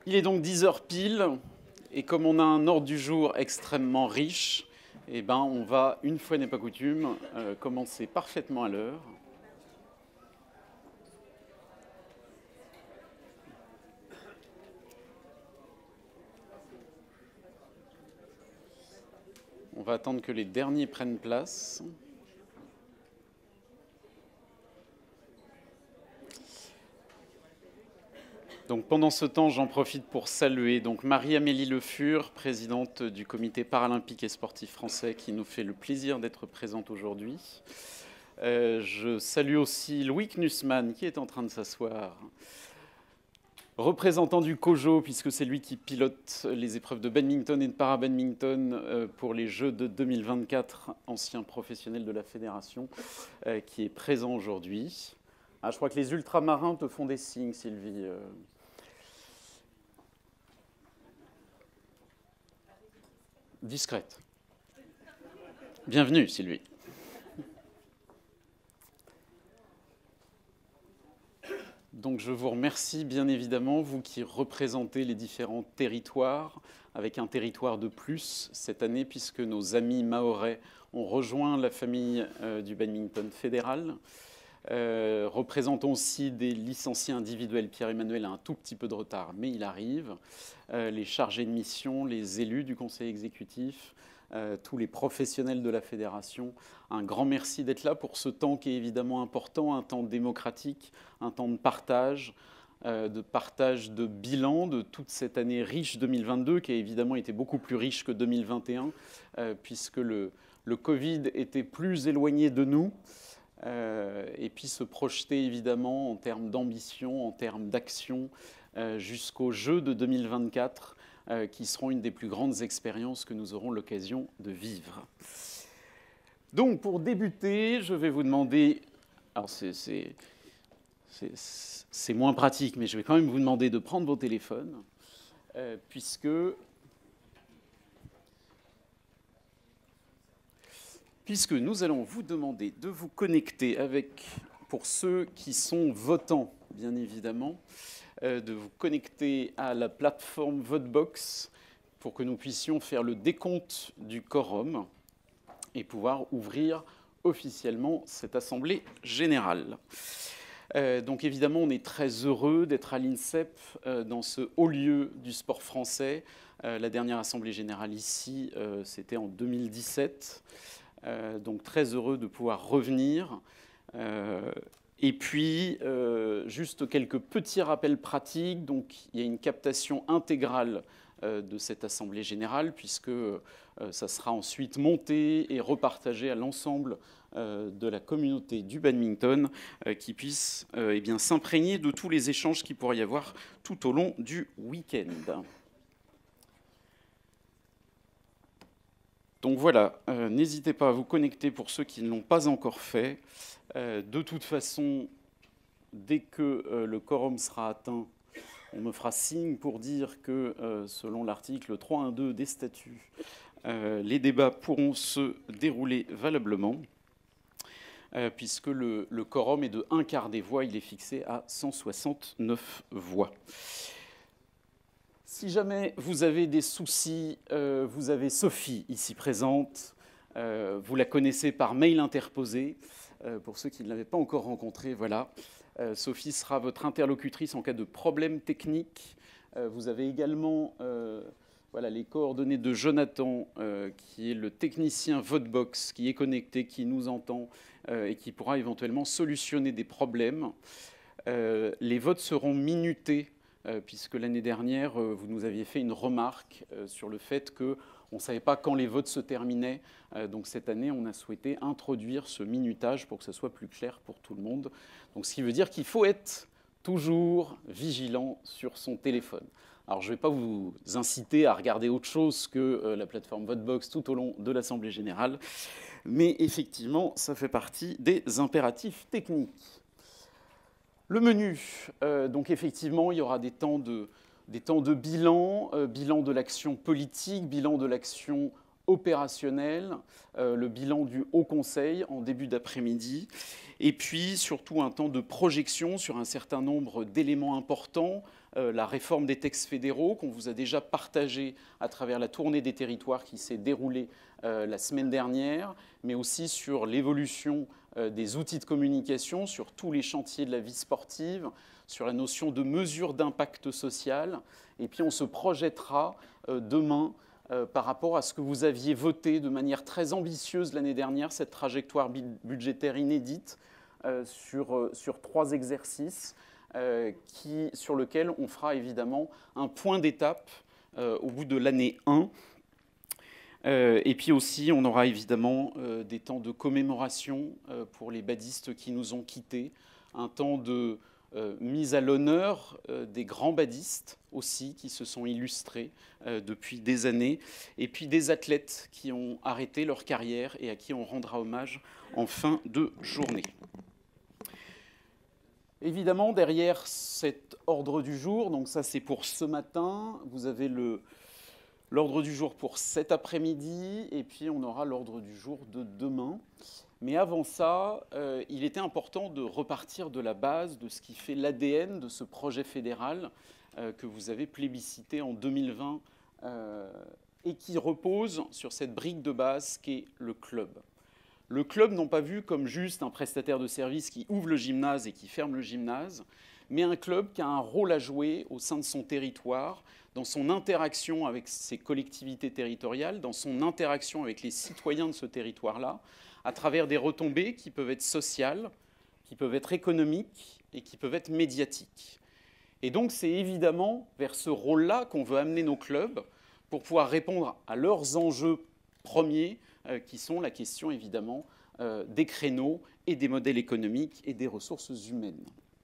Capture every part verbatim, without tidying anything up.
Il est donc dix heures pile, et comme on a un ordre du jour extrêmement riche, eh ben on va, une fois n'est pas coutume, euh, commencer parfaitement à l'heure. On va attendre que les derniers prennent place. Donc pendant ce temps, j'en profite pour saluer donc Marie-Amélie Le Fur, présidente du Comité paralympique et sportif français, qui nous fait le plaisir d'être présente aujourd'hui. Euh, je salue aussi Louis Knussmann, qui est en train de s'asseoir, représentant du COJO, puisque c'est lui qui pilote les épreuves de badminton et de para-badminton pour les Jeux de deux mille vingt-quatre, ancien professionnel de la fédération, euh, qui est présent aujourd'hui. Ah, je crois que les ultramarins te font des signes, Sylvie. Discrète. Bienvenue, Sylvie. Donc je vous remercie bien évidemment, vous qui représentez les différents territoires, avec un territoire de plus cette année, puisque nos amis mahorais ont rejoint la famille euh, du badminton fédéral. Euh, représentons aussi des licenciés individuels. Pierre-Emmanuel a un tout petit peu de retard, mais il arrive. Euh, les chargés de mission, les élus du conseil exécutif, euh, tous les professionnels de la fédération. Un grand merci d'être là pour ce temps qui est évidemment important, un temps démocratique, un temps de partage, euh, de partage de bilan de toute cette année riche deux mille vingt-deux, qui a évidemment été beaucoup plus riche que deux mille vingt et un, euh, puisque le, le Covid était plus éloigné de nous. Euh, et puis se projeter évidemment en termes d'ambition, en termes d'action, euh, jusqu'aux Jeux de deux mille vingt-quatre, euh, qui seront une des plus grandes expériences que nous aurons l'occasion de vivre. Donc pour débuter, je vais vous demander, alors c'est, c'est, c'est, c'est moins pratique, mais je vais quand même vous demander de prendre vos téléphones, euh, puisque... puisque nous allons vous demander de vous connecter avec, pour ceux qui sont votants, bien évidemment, euh, de vous connecter à la plateforme VoteBox pour que nous puissions faire le décompte du quorum et pouvoir ouvrir officiellement cette assemblée générale. Euh, donc évidemment, on est très heureux d'être à l'INSEP, euh, dans ce haut lieu du sport français. Euh, la dernière assemblée générale ici, euh, c'était en deux mille dix-sept. Euh, donc très heureux de pouvoir revenir. Euh, et puis, euh, juste quelques petits rappels pratiques. Donc, il y a une captation intégrale euh, de cette Assemblée générale, puisque euh, ça sera ensuite monté et repartagé à l'ensemble euh, de la communauté du badminton, euh, qui puisse euh, eh bien, s'imprégner de tous les échanges qu'il pourrait y avoir tout au long du week-end. Donc voilà, euh, n'hésitez pas à vous connecter pour ceux qui ne l'ont pas encore fait. Euh, de toute façon, dès que euh, le quorum sera atteint, on me fera signe pour dire que, euh, selon l'article trois point douze des statuts, euh, les débats pourront se dérouler valablement, euh, puisque le, le quorum est de un quart des voix, il est fixé à cent soixante-neuf voix. Si jamais vous avez des soucis, euh, vous avez Sophie ici présente. Euh, vous la connaissez par mail interposé. Euh, pour ceux qui ne l'avaient pas encore rencontrée, voilà. Euh, Sophie sera votre interlocutrice en cas de problème technique. Euh, vous avez également euh, voilà, les coordonnées de Jonathan, euh, qui est le technicien VoteBox, qui est connecté, qui nous entend euh, et qui pourra éventuellement solutionner des problèmes. Euh, les votes seront minutés, Euh, puisque l'année dernière, euh, vous nous aviez fait une remarque euh, sur le fait qu'on ne savait pas quand les votes se terminaient. Euh, donc cette année, on a souhaité introduire ce minutage pour que ce soit plus clair pour tout le monde. Donc, ce qui veut dire qu'il faut être toujours vigilant sur son téléphone. Alors, je ne vais pas vous inciter à regarder autre chose que euh, la plateforme VoteBox tout au long de l'Assemblée générale, mais effectivement, ça fait partie des impératifs techniques. Le menu, euh, donc effectivement, il y aura des temps de, des temps de bilan, euh, bilan de l'action politique, bilan de l'action opérationnel, euh, le bilan du Haut Conseil en début d'après-midi, et puis surtout un temps de projection sur un certain nombre d'éléments importants, euh, la réforme des textes fédéraux qu'on vous a déjà partagé à travers la tournée des territoires qui s'est déroulée euh, la semaine dernière, mais aussi sur l'évolution euh, des outils de communication, sur tous les chantiers de la vie sportive, sur la notion de mesure d'impact social, et puis on se projettera euh, demain euh, par rapport à ce que vous aviez voté de manière très ambitieuse l'année dernière, cette trajectoire budgétaire inédite euh, sur, euh, sur trois exercices euh, qui, sur lesquels on fera évidemment un point d'étape euh, au bout de l'année un. Euh, et puis aussi, on aura évidemment euh, des temps de commémoration euh, pour les badistes qui nous ont quittés, un temps de Euh, mise à l'honneur euh, des grands badistes aussi qui se sont illustrés euh, depuis des années, et puis des athlètes qui ont arrêté leur carrière et à qui on rendra hommage en fin de journée. Évidemment, derrière cet ordre du jour, donc ça c'est pour ce matin, vous avez le, l'ordre du jour pour cet après-midi, et puis on aura l'ordre du jour de demain. Mais avant ça, euh, il était important de repartir de la base, de ce qui fait l'A D N de ce projet fédéral euh, que vous avez plébiscité en deux mille vingt euh, et qui repose sur cette brique de base qu'est le club. Le club, non pas vu comme juste un prestataire de service qui ouvre le gymnase et qui ferme le gymnase, mais un club qui a un rôle à jouer au sein de son territoire, dans son interaction avec ses collectivités territoriales, dans son interaction avec les citoyens de ce territoire-là, à travers des retombées qui peuvent être sociales, qui peuvent être économiques et qui peuvent être médiatiques. Et donc c'est évidemment vers ce rôle-là qu'on veut amener nos clubs pour pouvoir répondre à leurs enjeux premiers, euh, qui sont la question évidemment euh, des créneaux et des modèles économiques et des ressources humaines.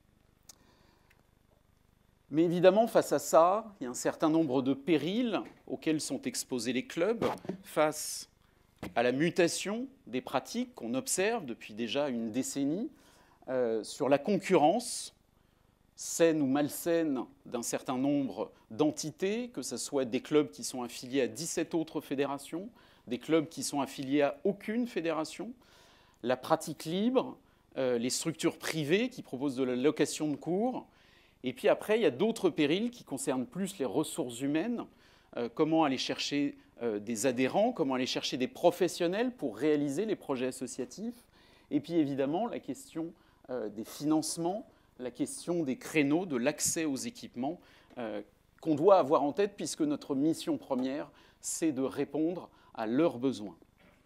Mais évidemment, face à ça, il y a un certain nombre de périls auxquels sont exposés les clubs, face à la mutation des pratiques qu'on observe depuis déjà une décennie, euh, sur la concurrence saine ou malsaine d'un certain nombre d'entités, que ce soit des clubs qui sont affiliés à dix-sept autres fédérations, des clubs qui sont affiliés à aucune fédération, la pratique libre, euh, les structures privées qui proposent de la location de cours. Et puis après, il y a d'autres périls qui concernent plus les ressources humaines, euh, comment aller chercher euh, des adhérents, comment aller chercher des professionnels pour réaliser les projets associatifs, et puis évidemment la question euh, des financements, la question des créneaux, de l'accès aux équipements euh, qu'on doit avoir en tête puisque notre mission première, c'est de répondre à leurs besoins.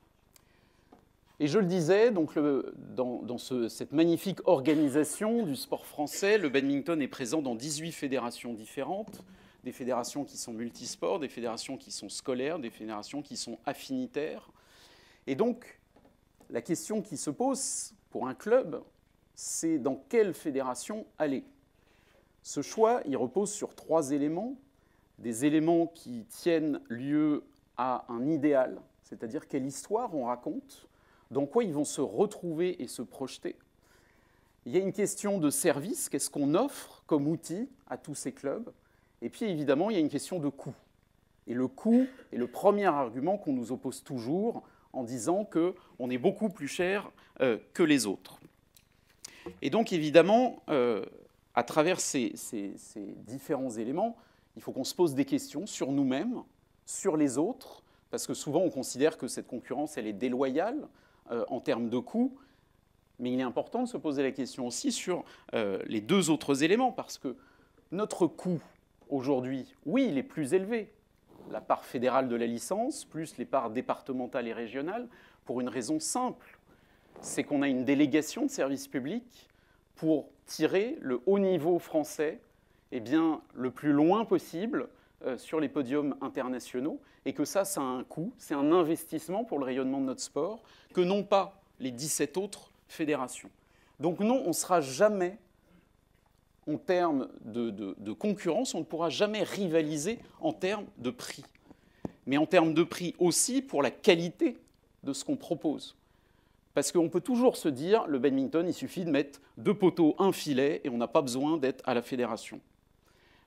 Et je le disais, donc le, dans, dans ce, cette magnifique organisation du sport français, le badminton est présent dans dix-huit fédérations différentes, des fédérations qui sont multisports, des fédérations qui sont scolaires, des fédérations qui sont affinitaires. Et donc, la question qui se pose pour un club, c'est dans quelle fédération aller. Ce choix, il repose sur trois éléments, des éléments qui tiennent lieu à un idéal, c'est-à-dire quelle histoire on raconte, dans quoi ils vont se retrouver et se projeter. Il y a une question de service, qu'est-ce qu'on offre comme outil à tous ces clubs. Et puis évidemment, il y a une question de coût. Et le coût est le premier argument qu'on nous oppose toujours en disant qu'on est beaucoup plus cher euh, que les autres. Et donc évidemment, euh, à travers ces, ces, ces différents éléments, il faut qu'on se pose des questions sur nous-mêmes, sur les autres, parce que souvent on considère que cette concurrence elle est déloyale, Euh, en termes de coûts, mais il est important de se poser la question aussi sur euh, les deux autres éléments, parce que notre coût aujourd'hui, oui, il est plus élevé, la part fédérale de la licence, plus les parts départementales et régionales, pour une raison simple, c'est qu'on a une délégation de services publics pour tirer le haut niveau français eh bien, le plus loin possible euh, sur les podiums internationaux, et que ça, ça a un coût, c'est un investissement pour le rayonnement de notre sport, que n'ont pas les dix-sept autres fédérations. Donc non, on ne sera jamais, en termes de, de, de concurrence, on ne pourra jamais rivaliser en termes de prix. Mais en termes de prix aussi pour la qualité de ce qu'on propose. Parce qu'on peut toujours se dire, le badminton, il suffit de mettre deux poteaux, un filet, et on n'a pas besoin d'être à la fédération.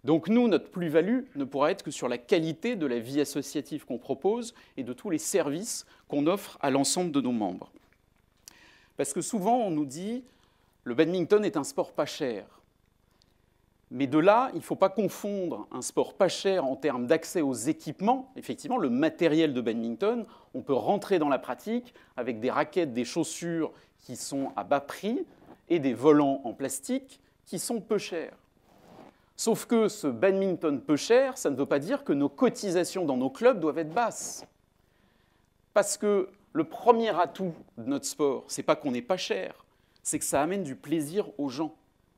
Donc nous, notre plus-value ne pourra être que sur la qualité de la vie associative qu'on propose et de tous les services qu'on offre à l'ensemble de nos membres. Parce que souvent, on nous dit « le badminton est un sport pas cher ». Mais de là, il ne faut pas confondre un sport pas cher en termes d'accès aux équipements. Effectivement, le matériel de badminton, on peut rentrer dans la pratique avec des raquettes, des chaussures qui sont à bas prix et des volants en plastique qui sont peu chers. Sauf que ce badminton peu cher, ça ne veut pas dire que nos cotisations dans nos clubs doivent être basses. Parce que le premier atout de notre sport, ce n'est pas qu'on n'est pas cher, c'est que ça amène du plaisir aux gens.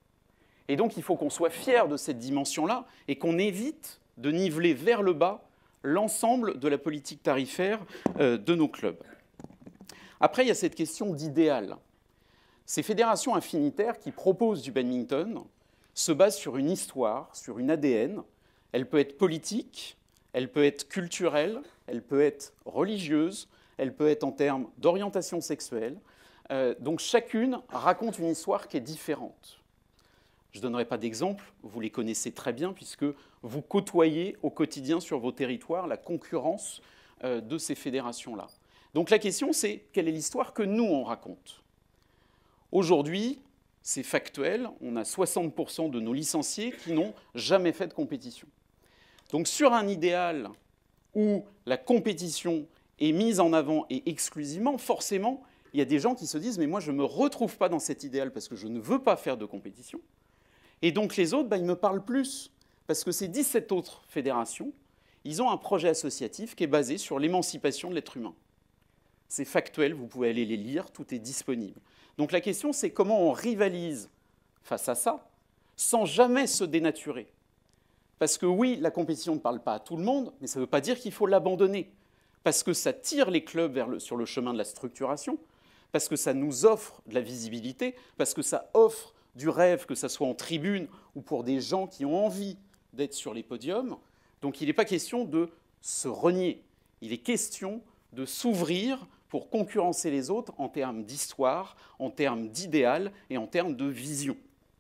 Et donc, il faut qu'on soit fier de cette dimension-là et qu'on évite de niveler vers le bas l'ensemble de la politique tarifaire euh, de nos clubs. Après, il y a cette question d'idéal. Ces fédérations affinitaires qui proposent du badminton se basent sur une histoire, sur une A D N. Elle peut être politique, elle peut être culturelle, elle peut être religieuse, elle peut être en termes d'orientation sexuelle. Euh, donc, chacune raconte une histoire qui est différente. Je ne donnerai pas d'exemple, vous les connaissez très bien puisque vous côtoyez au quotidien sur vos territoires la concurrence euh, de ces fédérations-là. Donc la question, c'est quelle est l'histoire que nous, on raconte? Aujourd'hui, c'est factuel, on a soixante pour cent de nos licenciés qui n'ont jamais fait de compétition. Donc sur un idéal où la compétition est mise en avant et exclusivement, forcément, il y a des gens qui se disent « mais moi, je ne me retrouve pas dans cet idéal parce que je ne veux pas faire de compétition ». Et donc les autres, bah, ils me parlent plus, parce que ces dix-sept autres fédérations, ils ont un projet associatif qui est basé sur l'émancipation de l'être humain. C'est factuel, vous pouvez aller les lire, tout est disponible. Donc la question, c'est comment on rivalise face à ça, sans jamais se dénaturer. Parce que oui, la compétition ne parle pas à tout le monde, mais ça ne veut pas dire qu'il faut l'abandonner. Parce que ça tire les clubs vers le, sur le chemin de la structuration, parce que ça nous offre de la visibilité, parce que ça offre du rêve, que ce soit en tribune ou pour des gens qui ont envie d'être sur les podiums. Donc il n'est pas question de se renier. Il est question de s'ouvrir pour concurrencer les autres en termes d'histoire, en termes d'idéal et en termes de vision.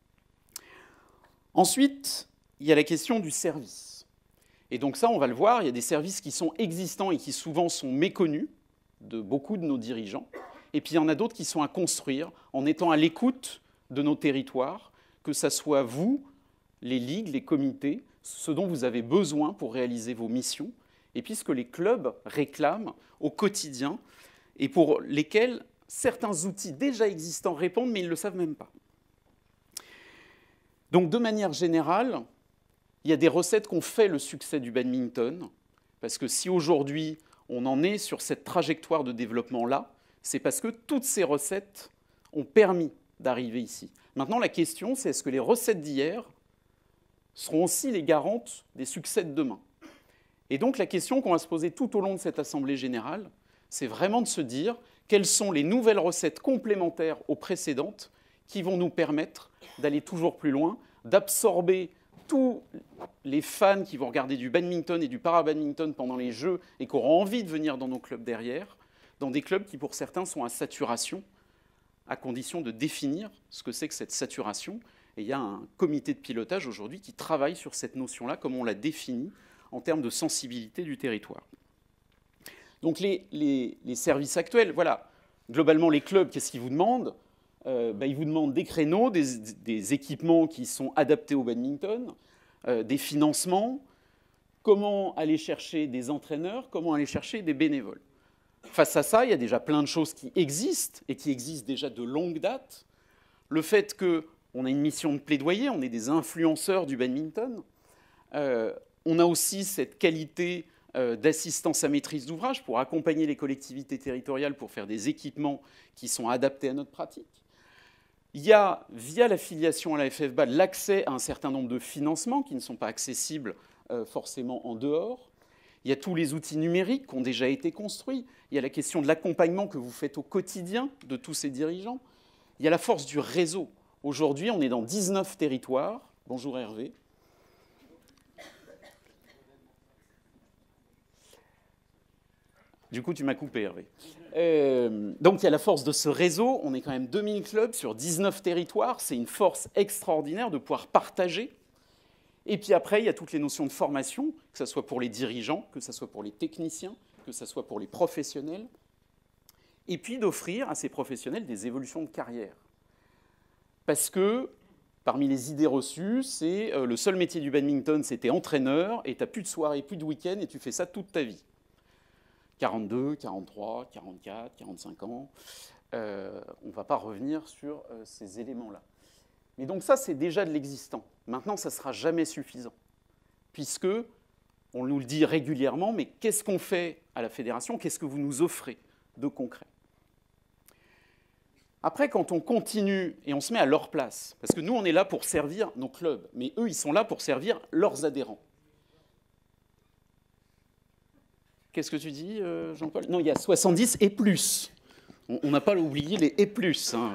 Ensuite, il y a la question du service. Et donc ça, on va le voir, il y a des services qui sont existants et qui souvent sont méconnus de beaucoup de nos dirigeants. Et puis il y en a d'autres qui sont à construire en étant à l'écoute de nos territoires, que ce soit vous, les ligues, les comités, ce dont vous avez besoin pour réaliser vos missions, et puis ce que les clubs réclament au quotidien, et pour lesquels certains outils déjà existants répondent, mais ils ne le savent même pas. Donc de manière générale, il y a des recettes qui ont fait le succès du badminton, parce que si aujourd'hui on en est sur cette trajectoire de développement-là, c'est parce que toutes ces recettes ont permis d'arriver ici. Maintenant, la question, c'est est-ce que les recettes d'hier seront aussi les garantes des succès de demain? Et donc, la question qu'on va se poser tout au long de cette Assemblée générale, c'est vraiment de se dire quelles sont les nouvelles recettes complémentaires aux précédentes qui vont nous permettre d'aller toujours plus loin, d'absorber tous les fans qui vont regarder du badminton et du para-badminton pendant les Jeux et qui auront envie de venir dans nos clubs derrière, dans des clubs qui, pour certains, sont à saturation, à condition de définir ce que c'est que cette saturation. Et il y a un comité de pilotage aujourd'hui qui travaille sur cette notion-là, comme on l'a définie en termes de sensibilité du territoire. Donc les, les, les services actuels, voilà, globalement les clubs, qu'est-ce qu'ils vous demandent? euh, ben, Ils vous demandent des créneaux, des, des équipements qui sont adaptés au badminton, euh, des financements, comment aller chercher des entraîneurs, comment aller chercher des bénévoles. Face à ça, il y a déjà plein de choses qui existent et qui existent déjà de longue date. Le fait qu'on a une mission de plaidoyer, on est des influenceurs du badminton. Euh, on a aussi cette qualité euh, d'assistance à maîtrise d'ouvrage pour accompagner les collectivités territoriales pour faire des équipements qui sont adaptés à notre pratique. Il y a, via l'affiliation à la F F B A D, l'accès à un certain nombre de financements qui ne sont pas accessibles euh, forcément en dehors. Il y a tous les outils numériques qui ont déjà été construits. Il y a la question de l'accompagnement que vous faites au quotidien de tous ces dirigeants. Il y a la force du réseau. Aujourd'hui, on est dans dix-neuf territoires. Bonjour Hervé. Du coup, tu m'as coupé, Hervé. Euh, donc, il y a la force de ce réseau. On est quand même deux mille clubs sur dix-neuf territoires. C'est une force extraordinaire de pouvoir partager. Et puis après, il y a toutes les notions de formation, que ce soit pour les dirigeants, que ce soit pour les techniciens, que ce soit pour les professionnels, et puis d'offrir à ces professionnels des évolutions de carrière. Parce que, parmi les idées reçues, c'est euh, le seul métier du badminton, c'était entraîneur, et tu n'as plus de soirée, plus de week-end, et tu fais ça toute ta vie. quarante-deux, quarante-trois, quarante-quatre, quarante-cinq ans, euh, on ne va pas revenir sur euh, ces éléments-là. Mais donc ça, c'est déjà de l'existant. Maintenant, ça ne sera jamais suffisant, puisque, on nous le dit régulièrement, mais qu'est-ce qu'on fait à la fédération? Qu'est-ce que vous nous offrez de concret? Après, quand on continue et on se met à leur place, parce que nous, on est là pour servir nos clubs, mais eux, ils sont là pour servir leurs adhérents. Qu'est-ce que tu dis, euh, Jean-Paul? Non, il y a soixante-dix et plus. On n'a pas oublié les et plus. Hein.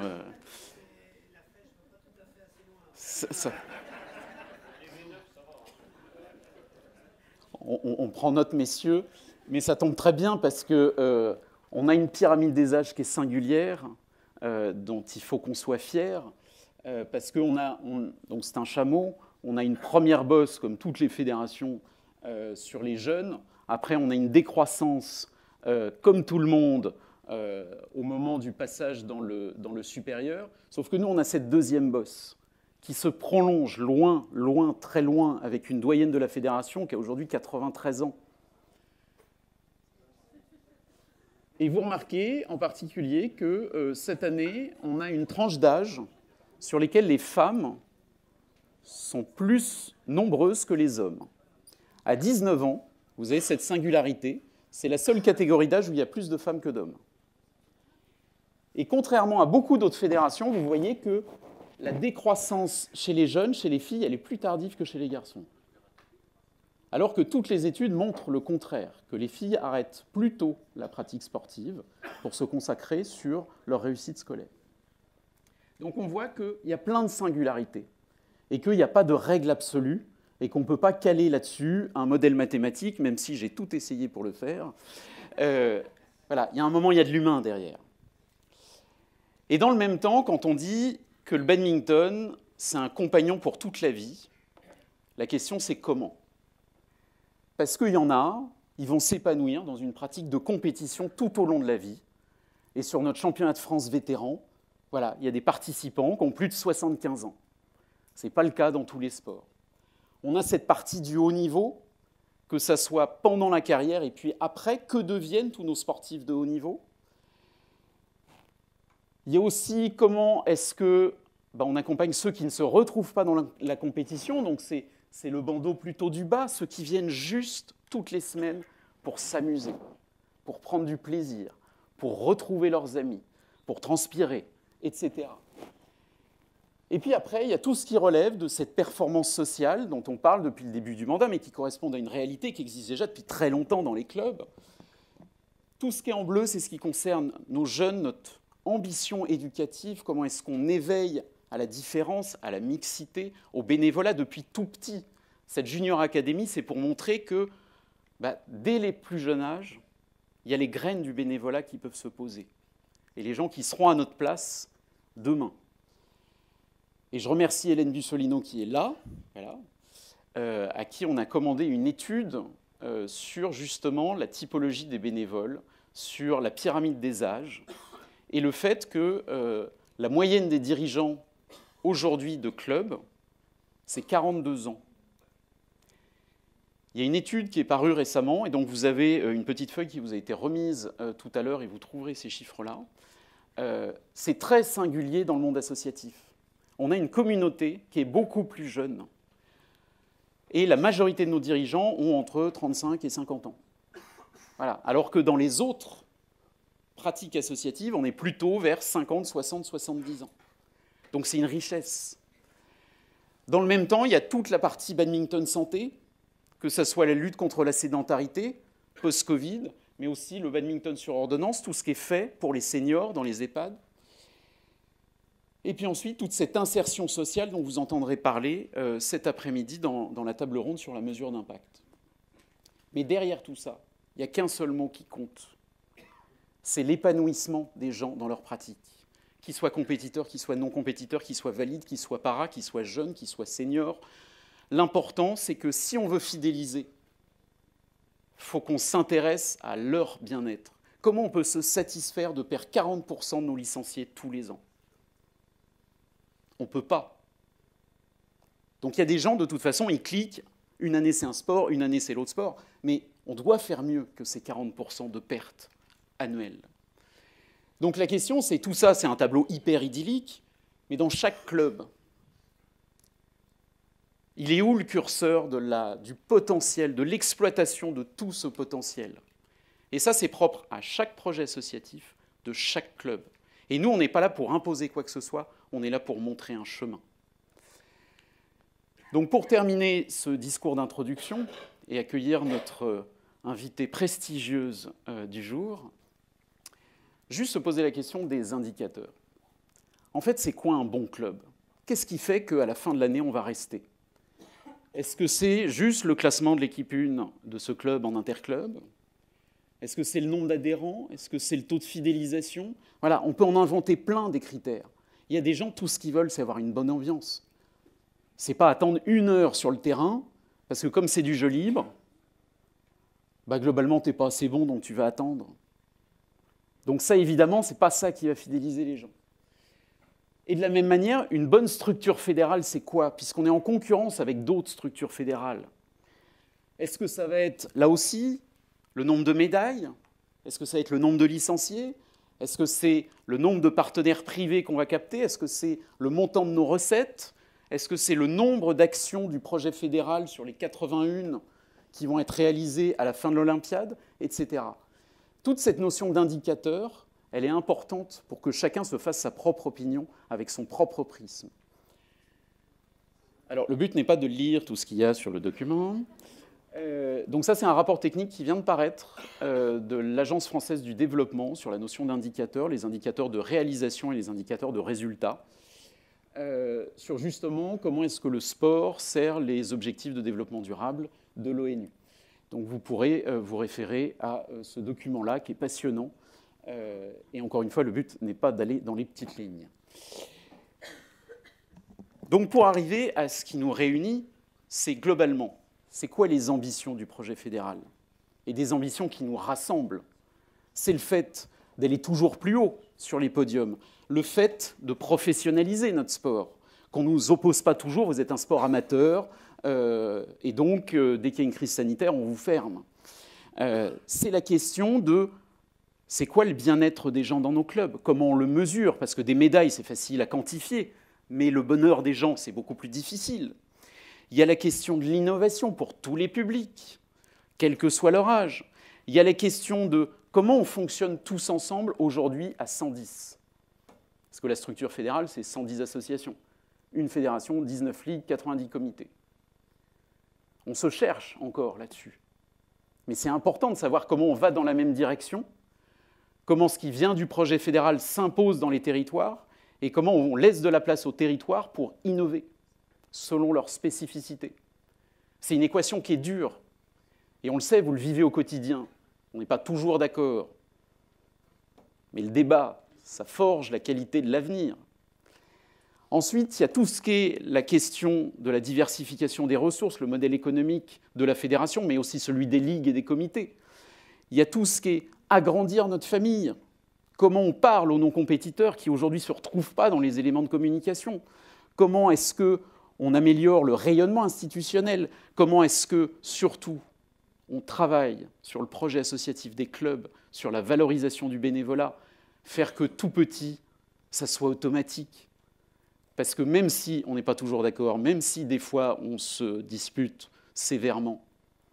Ça, ça... On, on prend note, messieurs, mais ça tombe très bien parce que euh, on a une pyramide des âges qui est singulière, euh, dont il faut qu'on soit fier, euh, parce qu'on a, on, donc c'est un chameau, on a une première bosse, comme toutes les fédérations, euh, sur les jeunes. Après, on a une décroissance, euh, comme tout le monde, euh, au moment du passage dans le, dans le supérieur. Sauf que nous, on a cette deuxième bosse qui se prolonge loin, loin, très loin, avec une doyenne de la fédération qui a aujourd'hui quatre-vingt-treize ans. Et vous remarquez en particulier que euh, cette année, on a une tranche d'âge sur lesquelles les femmes sont plus nombreuses que les hommes. À dix-neuf ans, vous avez cette singularité, c'est la seule catégorie d'âge où il y a plus de femmes que d'hommes. Et contrairement à beaucoup d'autres fédérations, vous voyez que la décroissance chez les jeunes, chez les filles, elle est plus tardive que chez les garçons. Alors que toutes les études montrent le contraire, que les filles arrêtent plus tôt la pratique sportive pour se consacrer sur leur réussite scolaire. Donc on voit qu'il y a plein de singularités et qu'il n'y a pas de règle absolue et qu'on ne peut pas caler là-dessus un modèle mathématique, même si j'ai tout essayé pour le faire. Euh, voilà, il y a un moment, il y a de l'humain derrière. Et dans le même temps, quand on dit que le badminton, c'est un compagnon pour toute la vie, la question c'est comment? Parce qu'il y en a, ils vont s'épanouir dans une pratique de compétition tout au long de la vie. Et sur notre championnat de France vétéran, voilà, il y a des participants qui ont plus de soixante-quinze ans. Ce n'est pas le cas dans tous les sports. On a cette partie du haut niveau, que ça soit pendant la carrière et puis après, que deviennent tous nos sportifs de haut niveau? Il y a aussi comment est-ce que ben, on accompagne ceux qui ne se retrouvent pas dans la, la compétition, donc c'est, c'est le bandeau plutôt du bas, ceux qui viennent juste toutes les semaines pour s'amuser, pour prendre du plaisir, pour retrouver leurs amis, pour transpirer, et cetera. Et puis après, il y a tout ce qui relève de cette performance sociale dont on parle depuis le début du mandat, mais qui correspond à une réalité qui existe déjà depuis très longtemps dans les clubs. Tout ce qui est en bleu, c'est ce qui concerne nos jeunes, notre ambition éducative, comment est-ce qu'on éveille à la différence, à la mixité, au bénévolat depuis tout petit. Cette Junior Academy, c'est pour montrer que bah, dès les plus jeunes âges, il y a les graines du bénévolat qui peuvent se poser. Et les gens qui seront à notre place demain. Et je remercie Hélène Bussolino qui est là, voilà, euh, à qui on a commandé une étude euh, sur justement la typologie des bénévoles, sur la pyramide des âges, et le fait que euh, la moyenne des dirigeants aujourd'hui de clubs, c'est quarante-deux ans. Il y a une étude qui est parue récemment, et donc vous avez une petite feuille qui vous a été remise euh, tout à l'heure, et vous trouverez ces chiffres-là. Euh, c'est très singulier dans le monde associatif. On a une communauté qui est beaucoup plus jeune. Et la majorité de nos dirigeants ont entre trente-cinq et cinquante ans. Voilà. Alors que dans les autres pratiques associatives, on est plutôt vers cinquante, soixante, soixante-dix ans. Donc c'est une richesse. Dans le même temps, il y a toute la partie badminton santé, que ce soit la lutte contre la sédentarité, post-Covid, mais aussi le badminton sur ordonnance, tout ce qui est fait pour les seniors dans les EHPAD. Et puis ensuite, toute cette insertion sociale dont vous entendrez parler euh, cet après-midi dans, dans la table ronde sur la mesure d'impact. Mais derrière tout ça, il n'y a qu'un seul mot qui compte. C'est l'épanouissement des gens dans leur pratique. Qu'ils soient compétiteurs, qu'ils soient non compétiteurs, qu'ils soient valides, qu'ils soient paras, qu'ils soient jeunes, qu'ils soient seniors. L'important, c'est que si on veut fidéliser, il faut qu'on s'intéresse à leur bien-être. Comment on peut se satisfaire de perdre quarante pour cent de nos licenciés tous les ans? On ne peut pas. Donc il y a des gens, de toute façon, ils cliquent, une année c'est un sport, une année c'est l'autre sport, mais on doit faire mieux que ces quarante pour cent de pertes annuelles. Donc la question, c'est tout ça, c'est un tableau hyper idyllique, mais dans chaque club, il est où le curseur de la, du potentiel, de l'exploitation de tout ce potentiel? Et ça, c'est propre à chaque projet associatif de chaque club. Et nous, on n'est pas là pour imposer quoi que ce soit, on est là pour montrer un chemin. Donc pour terminer ce discours d'introduction et accueillir notre invitée prestigieuse euh, du jour, juste se poser la question des indicateurs. En fait, c'est quoi un bon club? Qu'est-ce qui fait qu'à la fin de l'année, on va rester? Est-ce que c'est juste le classement de l'équipe un de ce club en interclub? Est-ce que c'est le nombre d'adhérents? Est-ce que c'est le taux de fidélisation? Voilà, on peut en inventer plein des critères. Il y a des gens, tout ce qu'ils veulent, c'est avoir une bonne ambiance. C'est pas attendre une heure sur le terrain, parce que comme c'est du jeu libre, bah globalement, tu n'es pas assez bon, donc tu vas attendre. Donc ça, évidemment, ce n'est pas ça qui va fidéliser les gens. Et de la même manière, une bonne structure fédérale, c'est quoi? Puisqu'on est en concurrence avec d'autres structures fédérales. Est-ce que ça va être, là aussi, le nombre de médailles? Est-ce que ça va être le nombre de licenciés? Est-ce que c'est le nombre de partenaires privés qu'on va capter? Est-ce que c'est le montant de nos recettes? Est-ce que c'est le nombre d'actions du projet fédéral sur les quatre-vingt-un qui vont être réalisées à la fin de l'Olympiade, et cetera. Toute cette notion d'indicateur, elle est importante pour que chacun se fasse sa propre opinion avec son propre prisme. Alors, le but n'est pas de lire tout ce qu'il y a sur le document. Euh, donc ça, c'est un rapport technique qui vient de paraître euh, de l'Agence française du développement sur la notion d'indicateurs, les indicateurs de réalisation et les indicateurs de résultats, euh, sur justement comment est-ce que le sport sert les objectifs de développement durable de l'ONU. Donc vous pourrez euh, vous référer à euh, ce document-là qui est passionnant. Euh, et encore une fois, le but n'est pas d'aller dans les petites lignes. Donc pour arriver à ce qui nous réunit, c'est globalement, c'est quoi les ambitions du projet fédéral? Et des ambitions qui nous rassemblent. C'est le fait d'aller toujours plus haut sur les podiums, le fait de professionnaliser notre sport, qu'on ne nous oppose pas toujours, vous êtes un sport amateur, euh, et donc euh, dès qu'il y a une crise sanitaire, on vous ferme. Euh, c'est la question de c'est quoi le bien-être des gens dans nos clubs? Comment on le mesure? Parce que des médailles, c'est facile à quantifier, mais le bonheur des gens, c'est beaucoup plus difficile. Il y a la question de l'innovation pour tous les publics, quel que soit leur âge. Il y a la question de comment on fonctionne tous ensemble aujourd'hui à cent dix. Parce que la structure fédérale, c'est cent dix associations. Une fédération, dix-neuf ligues, quatre-vingt-dix comités. On se cherche encore là-dessus. Mais c'est important de savoir comment on va dans la même direction, comment ce qui vient du projet fédéral s'impose dans les territoires, et comment on laisse de la place aux territoires pour innover, selon leurs spécificités. C'est une équation qui est dure, et on le sait, vous le vivez au quotidien. On n'est pas toujours d'accord. Mais le débat, ça forge la qualité de l'avenir. Ensuite, il y a tout ce qui est la question de la diversification des ressources, le modèle économique de la fédération, mais aussi celui des ligues et des comités. Il y a tout ce qui est agrandir notre famille, comment on parle aux non-compétiteurs qui aujourd'hui ne se retrouvent pas dans les éléments de communication, comment est-ce qu'on améliore le rayonnement institutionnel, comment est-ce que, surtout, on travaille sur le projet associatif des clubs, sur la valorisation du bénévolat, faire que tout petit, ça soit automatique. Parce que même si on n'est pas toujours d'accord, même si des fois on se dispute sévèrement,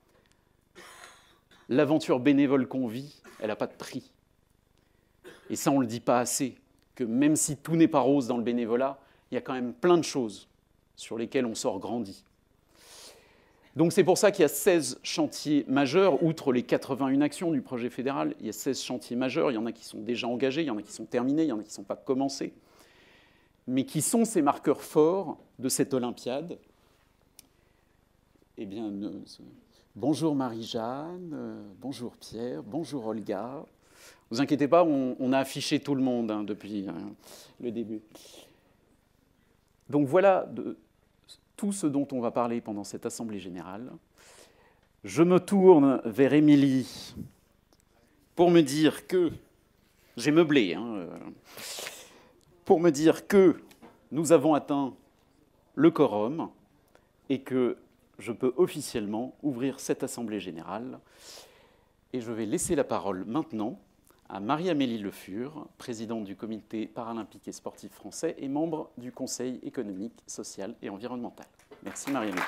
l'aventure bénévole qu'on vit, elle n'a pas de prix. Et ça, on ne le dit pas assez, que même si tout n'est pas rose dans le bénévolat, il y a quand même plein de choses sur lesquelles on sort grandi. Donc c'est pour ça qu'il y a seize chantiers majeurs, outre les quatre-vingt-un actions du projet fédéral, il y a seize chantiers majeurs, il y en a qui sont déjà engagés, il y en a qui sont terminés, il y en a qui ne sont pas commencés, mais qui sont ces marqueurs forts de cette Olympiade. Eh bien, euh, bonjour Marie-Jeanne, euh, bonjour Pierre, bonjour Olga. Ne vous inquiétez pas, on, on a affiché tout le monde hein, depuis euh, le début. Donc voilà de, tout ce dont on va parler pendant cette Assemblée générale. Je me tourne vers Émilie pour me dire que, j'ai meublé, hein, pour me dire que nous avons atteint le quorum et que je peux officiellement ouvrir cette Assemblée générale. Et je vais laisser la parole maintenant à Marie-Amélie Le Fur, présidente du Comité paralympique et sportif français et membre du Conseil économique, social et environnemental. Merci Marie-Amélie.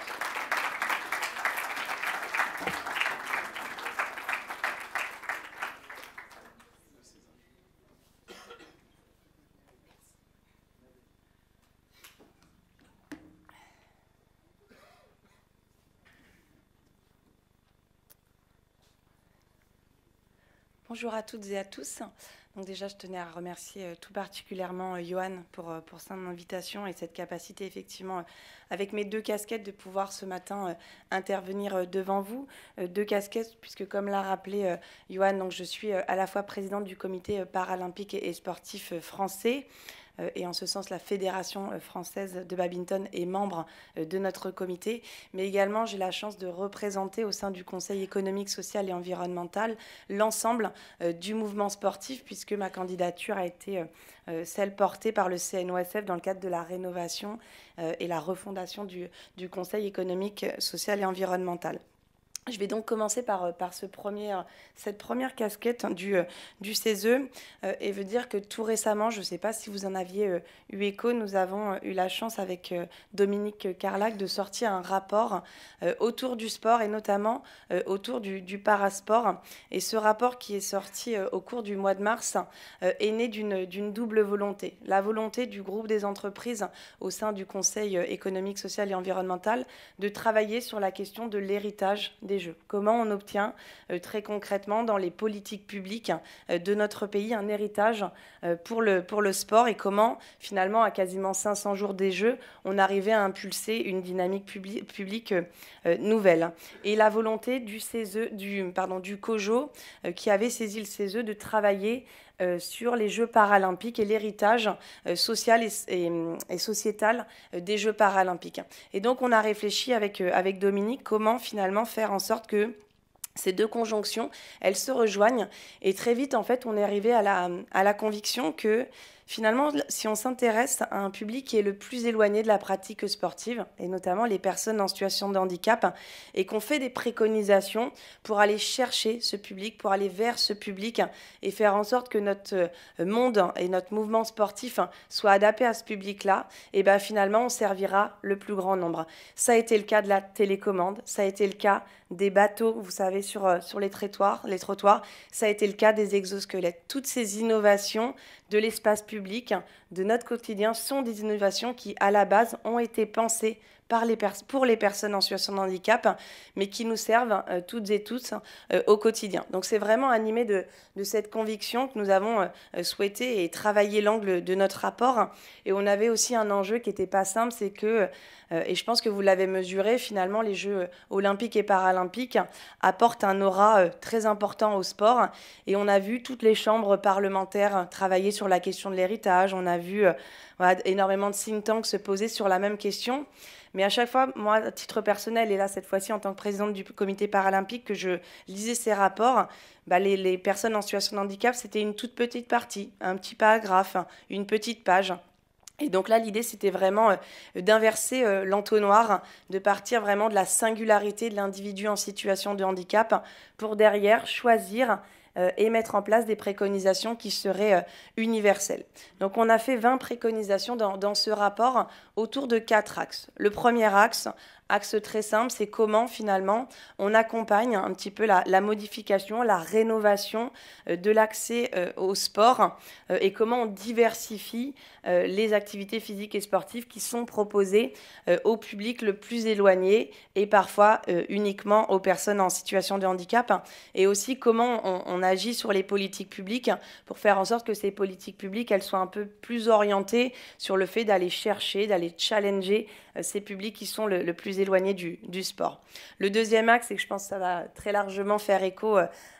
Bonjour à toutes et à tous. Donc déjà, je tenais à remercier tout particulièrement Johan pour, pour son invitation et cette capacité, effectivement, avec mes deux casquettes, de pouvoir ce matin intervenir devant vous. Deux casquettes, puisque comme l'a rappelé Johan, donc je suis à la fois présidente du comité paralympique et sportif français, et en ce sens, la Fédération française de badminton est membre de notre comité. Mais également, j'ai la chance de représenter au sein du Conseil économique, social et environnemental l'ensemble du mouvement sportif, puisque ma candidature a été celle portée par le C N O S F dans le cadre de la rénovation et la refondation du, du Conseil économique, social et environnemental. Je vais donc commencer par, par ce premier, cette première casquette du, du C E S E euh, et veut dire que tout récemment, je ne sais pas si vous en aviez euh, eu écho, nous avons eu la chance avec euh, Dominique Carlac de sortir un rapport euh, autour du sport et notamment euh, autour du, du parasport. Et ce rapport qui est sorti euh, au cours du mois de mars euh, est né d'une d'une double volonté. La volonté du groupe des entreprises au sein du Conseil économique, social et environnemental de travailler sur la question de l'héritage des Jeux. Comment on obtient euh, très concrètement dans les politiques publiques euh, de notre pays un héritage euh, pour, le, pour le sport et comment finalement à quasiment cinq cents jours des Jeux on arrivait à impulser une dynamique publi publique euh, nouvelle. Et la volonté du, C E S E, du, pardon, du COJO euh, qui avait saisi le C E S E de travailler Euh, sur les Jeux paralympiques et l'héritage euh, social et, et, et sociétal euh, des Jeux paralympiques. Et donc on a réfléchi avec, euh, avec Dominique comment finalement faire en sorte que ces deux conjonctions, elles se rejoignent. Et très vite, en fait, on est arrivé à la, à la conviction que finalement, si on s'intéresse à un public qui est le plus éloigné de la pratique sportive, et notamment les personnes en situation de handicap, et qu'on fait des préconisations pour aller chercher ce public, pour aller vers ce public, et faire en sorte que notre monde et notre mouvement sportif soient adaptés à ce public-là, et bien finalement, on servira le plus grand nombre. Ça a été le cas de la télécommande, ça a été le cas des bateaux, vous savez, sur, sur les trottoirs, les trottoirs, ça a été le cas des exosquelettes. Toutes ces innovations de l'espace public, de notre quotidien, sont des innovations qui, à la base, ont été pensées par les pour les personnes en situation de handicap, mais qui nous servent euh, toutes et tous euh, au quotidien. Donc c'est vraiment animé de, de cette conviction que nous avons euh, souhaité et travaillé l'angle de notre rapport. Et on avait aussi un enjeu qui n'était pas simple, c'est que, euh, et je pense que vous l'avez mesuré, finalement les Jeux olympiques et paralympiques apportent un aura euh, très important au sport. Et on a vu toutes les chambres parlementaires travailler sur la question de l'héritage, on a vu euh, voilà, énormément de think tanks se poser sur la même question. Mais à chaque fois, moi, à titre personnel, et là, cette fois-ci, en tant que présidente du comité paralympique, que je lisais ces rapports, bah, les, les personnes en situation de handicap, c'était une toute petite partie, un petit paragraphe, une petite page. Et donc là, l'idée, c'était vraiment euh, d'inverser euh, l'entonnoir, de partir vraiment de la singularité de l'individu en situation de handicap pour derrière choisir Euh, et mettre en place des préconisations qui seraient euh, universelles. Donc on a fait vingt préconisations dans, dans ce rapport autour de quatre axes. Le premier axe, axe très simple, c'est comment finalement on accompagne un petit peu la, la modification, la rénovation euh, de l'accès euh, au sport euh, et comment on diversifie euh, les activités physiques et sportives qui sont proposées euh, au public le plus éloigné et parfois euh, uniquement aux personnes en situation de handicap, et aussi comment on, on agit sur les politiques publiques pour faire en sorte que ces politiques publiques, elles soient un peu plus orientées sur le fait d'aller chercher, d'aller challenger euh, ces publics qui sont le, le plus éloignés du, du sport. Le deuxième axe, et que je pense que ça va très largement faire écho euh,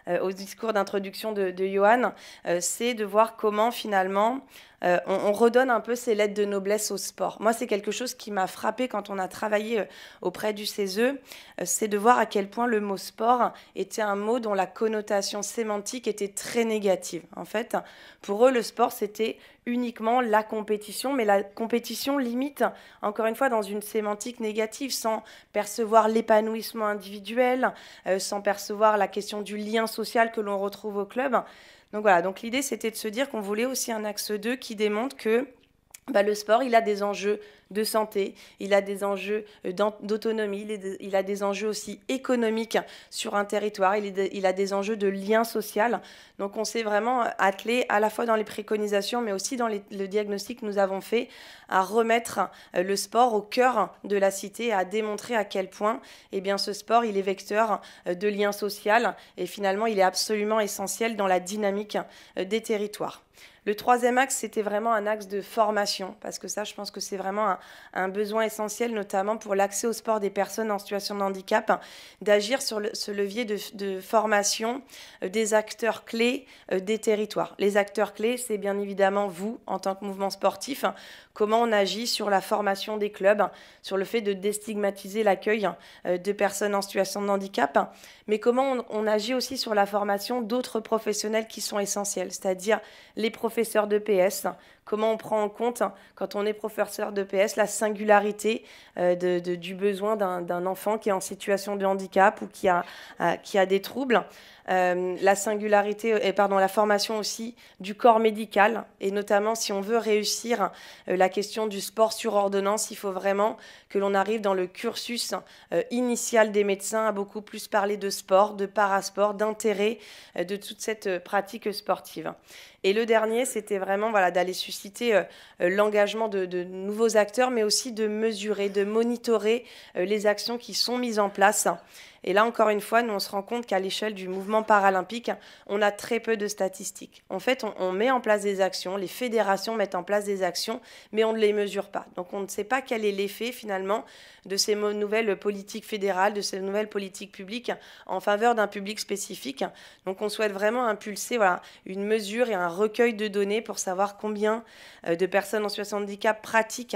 euh, au discours d'introduction de, de Johan, euh, c'est de voir comment finalement euh, on, on redonne un peu ces lettres de noblesse au sport. Moi, c'est quelque chose qui m'a frappée quand on a travaillé euh, auprès du C E S E, euh, c'est de voir à quel point le mot sport était un mot dont la connotation sémantique était très négative. En fait, pour eux, le sport, c'était uniquement la compétition, mais la compétition limite, encore une fois, dans une sémantique négative, sans percevoir l'épanouissement individuel, euh, sans percevoir la question du lien social que l'on retrouve au club. Donc voilà, donc l'idée c'était de se dire qu'on voulait aussi un axe deux qui démontre que bah, le sport, il a des enjeux de santé, il a des enjeux d'autonomie, il a des enjeux aussi économiques sur un territoire, il a des enjeux de lien social. Donc on s'est vraiment attelé à la fois dans les préconisations, mais aussi dans les, le diagnostic que nous avons fait, à remettre le sport au cœur de la cité, à démontrer à quel point eh bien, ce sport, il est vecteur de lien social et finalement, il est absolument essentiel dans la dynamique des territoires. Le troisième axe, c'était vraiment un axe de formation, parce que ça, je pense que c'est vraiment un, un besoin essentiel, notamment pour l'accès au sport des personnes en situation de handicap, d'agir sur le, ce levier de, de formation euh, des acteurs clés euh, des territoires. Les acteurs clés, c'est bien évidemment vous, en tant que mouvement sportif, hein, comment on agit sur la formation des clubs, sur le fait de déstigmatiser l'accueil euh, de personnes en situation de handicap, mais comment on, on agit aussi sur la formation d'autres professionnels qui sont essentiels, c'est-à-dire les professeurs de P S, comment on prend en compte, quand on est professeur de P S, la singularité euh, de, de, du besoin d'un enfant qui est en situation de handicap ou qui a, euh, qui a des troubles. Euh, la singularité, et pardon, la formation aussi du corps médical, et notamment si on veut réussir euh, la question du sport sur ordonnance, il faut vraiment que l'on arrive dans le cursus euh, initial des médecins à beaucoup plus parler de sport, de parasport, d'intérêt euh, de toute cette euh, pratique sportive. Et le dernier, c'était vraiment voilà, d'aller susciter euh, l'engagement de, de nouveaux acteurs, mais aussi de mesurer, de monitorer euh, les actions qui sont mises en place. Et là, encore une fois, nous, on se rend compte qu'à l'échelle du mouvement paralympique, on a très peu de statistiques. En fait, on, on met en place des actions, les fédérations mettent en place des actions, mais on ne les mesure pas. Donc, on ne sait pas quel est l'effet, finalement, de ces nouvelles politiques fédérales, de ces nouvelles politiques publiques en faveur d'un public spécifique. Donc, on souhaite vraiment impulser voilà, une mesure et un recueil de données pour savoir combien de personnes en situation de handicap pratiquent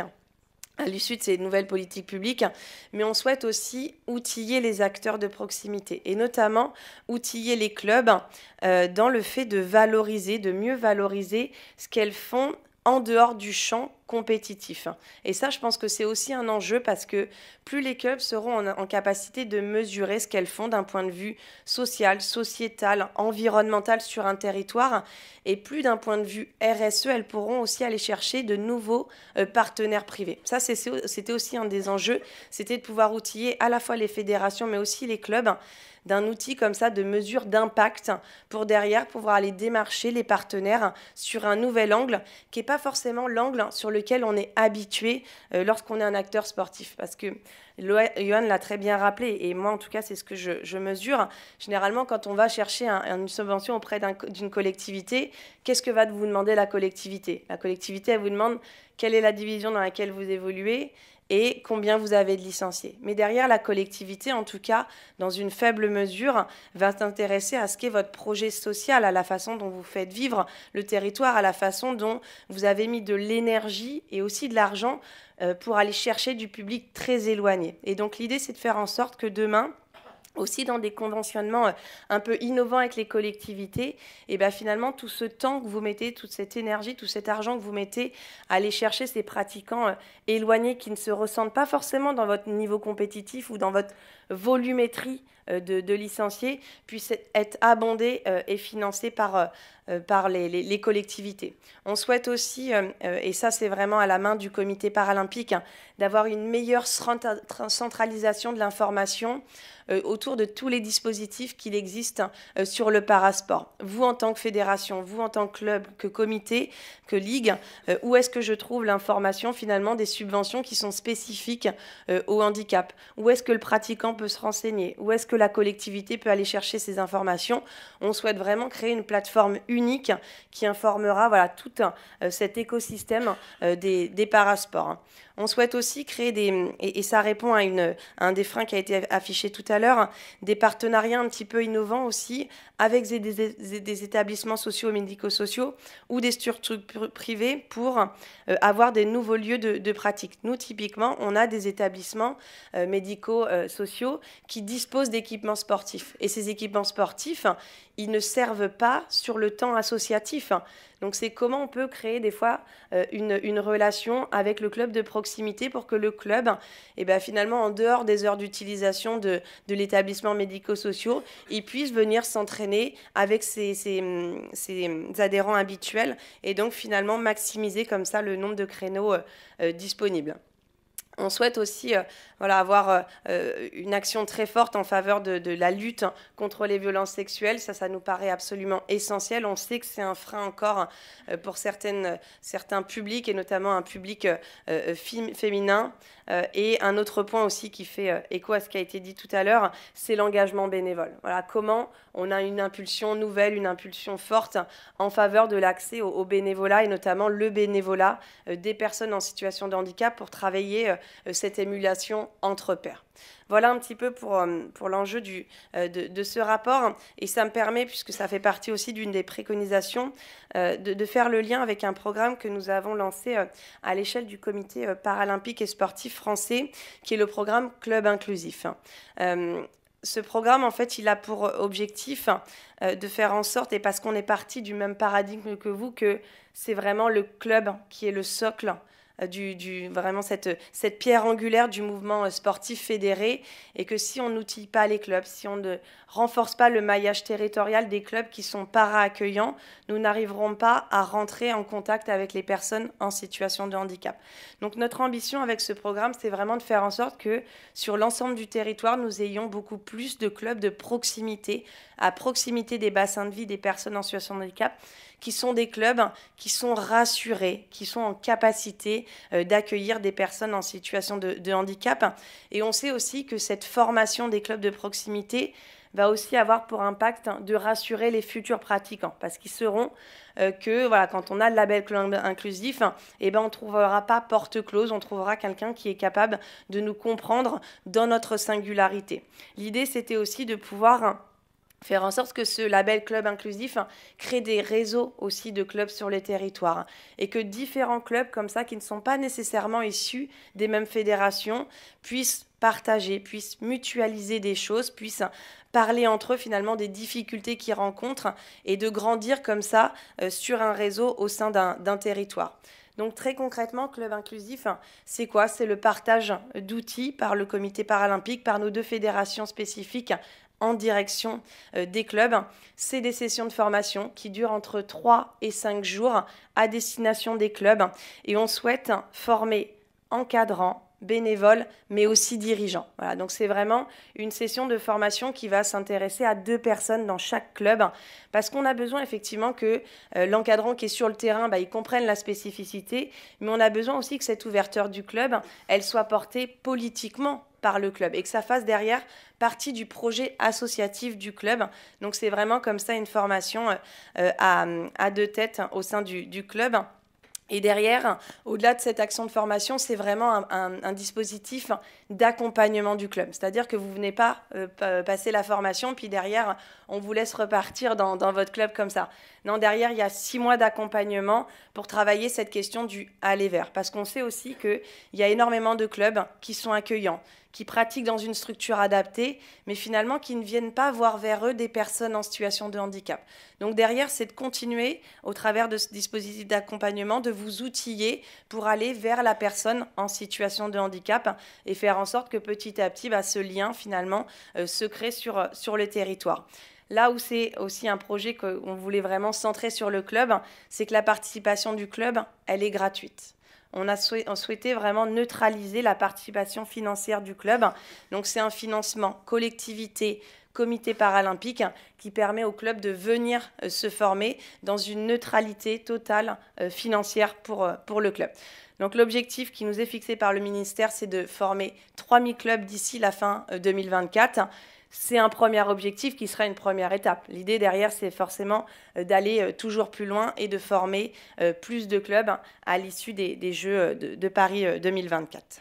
à l'issue de ces nouvelles politiques publiques, mais on souhaite aussi outiller les acteurs de proximité, et notamment outiller les clubs euh, dans le fait de valoriser, de mieux valoriser ce qu'elles font en dehors du champ compétitif. Et ça, je pense que c'est aussi un enjeu parce que plus les clubs seront en, en capacité de mesurer ce qu'elles font d'un point de vue social, sociétal, environnemental sur un territoire, et plus d'un point de vue R S E, elles pourront aussi aller chercher de nouveaux euh, partenaires privés. Ça, c'était aussi un des enjeux, c'était de pouvoir outiller à la fois les fédérations, mais aussi les clubs, d'un outil comme ça de mesure d'impact pour derrière pouvoir aller démarcher les partenaires sur un nouvel angle qui n'est pas forcément l'angle sur lequel on est habitué euh, lorsqu'on est un acteur sportif. Parce que Johan l'a très bien rappelé, et moi en tout cas c'est ce que je, je mesure. Généralement quand on va chercher un, une subvention auprès d'une collectivité, qu'est-ce que va vous demander la collectivité? La collectivité, elle vous demande quelle est la division dans laquelle vous évoluez et combien vous avez de licenciés. Mais derrière, la collectivité, en tout cas, dans une faible mesure, va s'intéresser à ce qu'est votre projet social, à la façon dont vous faites vivre le territoire, à la façon dont vous avez mis de l'énergie et aussi de l'argent euh, pour aller chercher du public très éloigné. Et donc l'idée, c'est de faire en sorte que demain, aussi dans des conventionnements un peu innovants avec les collectivités, et bien finalement tout ce temps que vous mettez, toute cette énergie, tout cet argent que vous mettez à aller chercher ces pratiquants éloignés qui ne se ressentent pas forcément dans votre niveau compétitif ou dans votre volumétrie de, de licenciés, puisse être abondé et financé par, par les, les, les collectivités. On souhaite aussi, et ça c'est vraiment à la main du comité paralympique, d'avoir une meilleure centralisation de l'information Euh, autour de tous les dispositifs qu'il existe euh, sur le parasport. Vous, en tant que fédération, vous, en tant que club, que comité, que ligue, euh, où est-ce que je trouve l'information, finalement, des subventions qui sont spécifiques euh, au handicap? Où est-ce que le pratiquant peut se renseigner? Où est-ce que la collectivité peut aller chercher ces informations? On souhaite vraiment créer une plateforme unique qui informera voilà, tout euh, cet écosystème euh, des, des parasports. On souhaite aussi créer des, et, et ça répond à, une, à un des freins qui a été affiché tout à l'heure, des partenariats un petit peu innovants aussi avec des, des, des établissements sociaux et médico-sociaux ou des structures privées pour euh, avoir des nouveaux lieux de, de pratique. Nous, typiquement, on a des établissements euh, médico-sociaux qui disposent d'équipements sportifs. Et ces équipements sportifs, ils ne servent pas sur le temps associatif. Donc c'est comment on peut créer des fois euh, une, une relation avec le club de proximité pour que le club, eh ben, finalement, en dehors des heures d'utilisation de, de l'établissement médico-social, il puisse venir s'entraîner avec ses, ses, ses adhérents habituels et donc finalement maximiser comme ça le nombre de créneaux euh, disponibles. On souhaite aussi euh, voilà, avoir euh, une action très forte en faveur de, de la lutte contre les violences sexuelles. Ça, ça nous paraît absolument essentiel. On sait que c'est un frein encore euh, pour certaines, certains publics, et notamment un public euh, féminin. Euh, et un autre point aussi qui fait euh, écho à ce qui a été dit tout à l'heure, c'est l'engagement bénévole. Voilà, comment on a une impulsion nouvelle, une impulsion forte en faveur de l'accès au, au bénévolat, et notamment le bénévolat euh, des personnes en situation de handicap pour travailler euh, cette émulation entre pairs. Voilà un petit peu pour, pour l'enjeu du, de, de ce rapport. Et ça me permet, puisque ça fait partie aussi d'une des préconisations, de, de faire le lien avec un programme que nous avons lancé à l'échelle du comité paralympique et sportif français, qui est le programme Club Inclusif. Ce programme, en fait, il a pour objectif de faire en sorte, et parce qu'on est parti du même paradigme que vous, que c'est vraiment le club qui est le socle Du, du, vraiment cette, cette pierre angulaire du mouvement sportif fédéré, et que si on n'outille pas les clubs, si on ne renforce pas le maillage territorial des clubs qui sont para-accueillants, nous n'arriverons pas à rentrer en contact avec les personnes en situation de handicap. Donc notre ambition avec ce programme, c'est vraiment de faire en sorte que sur l'ensemble du territoire, nous ayons beaucoup plus de clubs de proximité, à proximité des bassins de vie des personnes en situation de handicap, qui sont des clubs qui sont rassurés, qui sont en capacité euh, d'accueillir des personnes en situation de, de handicap. Et on sait aussi que cette formation des clubs de proximité va aussi avoir pour impact de rassurer les futurs pratiquants, parce qu'ils sauront euh, que voilà, quand on a le label club inclusif, eh ben, on ne trouvera pas porte close, on trouvera quelqu'un qui est capable de nous comprendre dans notre singularité. L'idée, c'était aussi de pouvoir faire en sorte que ce label club inclusif crée des réseaux aussi de clubs sur les territoires, et que différents clubs comme ça, qui ne sont pas nécessairement issus des mêmes fédérations, puissent partager, puissent mutualiser des choses, puissent parler entre eux finalement des difficultés qu'ils rencontrent, et de grandir comme ça euh, sur un réseau au sein d'un, d'un territoire. Donc très concrètement, Club Inclusif, c'est quoi? C'est le partage d'outils par le comité paralympique, par nos deux fédérations spécifiques, en direction euh, des clubs. C'est des sessions de formation qui durent entre trois et cinq jours à destination des clubs, et on souhaite former encadrants, bénévoles, mais aussi dirigeants. Voilà, donc c'est vraiment une session de formation qui va s'intéresser à deux personnes dans chaque club, parce qu'on a besoin effectivement que euh, l'encadrant qui est sur le terrain, bah, il comprenne la spécificité, mais on a besoin aussi que cette ouverture du club, elle soit portée politiquement par le club, et que ça fasse derrière partie du projet associatif du club. Donc c'est vraiment comme ça une formation euh, à, à deux têtes au sein du, du club. Et derrière, au-delà de cette action de formation, c'est vraiment un, un, un dispositif d'accompagnement du club. C'est-à-dire que vous ne venez pas euh, passer la formation, puis derrière, on vous laisse repartir dans, dans votre club comme ça. Non, derrière, il y a six mois d'accompagnement pour travailler cette question du aller vers. Parce qu'on sait aussi qu'il y a énormément de clubs qui sont accueillants, qui pratiquent dans une structure adaptée, mais finalement qui ne viennent pas voir vers eux des personnes en situation de handicap. Donc derrière, c'est de continuer, au travers de ce dispositif d'accompagnement, de vous outiller pour aller vers la personne en situation de handicap, et faire en sorte que petit à petit, bah, ce lien finalement euh, se crée sur, sur le territoire. Là où c'est aussi un projet qu'on voulait vraiment centrer sur le club, c'est que la participation du club, elle est gratuite. On a souhaité vraiment neutraliser la participation financière du club. Donc c'est un financement collectivité, comité paralympique, qui permet au club de venir euh, se former dans une neutralité totale euh, financière pour, euh, pour le club. Donc l'objectif qui nous est fixé par le ministère, c'est de former trois mille clubs d'ici la fin euh, deux mille vingt-quatre. c'est un premier objectif qui sera une première étape. L'idée derrière, c'est forcément d'aller toujours plus loin et de former plus de clubs à l'issue des, des Jeux de, de Paris deux mille vingt-quatre.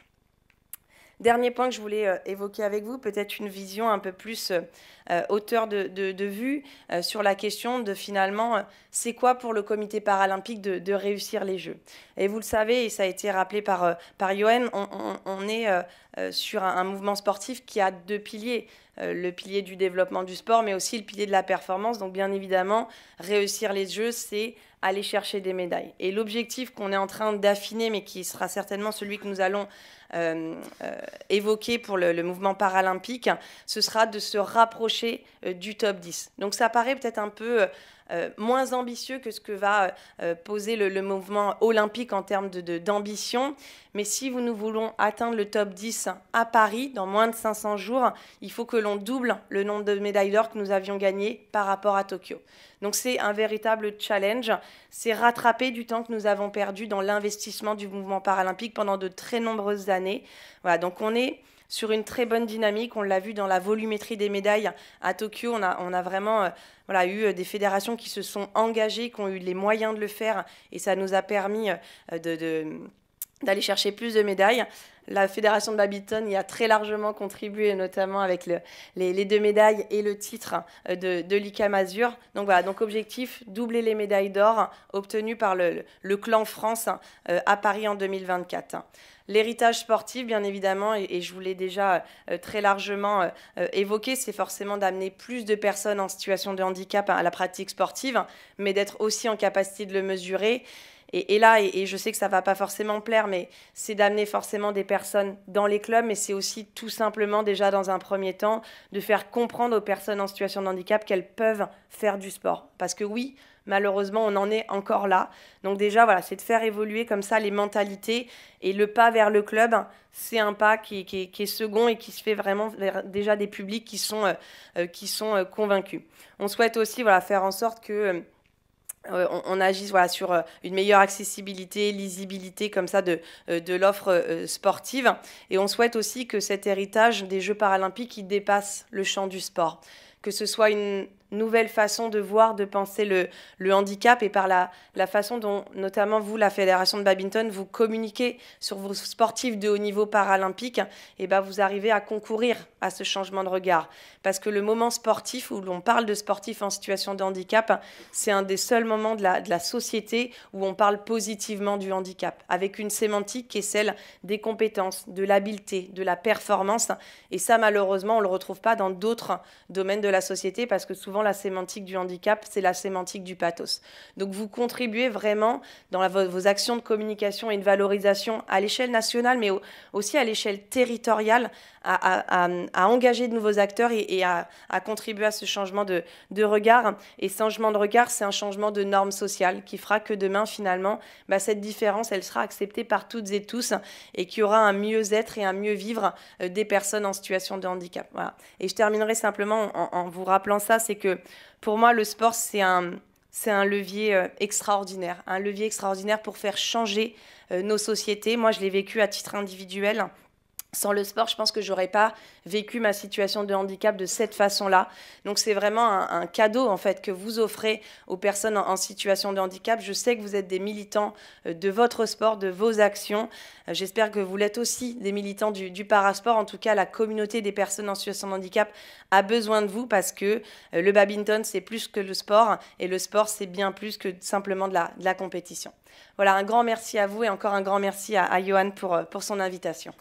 Dernier point que je voulais euh, évoquer avec vous, peut-être une vision un peu plus euh, hauteur de, de, de vue euh, sur la question de finalement, euh, c'est quoi pour le comité paralympique de, de réussir les Jeux. Et vous le savez, et ça a été rappelé par, euh, par Yoann, on, on, on est euh, euh, sur un, un mouvement sportif qui a deux piliers. Euh, le pilier du développement du sport, mais aussi le pilier de la performance. Donc bien évidemment, réussir les Jeux, c'est aller chercher des médailles. Et l'objectif qu'on est en train d'affiner, mais qui sera certainement celui que nous allons euh, euh, évoquer pour le, le mouvement paralympique, ce sera de se rapprocher euh, du top dix. Donc ça paraît peut-être un peu euh, moins ambitieux que ce que va euh, poser le, le mouvement olympique en termes de, de, d'ambition. Mais si nous voulons atteindre le top dix à Paris dans moins de cinq cents jours, il faut que l'on double le nombre de médailles d'or que nous avions gagnées par rapport à Tokyo. Donc c'est un véritable challenge, c'est rattraper du temps que nous avons perdu dans l'investissement du mouvement paralympique pendant de très nombreuses années. Voilà, donc on est sur une très bonne dynamique, on l'a vu dans la volumétrie des médailles à Tokyo, on a, on a vraiment euh, voilà, eu des fédérations qui se sont engagées, qui ont eu les moyens de le faire, et ça nous a permis euh, de... de d'aller chercher plus de médailles. La fédération de badminton y a très largement contribué, notamment avec le, les, les deux médailles et le titre de, de l'I C A Mazur. Donc voilà, donc objectif, doubler les médailles d'or obtenues par le, le clan France euh, à Paris en deux mille vingt-quatre. L'héritage sportif, bien évidemment, et, et je vous l'ai déjà euh, très largement euh, évoqué, c'est forcément d'amener plus de personnes en situation de handicap à la pratique sportive, mais d'être aussi en capacité de le mesurer. Et, et là, et, et je sais que ça ne va pas forcément plaire, mais c'est d'amener forcément des personnes dans les clubs, mais c'est aussi tout simplement déjà dans un premier temps de faire comprendre aux personnes en situation de handicap qu'elles peuvent faire du sport. Parce que oui, malheureusement, on en est encore là. Donc déjà, voilà, c'est de faire évoluer comme ça les mentalités. Et le pas vers le club, c'est un pas qui, qui, qui est second et qui se fait vraiment vers déjà des publics qui sont, euh, qui sont euh, convaincus. On souhaite aussi voilà, faire en sorte que... Euh, Euh, on, on agisse voilà, sur euh, une meilleure accessibilité, lisibilité comme ça de, euh, de l'offre euh, sportive. Et on souhaite aussi que cet héritage des Jeux paralympiques il dépasse le champ du sport. Que ce soit une nouvelle façon de voir, de penser le, le handicap et par la, la façon dont, notamment vous, la Fédération de badminton, vous communiquez sur vos sportifs de haut niveau paralympique, et ben vous arrivez à concourir à ce changement de regard. Parce que le moment sportif où l'on parle de sportifs en situation de handicap, c'est un des seuls moments de la, de la société où on parle positivement du handicap, avec une sémantique qui est celle des compétences, de l'habileté, de la performance. Et ça, malheureusement, on ne le retrouve pas dans d'autres domaines de la société parce que souvent, la sémantique du handicap, c'est la sémantique du pathos. Donc vous contribuez vraiment dans la, vos actions de communication et de valorisation à l'échelle nationale, mais aussi à l'échelle territoriale, à, à, à engager de nouveaux acteurs et, et à, à contribuer à ce changement de, de regard. Et ce changement de regard, c'est un changement de normes sociales qui fera que demain, finalement, bah, cette différence, elle sera acceptée par toutes et tous et qu'il y aura un mieux-être et un mieux-vivre euh, des personnes en situation de handicap. Voilà. Et je terminerai simplement en, en vous rappelant ça, c'est que pour moi, le sport, c'est un, c'est un levier euh, extraordinaire, un levier extraordinaire pour faire changer euh, nos sociétés. Moi, je l'ai vécu à titre individuel. Sans le sport, je pense que je n'aurais pas vécu ma situation de handicap de cette façon-là. Donc c'est vraiment un, un cadeau en fait que vous offrez aux personnes en, en situation de handicap. Je sais que vous êtes des militants de votre sport, de vos actions. J'espère que vous l'êtes aussi des militants du, du parasport. En tout cas, la communauté des personnes en situation de handicap a besoin de vous parce que le badminton, c'est plus que le sport et le sport, c'est bien plus que simplement de la, de la compétition. Voilà, un grand merci à vous et encore un grand merci à, à Yoann pour, pour son invitation.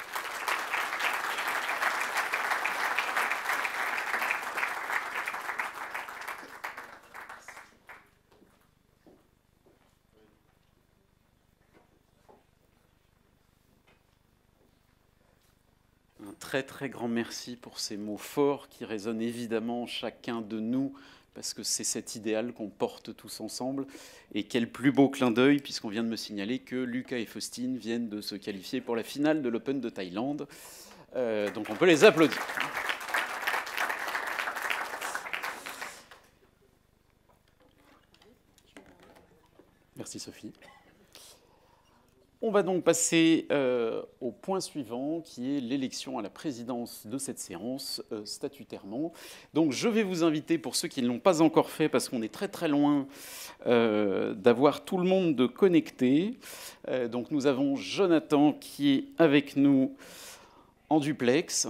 Un très très grand merci pour ces mots forts qui résonnent évidemment en chacun de nous parce que c'est cet idéal qu'on porte tous ensemble. Et quel plus beau clin d'œil puisqu'on vient de me signaler que Lucas et Faustine viennent de se qualifier pour la finale de l'Open de Thaïlande. Euh, donc on peut les applaudir. Merci Sophie. On va donc passer euh, au point suivant, qui est l'élection à la présidence de cette séance euh, statutairement. Donc je vais vous inviter, pour ceux qui ne l'ont pas encore fait, parce qu'on est très très loin euh, d'avoir tout le monde de connecté. Euh, donc nous avons Jonathan qui est avec nous en duplex.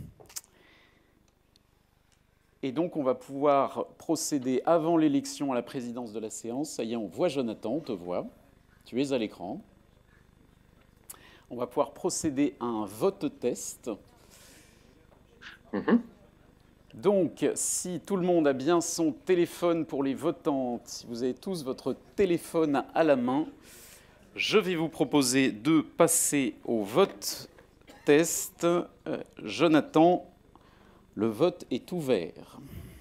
Et donc on va pouvoir procéder avant l'élection à la présidence de la séance. Ça y est, on voit Jonathan, on te voit. Tu es à l'écran. On va pouvoir procéder à un vote test. Mmh. Donc, si tout le monde a bien son téléphone pour les votantes, si vous avez tous votre téléphone à la main, je vais vous proposer de passer au vote test. Euh, Jonathan, le vote est ouvert.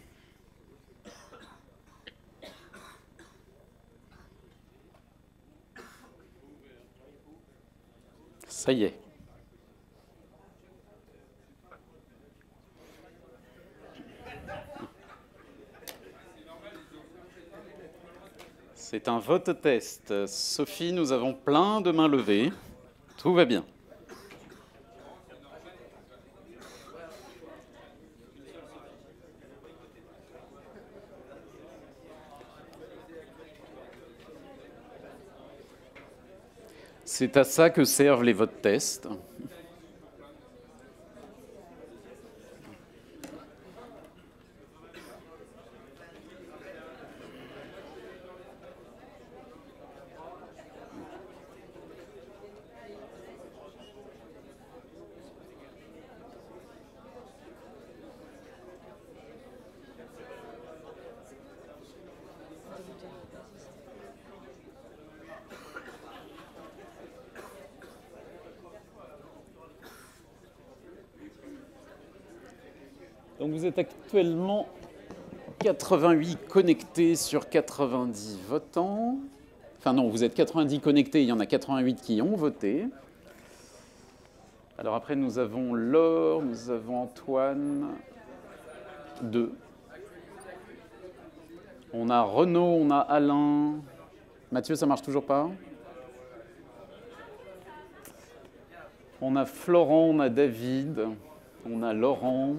Ça y est. C'est un vote test. Sophie, nous avons plein de mains levées. Tout va bien. C'est à ça que servent les votes tests. Donc vous êtes actuellement quatre-vingt-huit connectés sur quatre-vingt-dix votants. Enfin non, vous êtes quatre-vingt-dix connectés, il y en a quatre-vingt-huit qui ont voté. Alors après, nous avons Laure, nous avons Antoine, deux. On a Renaud, on a Alain. Mathieu, ça marche toujours pas? On a Florent, on a David, on a Laurent.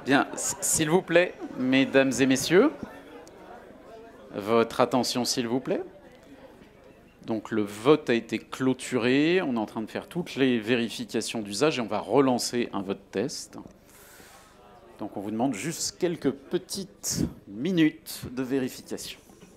Bien, s'il vous plaît, mesdames et messieurs, votre attention s'il vous plaît. Donc le vote a été clôturé, on est en train de faire toutes les vérifications d'usage et on va relancer un vote test. Donc on vous demande juste quelques petites minutes de vérification.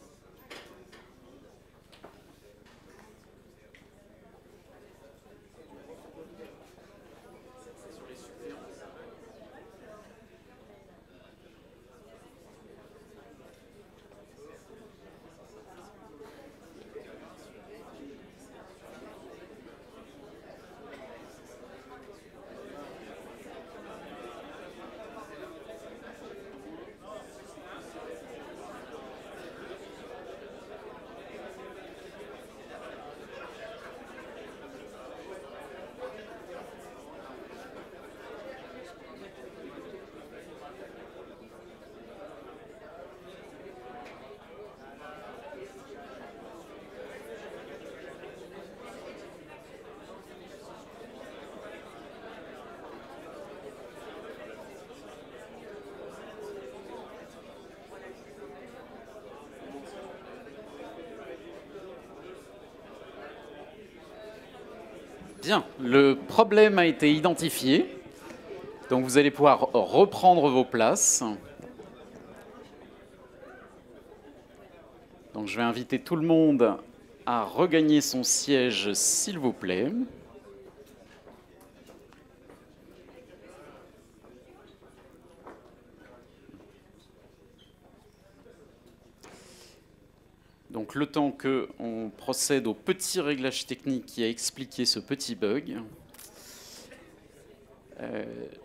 Bien, le problème a été identifié. Donc vous allez pouvoir reprendre vos places. Donc je vais inviter tout le monde à regagner son siège, s'il vous plaît. Donc le temps qu'on procède au petit réglage technique qui a expliqué ce petit bug. Euh,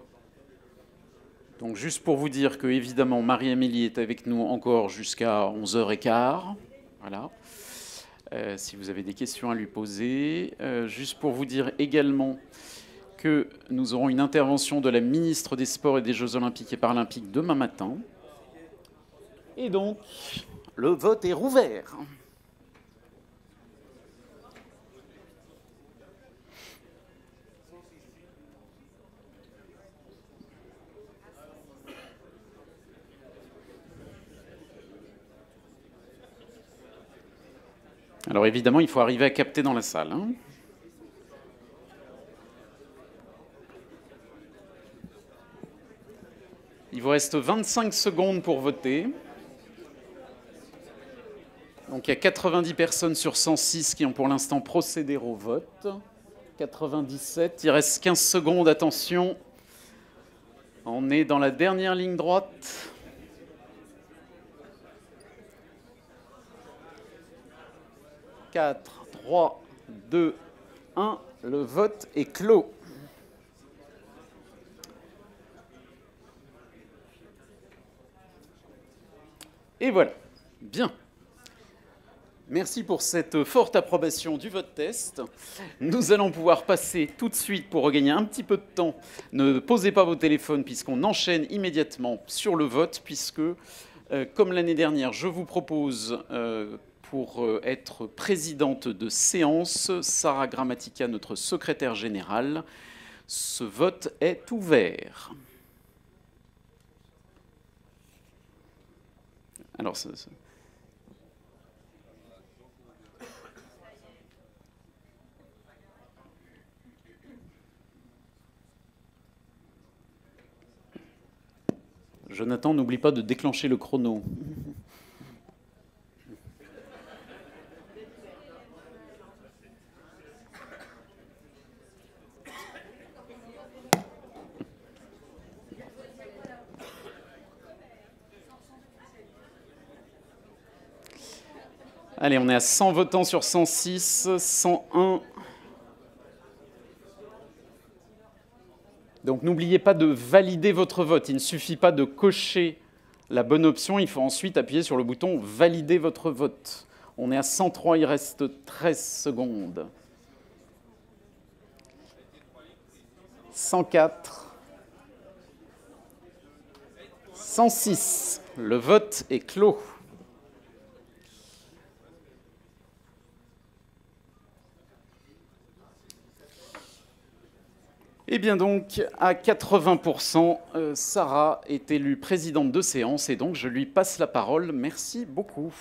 donc juste pour vous dire que évidemment Marie-Amélie est avec nous encore jusqu'à onze heures quinze. Voilà. Euh, si vous avez des questions à lui poser. Euh, juste pour vous dire également que nous aurons une intervention de la ministre des Sports et des Jeux Olympiques et Paralympiques demain matin. Et donc, le vote est rouvert. Alors évidemment, il faut arriver à capter dans la salle. Hein. Il vous reste vingt-cinq secondes pour voter. Donc il y a quatre-vingt-dix personnes sur cent six qui ont pour l'instant procédé au vote. quatre-vingt-dix-sept, il reste quinze secondes, attention. On est dans la dernière ligne droite. quatre, trois, deux, un, le vote est clos. Et voilà, bien. Merci pour cette forte approbation du vote test. Nous allons pouvoir passer tout de suite, pour regagner un petit peu de temps, ne posez pas vos téléphones puisqu'on enchaîne immédiatement sur le vote, puisque, euh, comme l'année dernière, je vous propose, euh, pour euh, être présidente de séance, Sarah Grammatica, notre secrétaire générale. Ce vote est ouvert. Alors, ça, ça... Jonathan, n'oublie pas de déclencher le chrono. Allez, on est à cent votants sur cent six, cent un. Donc n'oubliez pas de valider votre vote. Il ne suffit pas de cocher la bonne option, il faut ensuite appuyer sur le bouton « Valider votre vote ». On est à cent trois, il reste treize secondes. cent quatre. cent six. Le vote est clos. Eh bien donc, à quatre-vingts pour cent, euh, Sarah est élue présidente de séance et donc je lui passe la parole. Merci beaucoup.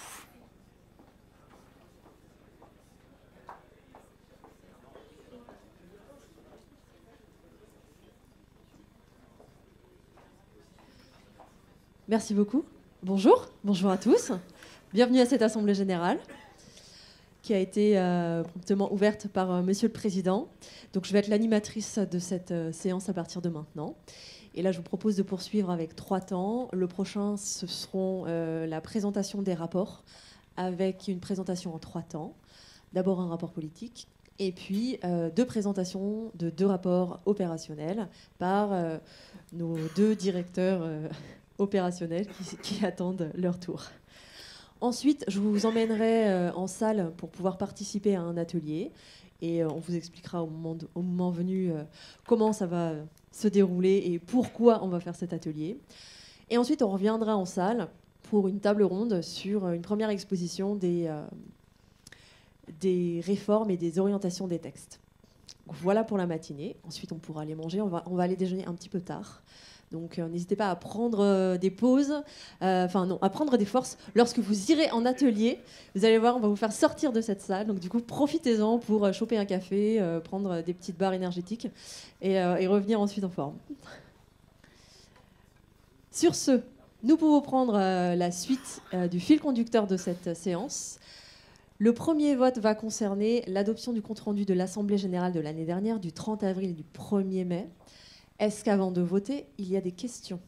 Merci beaucoup. Bonjour, bonjour à tous. Bienvenue à cette Assemblée générale qui a été euh, promptement ouverte par euh, Monsieur le Président. Donc je vais être l'animatrice de cette euh, séance à partir de maintenant. Et là, je vous propose de poursuivre avec trois temps. Le prochain, ce seront euh, la présentation des rapports avec une présentation en trois temps. D'abord un rapport politique et puis euh, deux présentations de deux rapports opérationnels par euh, nos deux directeurs euh, opérationnels qui, qui attendent leur tour. Ensuite, je vous emmènerai euh, en salle pour pouvoir participer à un atelier et euh, on vous expliquera au moment, de, au moment venu euh, comment ça va se dérouler et pourquoi on va faire cet atelier. Et ensuite, on reviendra en salle pour une table ronde sur une première exposition des, euh, des réformes et des orientations des textes. Donc, voilà pour la matinée. Ensuite, on pourra aller manger. On va, on va aller déjeuner un petit peu tard. Donc euh, n'hésitez pas à prendre euh, des pauses, euh, enfin non, à prendre des forces lorsque vous irez en atelier. Vous allez voir, on va vous faire sortir de cette salle. Donc du coup, profitez-en pour euh, choper un café, euh, prendre des petites barres énergétiques et, euh, et revenir ensuite en forme. Sur ce, nous pouvons prendre euh, la suite euh, du fil conducteur de cette séance. Le premier vote va concerner l'adoption du compte-rendu de l'Assemblée générale de l'année dernière, du trente avril et du premier mai. Est-ce qu'avant de voter, il y a des questions?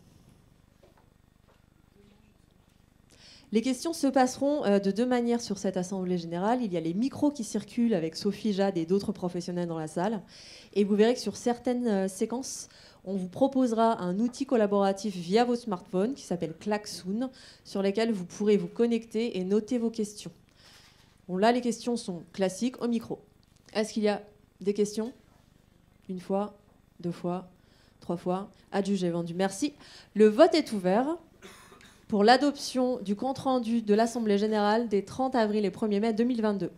Les questions se passeront euh, de deux manières sur cette Assemblée générale. Il y a les micros qui circulent avec Sophie, Jade et d'autres professionnels dans la salle. Et vous verrez que sur certaines euh, séquences, on vous proposera un outil collaboratif via vos smartphones qui s'appelle Klaxoon, sur lesquels vous pourrez vous connecter et noter vos questions. Bon, là, les questions sont classiques au micro. Est-ce qu'il y a des questions? Une fois, deux fois, trois fois. Adjugé, vendu. Merci. Le vote est ouvert pour l'adoption du compte-rendu de l'Assemblée générale des trente avril et premier mai deux mille vingt-deux.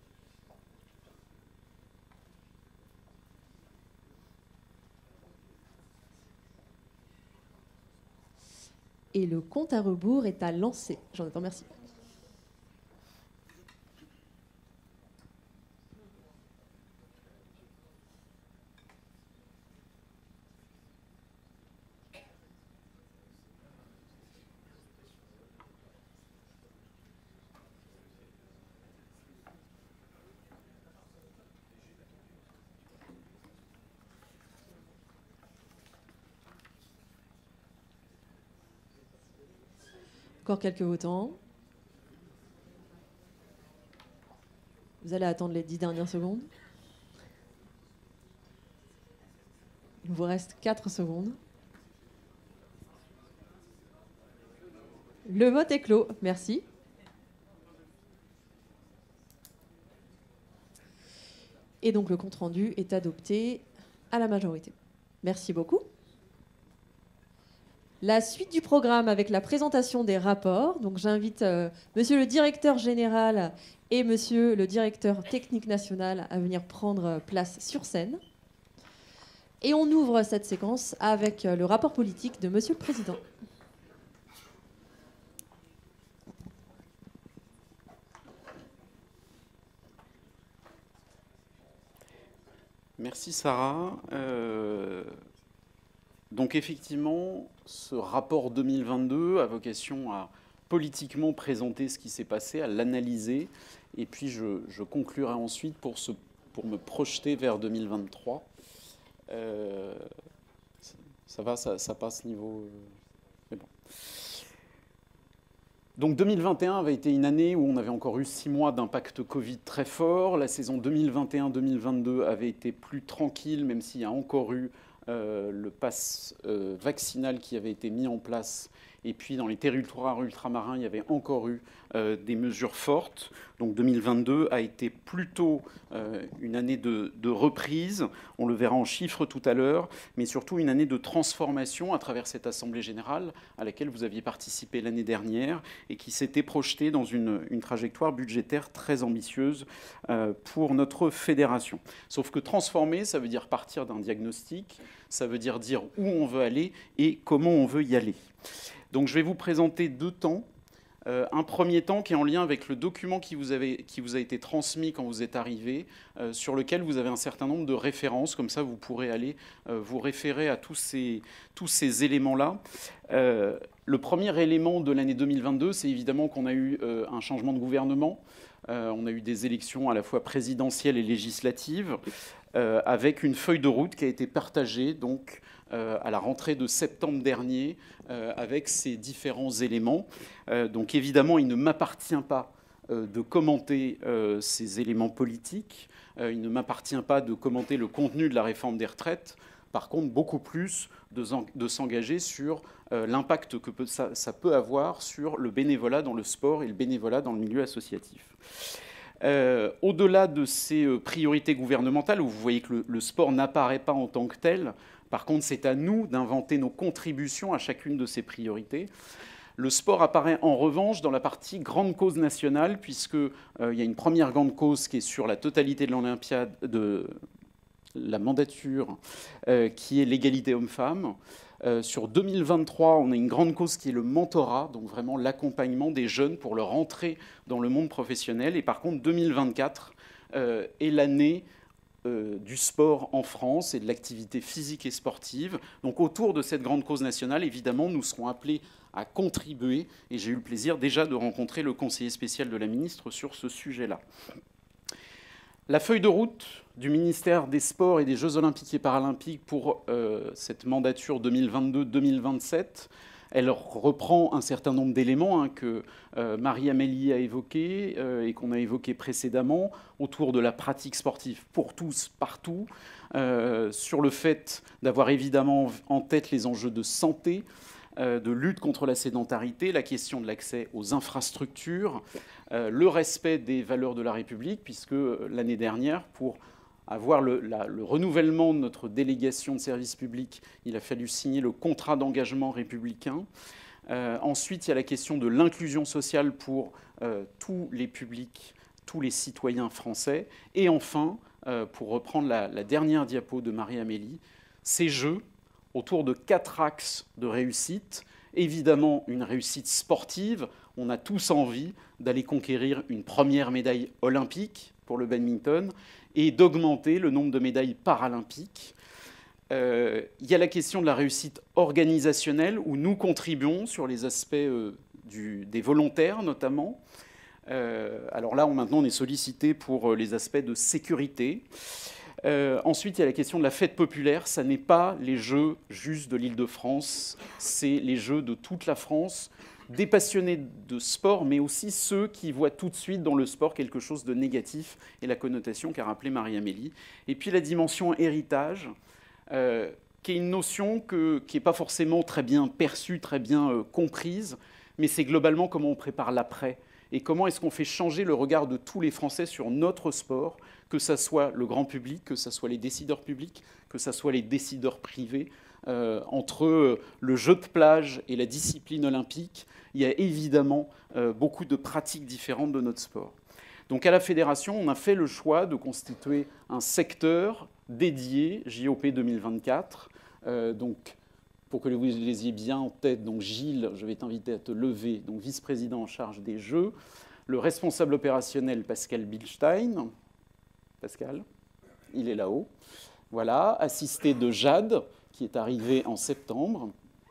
Et le compte à rebours est à lancer. J'en attends, merci. Encore quelques votants. Vous allez attendre les dix dernières secondes. Il vous reste quatre secondes. Le vote est clos. Merci. Et donc le compte-rendu est adopté à la majorité. Merci beaucoup. La suite du programme avec la présentation des rapports. Donc j'invite euh, Monsieur le directeur général et Monsieur le directeur technique national à venir prendre place sur scène. Et on ouvre cette séquence avec euh, le rapport politique de Monsieur le Président. Merci Sarah. Euh... Donc effectivement, ce rapport deux mille vingt-deux a vocation à politiquement présenter ce qui s'est passé, à l'analyser, et puis je, je conclurai ensuite pour, se, pour me projeter vers deux mille vingt-trois. Euh, ça va, ça, ça passe niveau... Mais bon. Donc deux mille vingt et un avait été une année où on avait encore eu six mois d'impact Covid très fort. La saison deux mille vingt et un deux mille vingt-deux avait été plus tranquille, même s'il y a encore eu Euh, le pass euh, vaccinal qui avait été mis en place Et puis dans les territoires ultramarins, il y avait encore eu euh, des mesures fortes. Donc deux mille vingt-deux a été plutôt euh, une année de, de reprise, on le verra en chiffres tout à l'heure, mais surtout une année de transformation à travers cette Assemblée générale à laquelle vous aviez participé l'année dernière et qui s'était projetée dans une, une trajectoire budgétaire très ambitieuse euh, pour notre fédération. Sauf que transformer, ça veut dire partir d'un diagnostic, ça veut dire dire où on veut aller et comment on veut y aller. Donc je vais vous présenter deux temps. Euh, un premier temps qui est en lien avec le document qui vous, avez, qui vous a été transmis quand vous êtes arrivé, euh, sur lequel vous avez un certain nombre de références. Comme ça, vous pourrez aller euh, vous référer à tous ces, tous ces éléments-là. Euh, le premier élément de l'année deux mille vingt-deux, c'est évidemment qu'on a eu euh, un changement de gouvernement. Euh, on a eu des élections à la fois présidentielles et législatives, euh, avec une feuille de route qui a été partagée donc, euh, à la rentrée de septembre dernier, euh, avec ces différents éléments. Euh, donc évidemment, il ne m'appartient pas euh, de commenter euh, ces éléments politiques, euh, il ne m'appartient pas de commenter le contenu de la réforme des retraites. Par contre, beaucoup plus de, de s'engager sur euh, l'impact que peut, ça, ça peut avoir sur le bénévolat dans le sport et le bénévolat dans le milieu associatif. Euh, au-delà de ces euh, priorités gouvernementales, où vous voyez que le, le sport n'apparaît pas en tant que tel, par contre, c'est à nous d'inventer nos contributions à chacune de ces priorités. Le sport apparaît en revanche dans la partie grande cause nationale, puisqu'il euh, y a une première grande cause qui est sur la totalité de l'Olympiade, de la mandature, euh, qui est l'égalité homme-femme. Euh, sur deux mille vingt-trois, on a une grande cause qui est le mentorat, donc vraiment l'accompagnement des jeunes pour leur entrée dans le monde professionnel. Et par contre, deux mille vingt-quatre euh, est l'année euh, du sport en France et de l'activité physique et sportive. Donc autour de cette grande cause nationale, évidemment, nous serons appelés à contribuer. Et j'ai eu le plaisir déjà de rencontrer le conseiller spécial de la ministre sur ce sujet-là. La feuille de route du ministère des Sports et des Jeux Olympiques et Paralympiques pour euh, cette mandature deux mille vingt-deux deux mille vingt-sept, elle reprend un certain nombre d'éléments hein, que euh, Marie-Amélie a évoqués euh, et qu'on a évoqués précédemment autour de la pratique sportive pour tous, partout, euh, sur le fait d'avoir évidemment en tête les enjeux de santé, de lutte contre la sédentarité, la question de l'accès aux infrastructures, euh, le respect des valeurs de la République, puisque l'année dernière, pour avoir le, la, le renouvellement de notre délégation de service public, il a fallu signer le contrat d'engagement républicain. Euh, ensuite, il y a la question de l'inclusion sociale pour euh, tous les publics, tous les citoyens français. Et enfin, euh, pour reprendre la, la dernière diapo de Marie-Amélie, ces jeux autour de quatre axes de réussite. Évidemment, une réussite sportive. On a tous envie d'aller conquérir une première médaille olympique pour le badminton et d'augmenter le nombre de médailles paralympiques. Euh, il y a la question de la réussite organisationnelle, où nous contribuons sur les aspects euh, du, des volontaires, notamment. Euh, alors là, on, maintenant, on est sollicité pour les aspects de sécurité. Euh, ensuite, il y a la question de la fête populaire. Ça n'est pas les jeux juste de l'Île-de-France, c'est les jeux de toute la France, des passionnés de sport, mais aussi ceux qui voient tout de suite dans le sport quelque chose de négatif, et la connotation qu'a rappelée Marie-Amélie. Et puis la dimension héritage, euh, qui est une notion que, qui n'est pas forcément très bien perçue, très bien euh, comprise, mais c'est globalement comment on prépare l'après. Et comment est-ce qu'on fait changer le regard de tous les Français sur notre sport, que ce soit le grand public, que ce soit les décideurs publics, que ce soit les décideurs privés. Euh, entre le jeu de plage et la discipline olympique, il y a évidemment euh, beaucoup de pratiques différentes de notre sport. Donc à la Fédération, on a fait le choix de constituer un secteur dédié J O P deux mille vingt-quatre. Euh, donc, pour que vous les ayez bien en tête, donc Gilles, je vais t'inviter à te lever, donc vice-président en charge des Jeux, le responsable opérationnel Pascal Bilstein, Pascal, il est là-haut, voilà, assisté de Jade, qui est arrivé en septembre.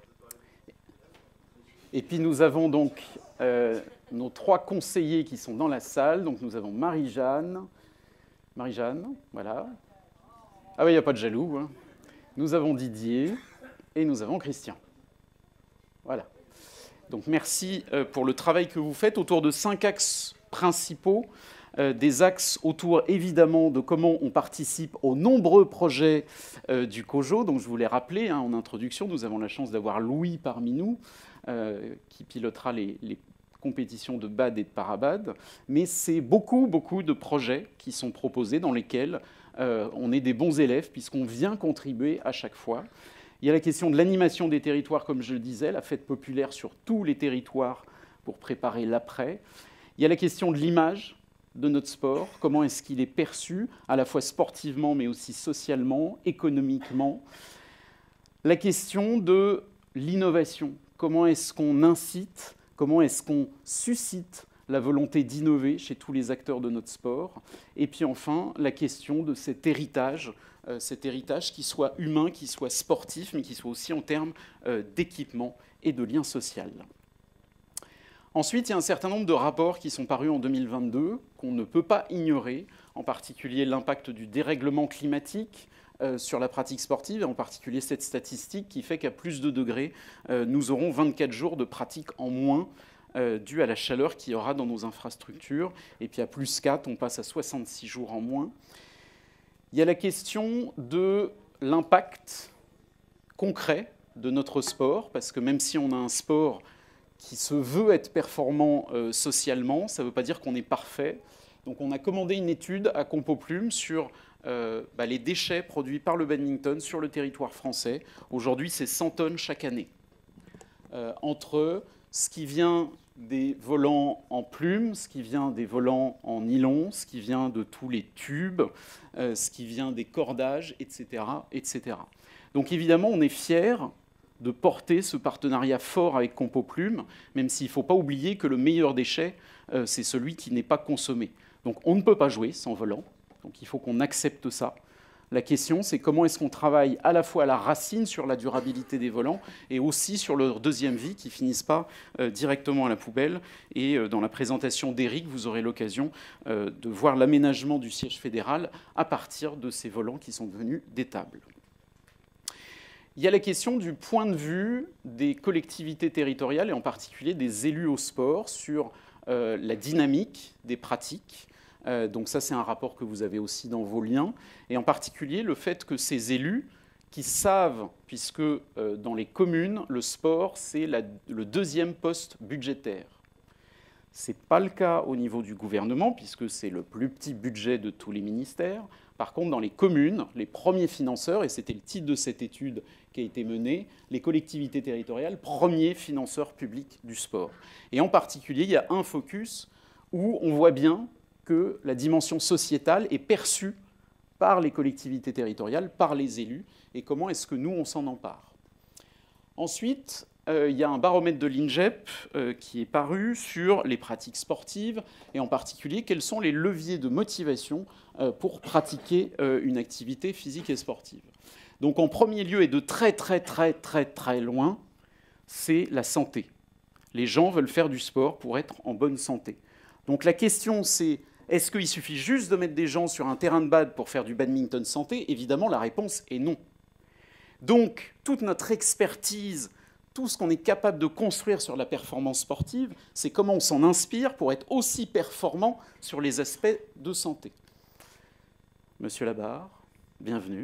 Et puis nous avons donc euh, nos trois conseillers qui sont dans la salle, donc nous avons Marie-Jeanne, Marie-Jeanne, voilà, ah oui, il n'y a pas de jaloux, hein. Nous avons Didier, et nous avons Christian. Voilà. Donc merci pour le travail que vous faites autour de cinq axes principaux. euh, des axes autour évidemment de comment on participe aux nombreux projets euh, du COJO. Donc je vous l'ai rappelé hein, en introduction, nous avons la chance d'avoir Louis parmi nous, euh, qui pilotera les, les compétitions de B A D et de Parabad. Mais c'est beaucoup, beaucoup de projets qui sont proposés dans lesquels euh, on est des bons élèves puisqu'on vient contribuer à chaque fois. Il y a la question de l'animation des territoires, comme je le disais, la fête populaire sur tous les territoires pour préparer l'après. Il y a la question de l'image de notre sport, comment est-ce qu'il est perçu, à la fois sportivement, mais aussi socialement, économiquement. La question de l'innovation, comment est-ce qu'on incite, comment est-ce qu'on suscite la volonté d'innover chez tous les acteurs de notre sport. Et puis enfin, la question de cet héritage, euh, cet héritage qui soit humain, qui soit sportif, mais qui soit aussi en termes euh, d'équipement et de lien social. Ensuite, il y a un certain nombre de rapports qui sont parus en deux mille vingt-deux, qu'on ne peut pas ignorer, en particulier l'impact du dérèglement climatique euh, sur la pratique sportive, et en particulier cette statistique qui fait qu'à plus de degrés, euh, nous aurons vingt-quatre jours de pratique en moins euh, dû à la chaleur qu'il y aura dans nos infrastructures. Et puis à plus quatre, on passe à soixante-six jours en moins. Il y a la question de l'impact concret de notre sport, parce que même si on a un sport qui se veut être performant euh, socialement, ça ne veut pas dire qu'on est parfait. Donc on a commandé une étude à Compoplume sur euh, bah, les déchets produits par le badminton sur le territoire français. Aujourd'hui, c'est cent tonnes chaque année. Euh, entre ce qui vient des volants en plumes, ce qui vient des volants en nylon, ce qui vient de tous les tubes, euh, ce qui vient des cordages, et cetera, et cetera. Donc évidemment, on est fiers de porter ce partenariat fort avec Compoplume, même s'il ne faut pas oublier que le meilleur déchet, euh, c'est celui qui n'est pas consommé. Donc on ne peut pas jouer sans volant, donc il faut qu'on accepte ça. La question, c'est comment est-ce qu'on travaille à la fois à la racine sur la durabilité des volants et aussi sur leur deuxième vie qui ne finissent pas euh, directement à la poubelle. Et euh, dans la présentation d'Éric, vous aurez l'occasion euh, de voir l'aménagement du siège fédéral à partir de ces volants qui sont devenus des tables. Il y a la question du point de vue des collectivités territoriales et en particulier des élus au sport sur euh, la dynamique des pratiques. Euh, donc ça, c'est un rapport que vous avez aussi dans vos liens. Et en particulier, le fait que ces élus qui savent, puisque euh, dans les communes, le sport, c'est la, le deuxième poste budgétaire. Ce n'est pas le cas au niveau du gouvernement, puisque c'est le plus petit budget de tous les ministères. Par contre, dans les communes, les premiers financeurs, et c'était le titre de cette étude qui a été menée, les collectivités territoriales, premiers financeurs publics du sport. Et en particulier, il y a un focus où on voit bien que la dimension sociétale est perçue par les collectivités territoriales, par les élus, et comment est-ce que nous, on s'en empare. Ensuite, euh, il y a un baromètre de l'INGEP euh, qui est paru sur les pratiques sportives, et en particulier, quels sont les leviers de motivation euh, pour pratiquer euh, une activité physique et sportive. Donc en premier lieu, et de très très très très très loin, c'est la santé. Les gens veulent faire du sport pour être en bonne santé. Donc la question, c'est est-ce qu'il suffit juste de mettre des gens sur un terrain de bad pour faire du badminton santé? Évidemment, la réponse est non. Donc toute notre expertise, tout ce qu'on est capable de construire sur la performance sportive, c'est comment on s'en inspire pour être aussi performant sur les aspects de santé. Monsieur Labarre, bienvenue.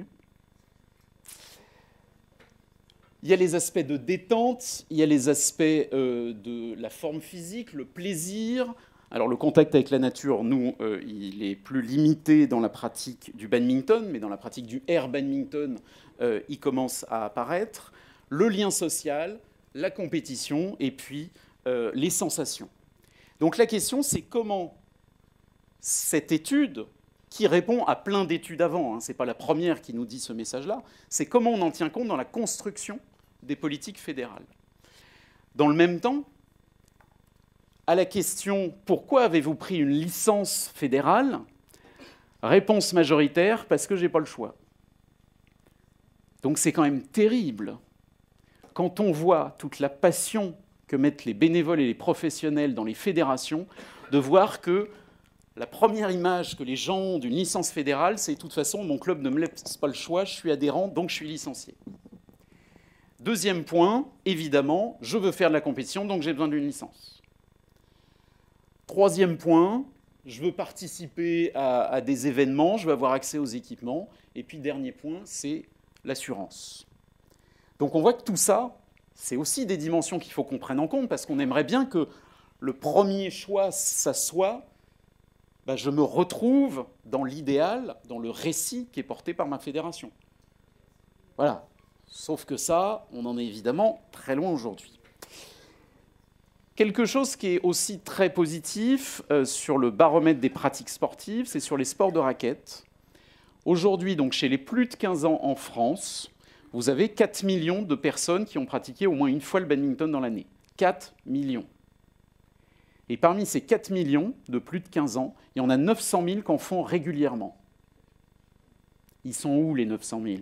Il y a les aspects de détente, il y a les aspects euh, de la forme physique, le plaisir. Alors le contact avec la nature, nous, euh, il est plus limité dans la pratique du badminton, mais dans la pratique du air badminton, euh, il commence à apparaître. Le lien social, la compétition et puis euh, les sensations. Donc la question, c'est comment cette étude, qui répond à plein d'études avant, hein, ce n'est pas la première qui nous dit ce message-là, c'est comment on en tient compte dans la construction des politiques fédérales. Dans le même temps, à la question « Pourquoi avez-vous pris une licence fédérale ?» Réponse majoritaire « Parce que je n'ai pas le choix ». Donc c'est quand même terrible quand on voit toute la passion que mettent les bénévoles et les professionnels dans les fédérations, de voir que la première image que les gens ont d'une licence fédérale, c'est « de toute façon, mon club ne me laisse pas le choix, je suis adhérent, donc je suis licencié ». Deuxième point, évidemment, je veux faire de la compétition, donc j'ai besoin d'une licence. Troisième point, je veux participer à, à des événements, je veux avoir accès aux équipements. Et puis, dernier point, c'est l'assurance. Donc, on voit que tout ça, c'est aussi des dimensions qu'il faut qu'on prenne en compte, parce qu'on aimerait bien que le premier choix, ça soit, ben, je me retrouve dans l'idéal, dans le récit qui est porté par ma fédération. Voilà. Sauf que ça, on en est évidemment très loin aujourd'hui. Quelque chose qui est aussi très positif euh, sur le baromètre des pratiques sportives, c'est sur les sports de raquettes. Aujourd'hui, donc, chez les plus de quinze ans en France, vous avez quatre millions de personnes qui ont pratiqué au moins une fois le badminton dans l'année. quatre millions. Et parmi ces quatre millions de plus de quinze ans, il y en a neuf cent mille qui en font régulièrement. Ils sont où, les neuf cent mille ?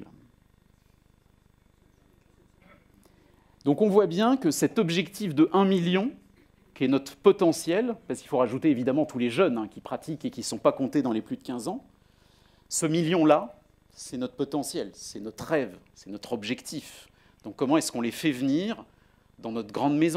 Donc on voit bien que cet objectif de un million, qui est notre potentiel, parce qu'il faut rajouter évidemment tous les jeunes hein, qui pratiquent et qui ne sont pas comptés dans les plus de quinze ans, ce million-là, c'est notre potentiel, c'est notre rêve, c'est notre objectif. Donc comment est-ce qu'on les fait venir dans notre grande maison ?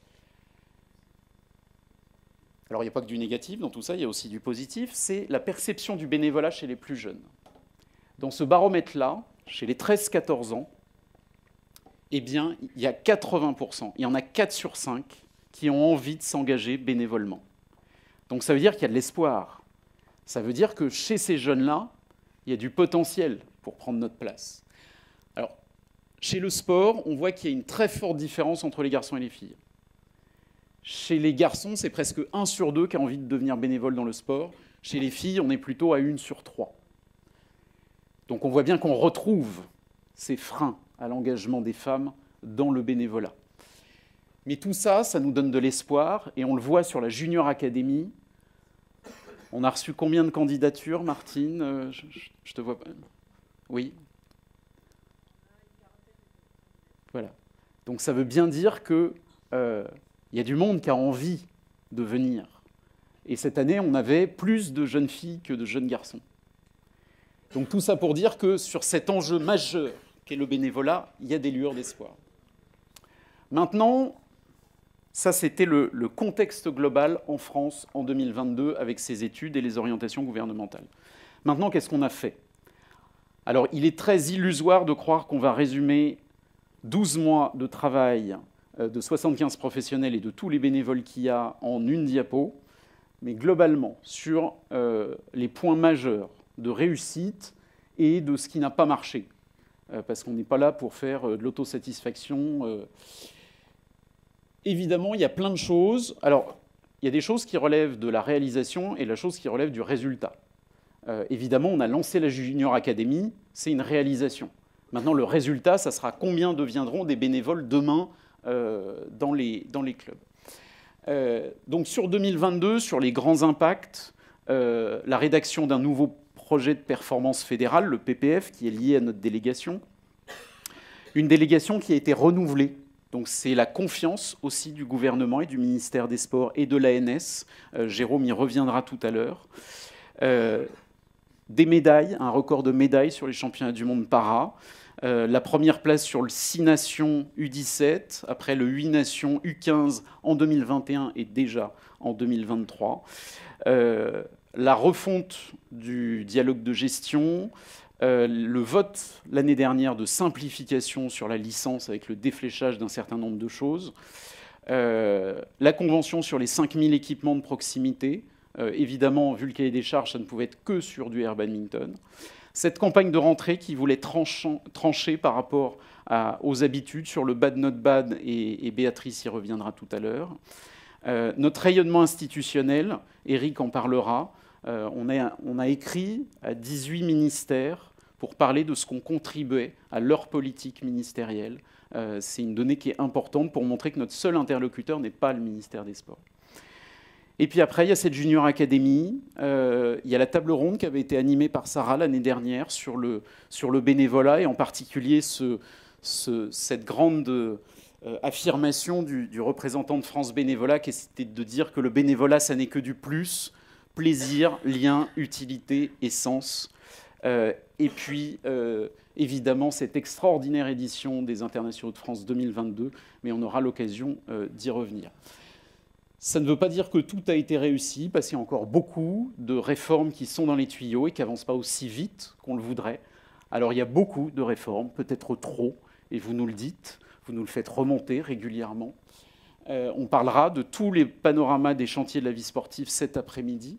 Alors il n'y a pas que du négatif dans tout ça, il y a aussi du positif, c'est la perception du bénévolat chez les plus jeunes. Dans ce baromètre-là, chez les treize quatorze ans, eh bien, il y a quatre-vingts pour cent, il y en a quatre sur cinq qui ont envie de s'engager bénévolement. Donc ça veut dire qu'il y a de l'espoir. Ça veut dire que chez ces jeunes-là, il y a du potentiel pour prendre notre place. Alors, chez le sport, on voit qu'il y a une très forte différence entre les garçons et les filles. Chez les garçons, c'est presque un sur deux qui a envie de devenir bénévole dans le sport. Chez les filles, on est plutôt à une sur trois. Donc on voit bien qu'on retrouve ces freins à l'engagement des femmes dans le bénévolat. Mais tout ça, ça nous donne de l'espoir, et on le voit sur la Junior Academy. On a reçu combien de candidatures, Martine ? je, je, je te vois pas. Oui. Voilà. Donc ça veut bien dire qu'il euh, y a du monde qui a envie de venir. Et cette année, on avait plus de jeunes filles que de jeunes garçons. Donc tout ça pour dire que sur cet enjeu majeur qu'est le bénévolat, il y a des lueurs d'espoir. Maintenant, ça c'était le, le contexte global en France en deux mille vingt-deux avec ces études et les orientations gouvernementales. Maintenant, qu'est-ce qu'on a fait ? Alors, il est très illusoire de croire qu'on va résumer douze mois de travail de soixante-quinze professionnels et de tous les bénévoles qu'il y a en une diapo, mais globalement, sur euh, les points majeurs de réussite et de ce qui n'a pas marché. Euh, parce qu'on n'est pas là pour faire euh, de l'autosatisfaction. Euh. Évidemment, il y a plein de choses. Alors, il y a des choses qui relèvent de la réalisation et la chose qui relève du résultat. Euh, évidemment, on a lancé la Junior Academy, c'est une réalisation. Maintenant, le résultat, ça sera combien deviendront des bénévoles demain euh, dans, les, dans les clubs. Euh, donc, sur deux mille vingt-deux, sur les grands impacts, euh, la rédaction d'un nouveau projet de performance fédérale, le P P F, qui est lié à notre délégation. Une délégation qui a été renouvelée. Donc c'est la confiance aussi du gouvernement et du ministère des Sports et de l'A N S. Euh, Jérôme y reviendra tout à l'heure. Euh, des médailles, un record de médailles sur les championnats du monde para. Euh, la première place sur le six nations U dix-sept, après le huit nations U quinze en deux mille vingt et un et déjà en deux mille vingt-trois. Euh, la refonte du dialogue de gestion, euh, le vote l'année dernière de simplification sur la licence avec le défléchage d'un certain nombre de choses, euh, la convention sur les cinq mille équipements de proximité, euh, évidemment, vu le cahier des charges, ça ne pouvait être que sur du air badminton. Cette campagne de rentrée qui voulait tranchant, trancher par rapport à, aux habitudes sur le bad not bad, et, et Béatrice y reviendra tout à l'heure. Euh, notre rayonnement institutionnel, Eric en parlera, euh, on, est, on a écrit à dix-huit ministères pour parler de ce qu'on contribuait à leur politique ministérielle. Euh, c'est une donnée qui est importante pour montrer que notre seul interlocuteur n'est pas le ministère des Sports. Et puis après, il y a cette Junior Academy, euh, il y a la table ronde qui avait été animée par Sarah l'année dernière sur le, sur le bénévolat, et en particulier ce, ce, cette grande euh, affirmation du, du représentant de France Bénévolat, qui était de dire que le bénévolat, ça n'est que du plus, plaisir, lien, utilité et sens. Euh, et puis, euh, évidemment, cette extraordinaire édition des Internationaux de France deux mille vingt-deux, mais on aura l'occasion euh, d'y revenir. Ça ne veut pas dire que tout a été réussi, parce qu'il y a encore beaucoup de réformes qui sont dans les tuyaux et qui n'avancent pas aussi vite qu'on le voudrait. Alors il y a beaucoup de réformes, peut-être trop, et vous nous le dites, vous nous le faites remonter régulièrement. Euh, on parlera de tous les panoramas des chantiers de la vie sportive cet après-midi.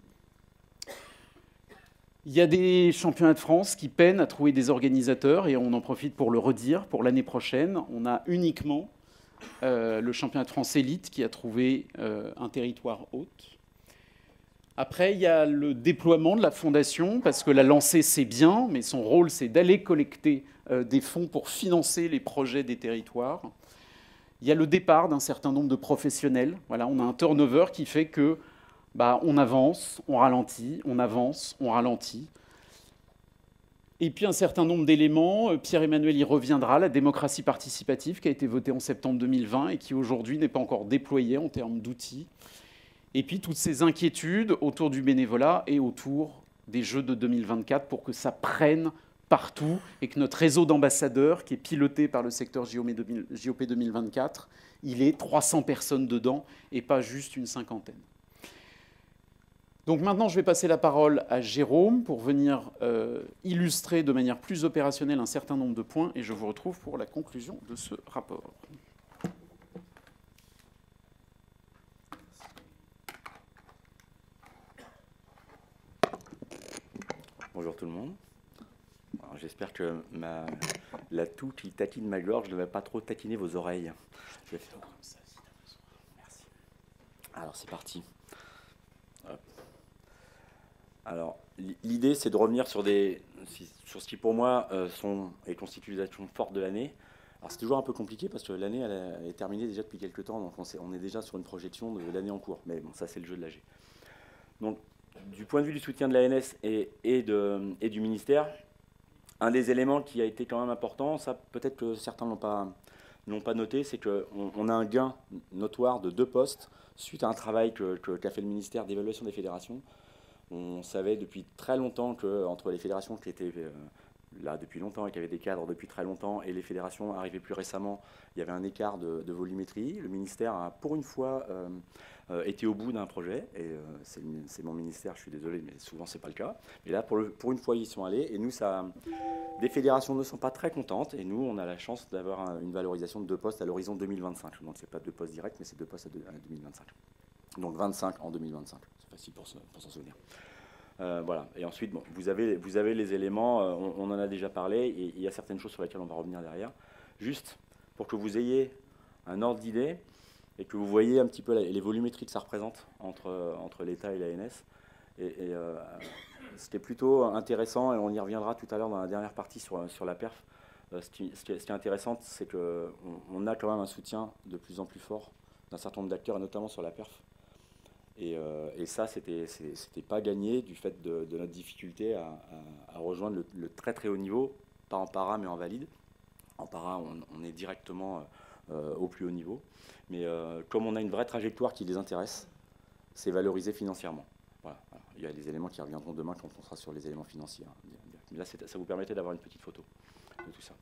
Il y a des championnats de France qui peinent à trouver des organisateurs, et on en profite pour le redire, pour l'année prochaine, on a uniquement euh, le championnat de France élite qui a trouvé euh, un territoire hôte. Après, il y a le déploiement de la fondation, parce que la lancée, c'est bien, mais son rôle, c'est d'aller collecter euh, des fonds pour financer les projets des territoires. Il y a le départ d'un certain nombre de professionnels. Voilà, on a un turnover qui fait que bah, on avance, on ralentit, on avance, on ralentit. Et puis un certain nombre d'éléments, Pierre-Emmanuel y reviendra, la démocratie participative qui a été votée en septembre deux mille vingt et qui aujourd'hui n'est pas encore déployée en termes d'outils. Et puis toutes ces inquiétudes autour du bénévolat et autour des Jeux de deux mille vingt-quatre pour que ça prenne partout et que notre réseau d'ambassadeurs, qui est piloté par le secteur J O P deux mille vingt-quatre, il est trois cents personnes dedans et pas juste une cinquantaine. Donc maintenant, je vais passer la parole à Jérôme pour venir euh, illustrer de manière plus opérationnelle un certain nombre de points et je vous retrouve pour la conclusion de ce rapport. Bonjour tout le monde. J'espère que ma, la toux qui tatine ma gorge ne va pas trop tatiner vos oreilles. Je vais faire comme ça si tu as besoin. Merci. Alors c'est parti. Hop. Alors l'idée c'est de revenir sur, des, sur ce qui pour moi euh, sont, et constituent les actions fortes de l'année. Alors c'est toujours un peu compliqué parce que l'année elle, elle est terminée déjà depuis quelques temps, donc on, sait, on est déjà sur une projection de l'année en cours. Mais bon, ça c'est le jeu de l'A G. Donc du point de vue du soutien de l'A N S et, et, de, et du ministère, un des éléments qui a été quand même important, ça peut-être que certains ne l'ont pas, l'ont pas noté, c'est qu'on on a un gain notoire de deux postes suite à un travail que, que, qu'a fait le ministère d'évaluation des fédérations. On savait depuis très longtemps qu'entre les fédérations qui étaient euh, là depuis longtemps et qui avaient des cadres depuis très longtemps et les fédérations arrivées plus récemment, il y avait un écart de, de volumétrie. Le ministère a pour une fois euh, euh, été au bout d'un projet, et euh, c'est, c'est mon ministère, je suis désolé, mais souvent c'est pas le cas. Mais là, pour, le, pour une fois, ils y sont allés, et nous, ça, des fédérations ne sont pas très contentes, et nous, on a la chance d'avoir un, une valorisation de deux postes à l'horizon deux mille vingt-cinq. Donc c'est pas deux postes directs, mais c'est deux postes à, deux, à deux mille vingt-cinq. Donc vingt-cinq en deux mille vingt-cinq, c'est facile pour, pour s'en souvenir. Euh, voilà. Et ensuite, bon, vous, avez, vous avez les éléments, euh, on, on en a déjà parlé, et il y a certaines choses sur lesquelles on va revenir derrière. Juste pour que vous ayez un ordre d'idée et que vous voyez un petit peu la, les volumétries que ça représente entre, entre l'État et l'A N S. Et, et euh, c'était plutôt intéressant, et on y reviendra tout à l'heure dans la dernière partie sur, sur la perf. Euh, ce, qui, ce, qui, ce qui est intéressant, c'est qu'on on a quand même un soutien de plus en plus fort d'un certain nombre d'acteurs, et notamment sur la perf. Et, euh, et ça, c'était, c'était pas gagné du fait de, de notre difficulté à, à, à rejoindre le, le très très haut niveau, pas en para mais en valide. En para, on, on est directement euh, au plus haut niveau. Mais euh, comme on a une vraie trajectoire qui les intéresse, c'est valorisé financièrement. Voilà. Alors, il y a des éléments qui reviendront demain quand on sera sur les éléments financiers. Mais là, ça vous permettait d'avoir une petite photo de tout ça.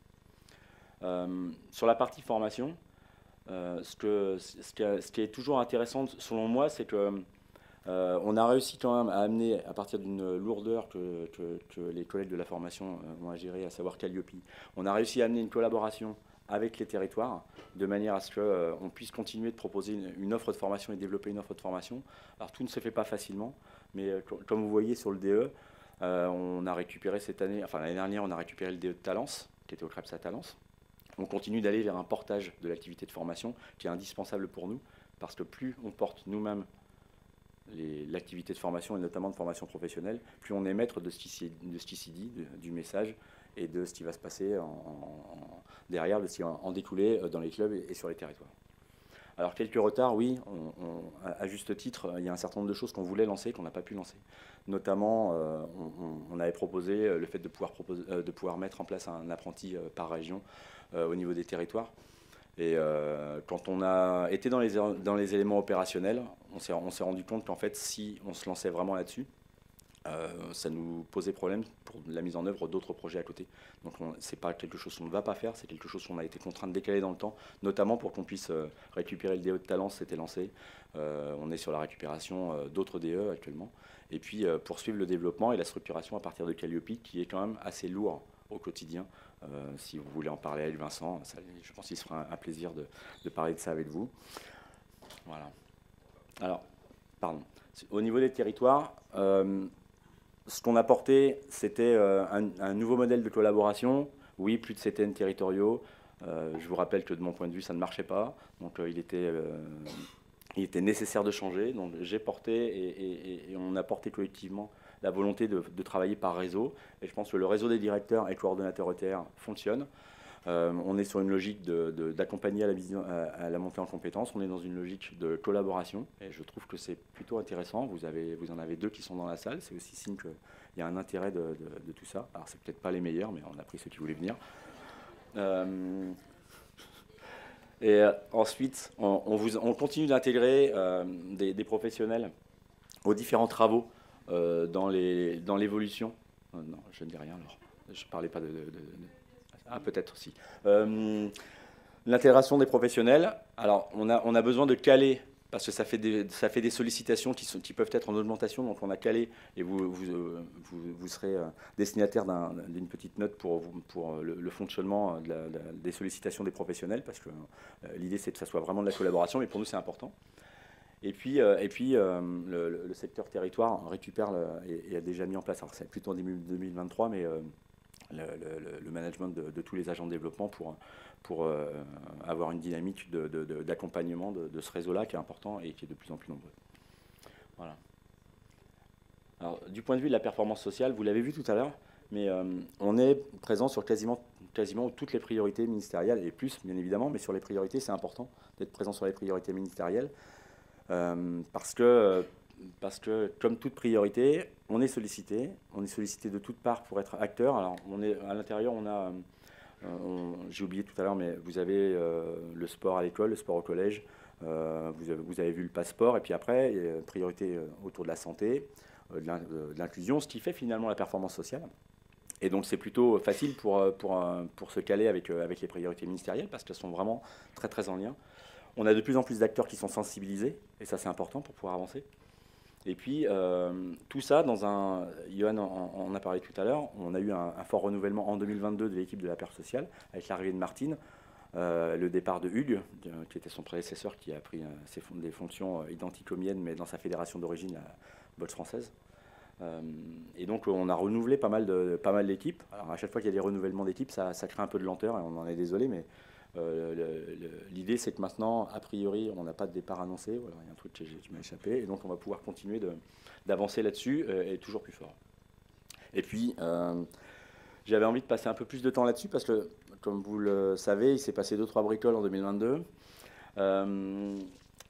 Euh, sur la partie formation, Euh, ce, que, ce, qui a, ce qui est toujours intéressant, selon moi, c'est qu'on euh, a réussi quand même à amener, à partir d'une lourdeur que, que, que les collègues de la formation euh, ont à gérer, à savoir Calliope, on a réussi à amener une collaboration avec les territoires, de manière à ce qu'on euh, puisse continuer de proposer une, une offre de formation et développer une offre de formation. Alors tout ne se fait pas facilement, mais euh, comme vous voyez sur le D E, euh, on a récupéré cette année, enfin l'année dernière, on a récupéré le D E de Talence, qui était au CREPS à Talence. On continue d'aller vers un portage de l'activité de formation qui est indispensable pour nous, parce que plus on porte nous-mêmes l'activité de formation, et notamment de formation professionnelle, plus on est maître de ce qui s'y dit, de, du message, et de ce qui va se passer en, en, derrière, de ce qui va en découler dans les clubs et, et sur les territoires. Alors quelques retards, oui, on, on, à juste titre, il y a un certain nombre de choses qu'on voulait lancer, qu'on n'a pas pu lancer. Notamment, euh, on, on avait proposé le fait de pouvoir, proposer, de pouvoir mettre en place un apprenti par région euh, au niveau des territoires. Et euh, quand on a été dans les, dans les éléments opérationnels, on s'est on s'est rendu compte qu'en fait, si on se lançait vraiment là-dessus, Euh, ça nous posait problème pour la mise en œuvre d'autres projets à côté. Donc ce n'est pas quelque chose qu'on ne va pas faire, c'est quelque chose qu'on a été contraint de décaler dans le temps, notamment pour qu'on puisse euh, récupérer le D E de Talence, c'était lancé. Euh, on est sur la récupération euh, d'autres D E actuellement. Et puis euh, poursuivre le développement et la structuration à partir de Calliope, qui est quand même assez lourd au quotidien. Euh, si vous voulez en parler avec Vincent, ça, je pense qu'il se fera un, un plaisir de, de parler de ça avec vous. Voilà. Alors, pardon. Au niveau des territoires, euh, ce qu'on apportait, c'était euh, un, un nouveau modèle de collaboration. Oui, plus de C T N territoriaux. Euh, je vous rappelle que de mon point de vue, ça ne marchait pas. Donc euh, il, était, euh, il était nécessaire de changer. Donc j'ai porté et, et, et on a porté collectivement la volonté de, de travailler par réseau. Et je pense que le réseau des directeurs et coordonnateurs E T R fonctionne. Euh, on est sur une logique d'accompagner à, à, à la montée en compétences. On est dans une logique de collaboration. Et je trouve que c'est plutôt intéressant. Vous, avez, vous en avez deux qui sont dans la salle. C'est aussi signe qu'il y a un intérêt de, de, de tout ça. Alors, c'est peut-être pas les meilleurs, mais on a pris ceux qui voulaient venir. Euh, et euh, ensuite, on, on, vous, on continue d'intégrer euh, des, des professionnels aux différents travaux euh, dans l'évolution. Euh, non, je ne dis rien alors. Je ne parlais pas de... de, de, de Ah, peut-être aussi. Euh, L'intégration des professionnels. Alors, on a, on a besoin de caler, parce que ça fait des, ça fait des sollicitations qui, sont, qui peuvent être en augmentation. Donc, on a calé, et vous, vous, vous, vous serez destinataire d'une un, petite note pour, pour le, le fonctionnement de la, de, des sollicitations des professionnels, parce que euh, l'idée, c'est que ça soit vraiment de la collaboration, mais pour nous, c'est important. Et puis, euh, et puis euh, le, le secteur territoire récupère le, et, et a déjà mis en place, alors c'est plutôt en deux mille vingt-trois, mais... Euh, Le, le, le management de, de tous les agents de développement pour, pour euh, avoir une dynamique d'accompagnement de, de, de, de ce réseau-là qui est important et qui est de plus en plus nombreux. Voilà. Alors, du point de vue de la performance sociale, vous l'avez vu tout à l'heure, mais euh, on est présent sur quasiment, quasiment toutes les priorités ministérielles, et plus bien évidemment, mais sur les priorités, c'est important d'être présent sur les priorités ministérielles, euh, parce que... Parce que, comme toute priorité, on est sollicité. On est sollicité de toutes parts pour être acteur. Alors, on est, à l'intérieur, on a... Euh, j'ai oublié tout à l'heure, mais vous avez euh, le sport à l'école, le sport au collège. Euh, vous, avez, vous avez vu le passeport. Et puis après, il y a une priorité autour de la santé, euh, de l'inclusion, ce qui fait finalement la performance sociale. Et donc, c'est plutôt facile pour, pour, pour se caler avec, avec les priorités ministérielles parce qu'elles sont vraiment très, très en lien. On a de plus en plus d'acteurs qui sont sensibilisés. Et ça, c'est important pour pouvoir avancer. Et puis, euh, tout ça dans un... Johan en, en a parlé tout à l'heure, on a eu un, un fort renouvellement en deux mille vingt-deux de l'équipe de la perf sociale, avec l'arrivée de Martine, euh, le départ de Hugues, qui était son prédécesseur, qui a pris euh, ses, des fonctions identiques aux miennes, mais dans sa fédération d'origine, la Boxe française. Euh, et donc, on a renouvelé pas mal de, pas mal d'équipes. Alors, à chaque fois qu'il y a des renouvellements d'équipes, ça, ça crée un peu de lenteur, et on en est désolé, mais... Euh, L'idée, c'est que maintenant, a priori, on n'a pas de départ annoncé. Voilà, il y a un truc qui, qui m'a échappé. Et donc, on va pouvoir continuer d'avancer là-dessus euh, et toujours plus fort. Et puis, euh, j'avais envie de passer un peu plus de temps là-dessus parce que, comme vous le savez, il s'est passé deux trois bricoles en deux mille vingt-deux. Euh,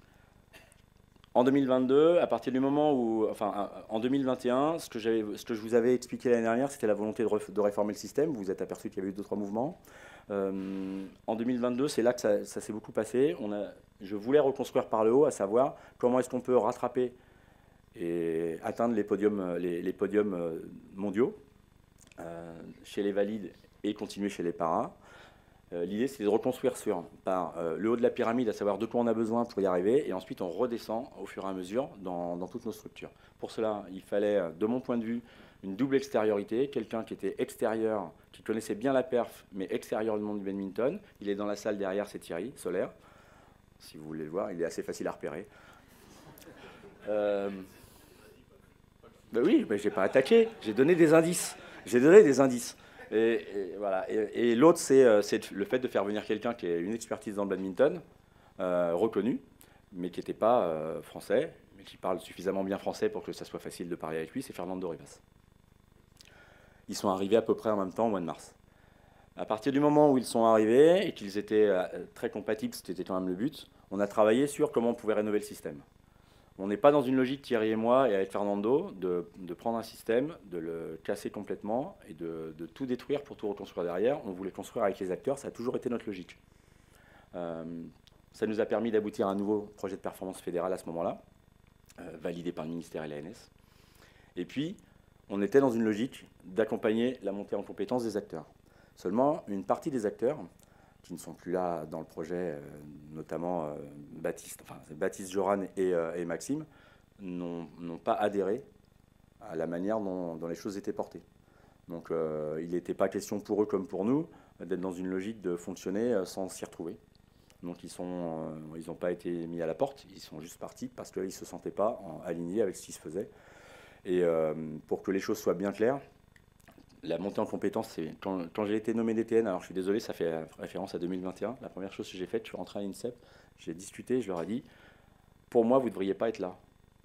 en deux mille vingt-deux, à partir du moment où... Enfin, en deux mille vingt et un, ce que, ce que je vous avais expliqué l'année dernière, c'était la volonté de, ref, de réformer le système. Vous vous êtes aperçu qu'il y avait eu deux trois mouvements. Euh, en deux mille vingt-deux, c'est là que ça, ça s'est beaucoup passé. On a, je voulais reconstruire par le haut, à savoir comment est-ce qu'on peut rattraper et atteindre les podiums, les, les podiums mondiaux euh, chez les valides et continuer chez les paras. Euh, L'idée, c'est de reconstruire sur, par euh, le haut de la pyramide, à savoir de quoi on a besoin pour y arriver, et ensuite on redescend au fur et à mesure dans, dans toutes nos structures. Pour cela, il fallait, de mon point de vue, une double extériorité, quelqu'un qui était extérieur, qui connaissait bien la perf, mais extérieur du monde du badminton. Il est dans la salle derrière, c'est Thierry Solaire. Si vous voulez le voir, il est assez facile à repérer. Euh... Ben oui, mais j'ai pas attaqué, j'ai donné des indices. J'ai donné des indices. Et, et, voilà. et, et l'autre, c'est le fait de faire venir quelqu'un qui a une expertise dans le badminton, euh, reconnu, mais qui n'était pas euh, français, mais qui parle suffisamment bien français pour que ça soit facile de parler avec lui, c'est Fernando Rivas. Ils sont arrivés à peu près en même temps au mois de mars. À partir du moment où ils sont arrivés et qu'ils étaient très compatibles, c'était quand même le but, on a travaillé sur comment on pouvait rénover le système. On n'est pas dans une logique, Thierry et moi, et avec Fernando, de, de prendre un système, de le casser complètement et de, de tout détruire pour tout reconstruire derrière. On voulait construire avec les acteurs, ça a toujours été notre logique. Euh, ça nous a permis d'aboutir à un nouveau projet de performance fédérale à ce moment-là, euh, validé par le ministère et l'A N S. Et puis, on était dans une logique d'accompagner la montée en compétence des acteurs. Seulement, une partie des acteurs, qui ne sont plus là dans le projet, euh, notamment euh, Baptiste, enfin, Baptiste, Joran et, euh, et Maxime, n'ont pas adhéré à la manière dont, dont les choses étaient portées. Donc euh, il n'était pas question pour eux comme pour nous d'être dans une logique de fonctionner sans s'y retrouver. Donc ils n'ont euh, pas été mis à la porte, ils sont juste partis parce qu'ils ne se sentaient pas en, alignés avec ce qui se faisait. Et euh, pour que les choses soient bien claires, la montée en compétence, c'est quand, quand j'ai été nommé D T N, alors je suis désolé, ça fait référence à deux mille vingt et un, la première chose que j'ai faite, je suis rentré à l'INSEP, j'ai discuté, je leur ai dit, pour moi, vous ne devriez pas être là.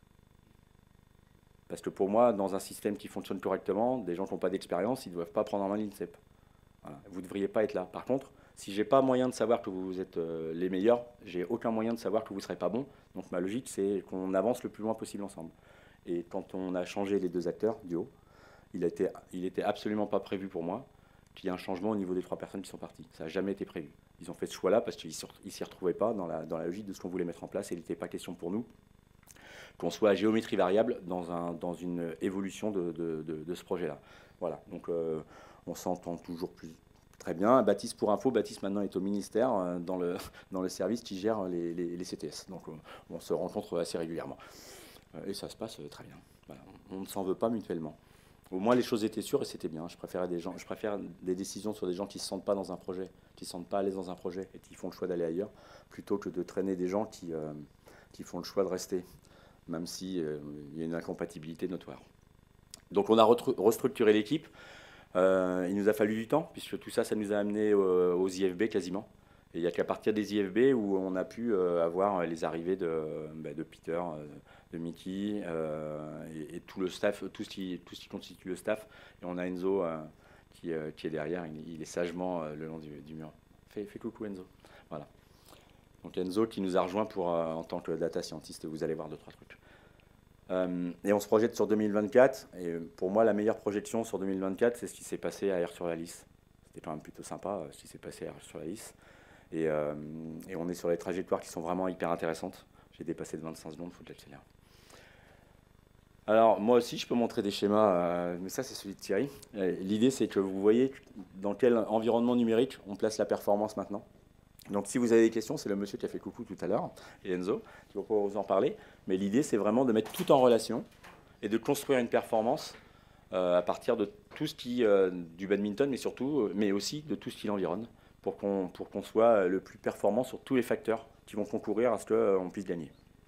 Parce que pour moi, dans un système qui fonctionne correctement, des gens qui n'ont pas d'expérience, ils ne doivent pas prendre en main l'INSEP. Voilà. Vous ne devriez pas être là. Par contre, si je n'ai pas moyen de savoir que vous êtes euh, les meilleurs, j'ai aucun moyen de savoir que vous ne serez pas bons. Donc ma logique, c'est qu'on avance le plus loin possible ensemble. Et quand on a changé les deux acteurs du haut, il était, il était absolument pas prévu pour moi qu'il y ait un changement au niveau des trois personnes qui sont parties. Ça n'a jamais été prévu. Ils ont fait ce choix-là parce qu'ils ne s'y retrouvaient pas dans la, dans la logique de ce qu'on voulait mettre en place. Et il n'était pas question pour nous qu'on soit à géométrie variable dans, un, dans une évolution de, de, de, de ce projet-là. Voilà, donc euh, on s'entend toujours plus très bien. Baptiste, pour info, Baptiste maintenant est au ministère, euh, dans, le, dans le service qui gère les, les, les C T S. Donc on, on se rencontre assez régulièrement. Euh, et ça se passe très bien. Voilà, on ne s'en veut pas mutuellement. Au moins les choses étaient sûres et c'était bien. Je préfère, des gens, je préfère des décisions sur des gens qui ne se sentent pas dans un projet, qui ne se sentent pas à l'aise dans un projet et qui font le choix d'aller ailleurs, plutôt que de traîner des gens qui, euh, qui font le choix de rester, même s'il euh, y a une incompatibilité notoire. Donc on a restructuré l'équipe. Euh, il nous a fallu du temps, puisque tout ça, ça nous a amené euh, aux I F B quasiment. Et il n'y a qu'à partir des I F B où on a pu euh, avoir les arrivées de, bah, de Peter, euh, de Mickey euh, et, et tout le staff, tout ce, qui, tout ce qui constitue le staff. Et on a Enzo euh, qui, euh, qui est derrière, il, il est sagement euh, le long du, du mur. Fais, fais coucou Enzo. Voilà. Donc Enzo qui nous a rejoint pour, euh, en tant que data scientist, vous allez voir deux, trois trucs. Euh, et on se projette sur deux mille vingt-quatre, et pour moi la meilleure projection sur deux mille vingt-quatre, c'est ce qui s'est passé à Air-sur-la-Lys. C'était quand même plutôt sympa ce qui s'est passé à Air-sur-la-Lys. Et, euh, et on est sur des trajectoires qui sont vraiment hyper intéressantes. J'ai dépassé de vingt-cinq secondes, il faut que j'accélère. Alors moi aussi je peux montrer des schémas, euh, mais ça c'est celui de Thierry. L'idée c'est que vous voyez dans quel environnement numérique on place la performance maintenant. Donc si vous avez des questions, c'est le monsieur qui a fait coucou tout à l'heure, et Enzo, qui va pouvoir vous en parler. Mais l'idée, c'est vraiment de mettre tout en relation et de construire une performance euh, à partir de tout ce qui, euh, du badminton, mais surtout, mais aussi de tout ce qui l'environne, pour qu'on pour qu'on soit le plus performant sur tous les facteurs qui vont concourir à ce qu'on euh, puisse gagner.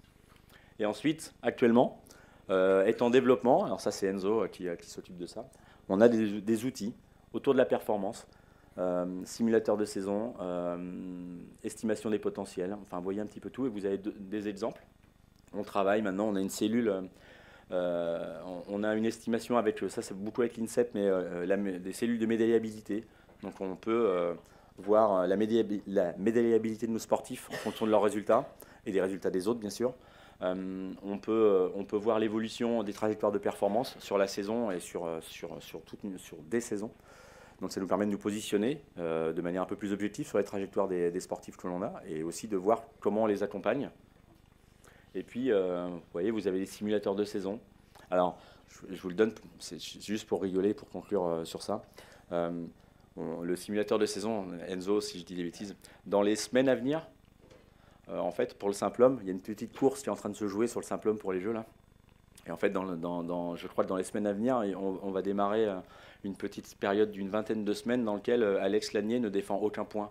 Et ensuite, actuellement, euh, est en développement, alors ça c'est Enzo qui, qui s'occupe de ça, on a des, des outils autour de la performance. Euh, simulateur de saison, euh, estimation des potentiels, enfin vous voyez un petit peu tout et vous avez de, des exemples. On travaille maintenant, on a une cellule, euh, on, on a une estimation avec, ça c'est beaucoup avec l'INSEP, mais euh, la, des cellules de médaillabilité. Donc on peut euh, voir la, médaillab la médaillabilité de nos sportifs en fonction de leurs résultats et des résultats des autres bien sûr. Euh, on, peut, on peut voir l'évolution des trajectoires de performance sur la saison et sur, sur, sur, toute, sur des saisons. Donc ça nous permet de nous positionner euh, de manière un peu plus objective sur les trajectoires des, des sportifs que l'on a et aussi de voir comment on les accompagne. Et puis, euh, vous voyez, vous avez des simulateurs de saison. Alors, je, je vous le donne, c'est juste pour rigoler, pour conclure euh, sur ça. Euh, on, le simulateur de saison, Enzo, si je dis des bêtises, dans les semaines à venir, euh, en fait, pour le simple homme, il y a une petite course qui est en train de se jouer sur le simple homme pour les Jeux, là. Et en fait, dans, dans, dans, je crois que dans les semaines à venir, on, on va démarrer euh, une petite période d'une vingtaine de semaines dans laquelle euh, Alex Lanier ne défend aucun point.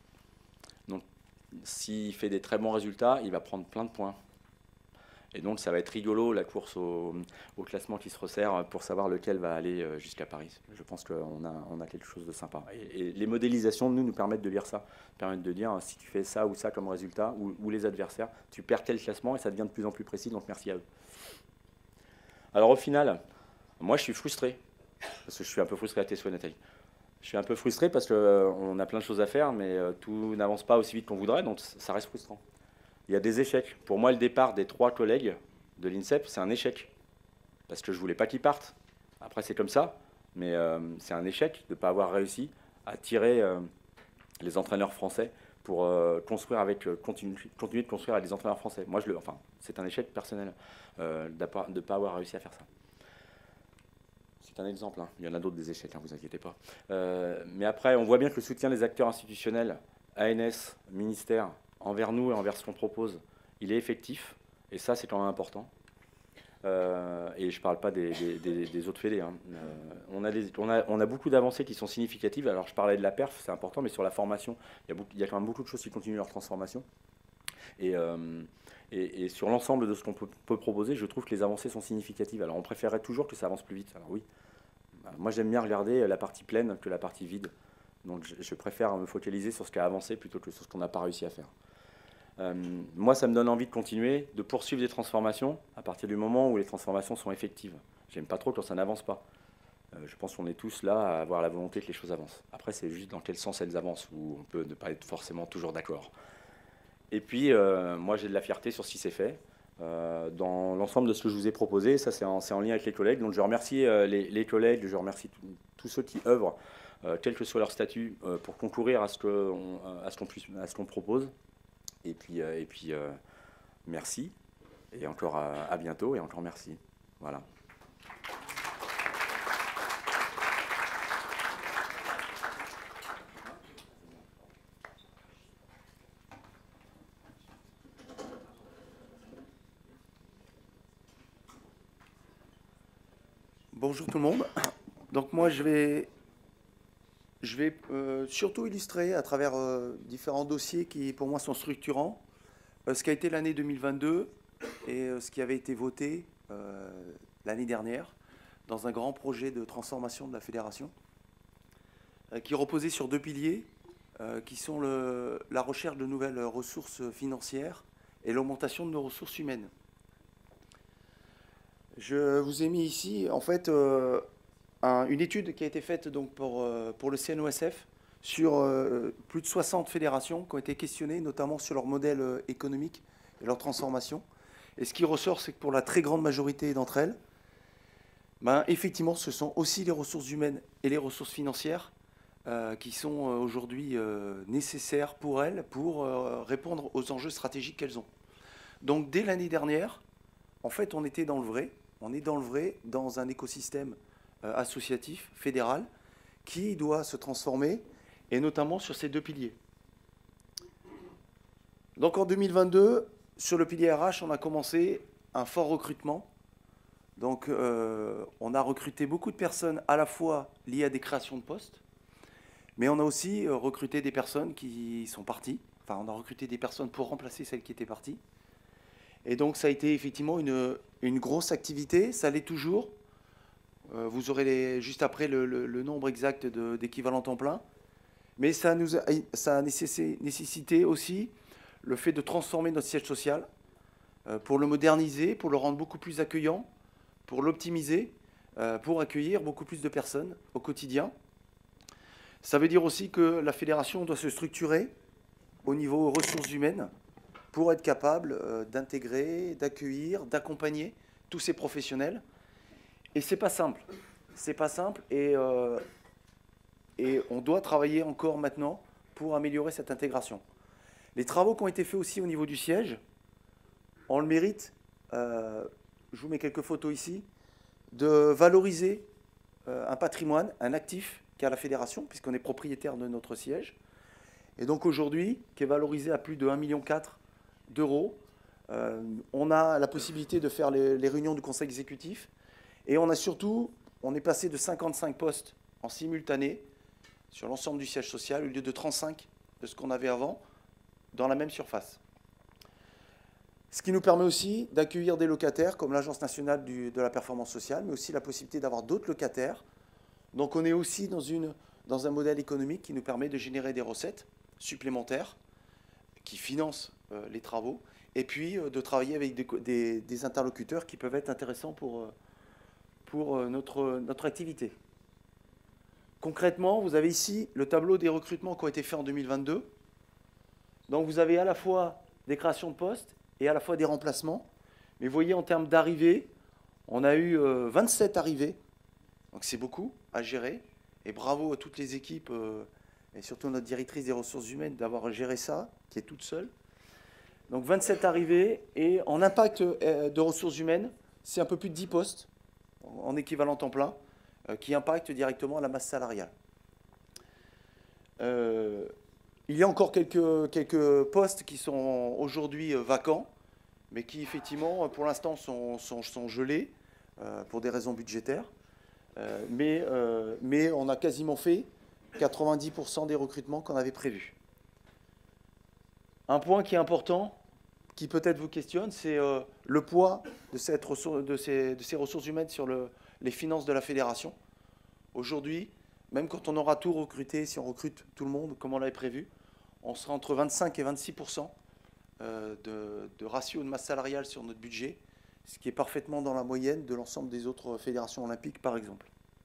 Donc, s'il fait des très bons résultats, il va prendre plein de points. Et donc, ça va être rigolo, la course au, au classement qui se resserre pour savoir lequel va aller euh, jusqu'à Paris. Je pense qu'on a, on a quelque chose de sympa. Et, et les modélisations, nous, nous permettent de lire ça. Permettent de dire, si tu fais ça ou ça comme résultat, ou, ou les adversaires, tu perds tel classement et ça devient de plus en plus précis, donc merci à eux. Alors au final, moi je suis frustré, parce que je suis un peu frustré à tes souhaits, Nathalie. Je suis un peu frustré parce qu'on euh, a plein de choses à faire, mais euh, tout n'avance pas aussi vite qu'on voudrait, donc ça reste frustrant. Il y a des échecs. Pour moi, le départ des trois collègues de l'INSEP, c'est un échec, parce que je ne voulais pas qu'ils partent. Après, c'est comme ça, mais euh, c'est un échec de ne pas avoir réussi à tirer euh, les entraîneurs français pour euh, construire avec, euh, continue, continuer de construire avec des entraîneurs français. Moi, je le, enfin, c'est un échec personnel euh, de ne pas avoir réussi à faire ça. c'est un exemple, hein. Il y en a d'autres des échecs, ne hein, vous inquiétez pas. Euh, mais après, on voit bien que le soutien des acteurs institutionnels, A N S, ministère, envers nous et envers ce qu'on propose, il est effectif. Et ça, c'est quand même important. Euh, et je ne parle pas des, des, des, des autres fédés. Hein. Euh, on, a des, on, a, on a beaucoup d'avancées qui sont significatives. Alors, je parlais de la perf, c'est important, mais sur la formation, il y a, beaucoup, il y a quand même beaucoup de choses qui continuent leur transformation. Et, euh, et, et sur l'ensemble de ce qu'on peut, peut proposer, je trouve que les avancées sont significatives. Alors, on préférerait toujours que ça avance plus vite. Alors oui, moi, j'aime bien regarder la partie pleine que la partie vide. Donc, je, je préfère me focaliser sur ce qui a avancé plutôt que sur ce qu'on n'a pas réussi à faire. Euh, moi, ça me donne envie de continuer, de poursuivre des transformations à partir du moment où les transformations sont effectives. J'aime pas trop quand ça n'avance pas. Euh, je pense qu'on est tous là à avoir la volonté que les choses avancent. Après, c'est juste dans quel sens elles avancent, où on peut ne pas être forcément toujours d'accord. Et puis, euh, moi, j'ai de la fierté sur ce qui s'est fait. Euh, dans l'ensemble de ce que je vous ai proposé, ça, c'est en, c'est en lien avec les collègues. Donc, je remercie euh, les, les collègues, je remercie tous ceux qui œuvrent, euh, quel que soit leur statut, euh, pour concourir à ce qu'on à ce qu'on puisse, à ce qu'on propose. Et puis, euh, et puis euh, merci, et encore à, à bientôt, et encore merci. Voilà. Bonjour tout le monde. Donc moi, je vais, je vais euh, surtout illustrer à travers euh, différents dossiers qui, pour moi, sont structurants, euh, ce qu'a été l'année deux mille vingt-deux et euh, ce qui avait été voté euh, l'année dernière dans un grand projet de transformation de la fédération euh, qui reposait sur deux piliers euh, qui sont le, la recherche de nouvelles ressources financières et l'augmentation de nos ressources humaines. Je vous ai mis ici, en fait, euh, un, une étude qui a été faite donc, pour, euh, pour le C N O S F sur euh, plus de soixante fédérations qui ont été questionnées, notamment sur leur modèle euh, économique et leur transformation. Et ce qui ressort, c'est que pour la très grande majorité d'entre elles, ben, effectivement, ce sont aussi les ressources humaines et les ressources financières euh, qui sont euh, aujourd'hui euh, nécessaires pour elles pour euh, répondre aux enjeux stratégiques qu'elles ont. Donc, dès l'année dernière, en fait, on était dans le vrai. On est dans le vrai, dans un écosystème euh, associatif, fédéral, qui doit se transformer, et notamment sur ces deux piliers. Donc en deux mille vingt-deux, sur le pilier R H, on a commencé un fort recrutement. Donc euh, on a recruté beaucoup de personnes à la fois liées à des créations de postes, mais on a aussi euh, recruté des personnes qui sont parties. Enfin, on a recruté des personnes pour remplacer celles qui étaient parties. Et donc, ça a été effectivement une, une grosse activité. Ça l'est toujours. Euh, vous aurez les, juste après le, le, le nombre exact d'équivalents temps plein. Mais ça, nous a, ça a nécessité, nécessité aussi le fait de transformer notre siège social euh, pour le moderniser, pour le rendre beaucoup plus accueillant, pour l'optimiser, euh, pour accueillir beaucoup plus de personnes au quotidien. Ça veut dire aussi que la fédération doit se structurer au niveau ressources humaines, pour être capable euh, d'intégrer, d'accueillir, d'accompagner tous ces professionnels. Et c'est pas simple. C'est pas simple et, euh, et on doit travailler encore maintenant pour améliorer cette intégration. Les travaux qui ont été faits aussi au niveau du siège, on le mérite, euh, je vous mets quelques photos ici, de valoriser euh, un patrimoine, un actif qu'a la fédération, puisqu'on est propriétaire de notre siège. Et donc aujourd'hui, qui est valorisé à plus de un virgule quatre million d'euros. Euh, on a la possibilité de faire les, les réunions du conseil exécutif et on a surtout, on est passé de cinquante-cinq postes en simultané sur l'ensemble du siège social au lieu de trente-cinq de ce qu'on avait avant dans la même surface. Ce qui nous permet aussi d'accueillir des locataires comme l'Agence nationale du, de la performance sociale, mais aussi la possibilité d'avoir d'autres locataires. Donc on est aussi dans, une, dans un modèle économique qui nous permet de générer des recettes supplémentaires qui financent euh, les travaux, et puis euh, de travailler avec des, des, des interlocuteurs qui peuvent être intéressants pour, euh, pour euh, notre, notre activité. Concrètement, vous avez ici le tableau des recrutements qui ont été faits en deux mille vingt-deux. Donc vous avez à la fois des créations de postes et à la fois des remplacements. Mais vous voyez, en termes d'arrivées, on a eu euh, vingt-sept arrivées, donc c'est beaucoup à gérer, et bravo à toutes les équipes, euh, et surtout notre directrice des ressources humaines d'avoir géré ça, qui est toute seule. Donc vingt-sept arrivées, et en impact de ressources humaines, c'est un peu plus de dix postes en équivalent temps plein. euh, qui impactent directement la masse salariale. Euh, il y a encore quelques, quelques postes qui sont aujourd'hui euh, vacants, mais qui effectivement, pour l'instant, sont, sont, sont gelés euh, pour des raisons budgétaires. Euh, mais, euh, mais on a quasiment fait quatre-vingt-dix pour cent des recrutements qu'on avait prévus. Un point qui est important, qui peut-être vous questionne, c'est euh, le poids de, cette ressource, de, ces, de ces ressources humaines sur le, les finances de la fédération. Aujourd'hui, même quand on aura tout recruté, si on recrute tout le monde comme on l'avait prévu, on sera entre vingt-cinq et vingt-six pour cent euh, de, de ratio de masse salariale sur notre budget, ce qui est parfaitement dans la moyenne de l'ensemble des autres fédérations olympiques, par exemple.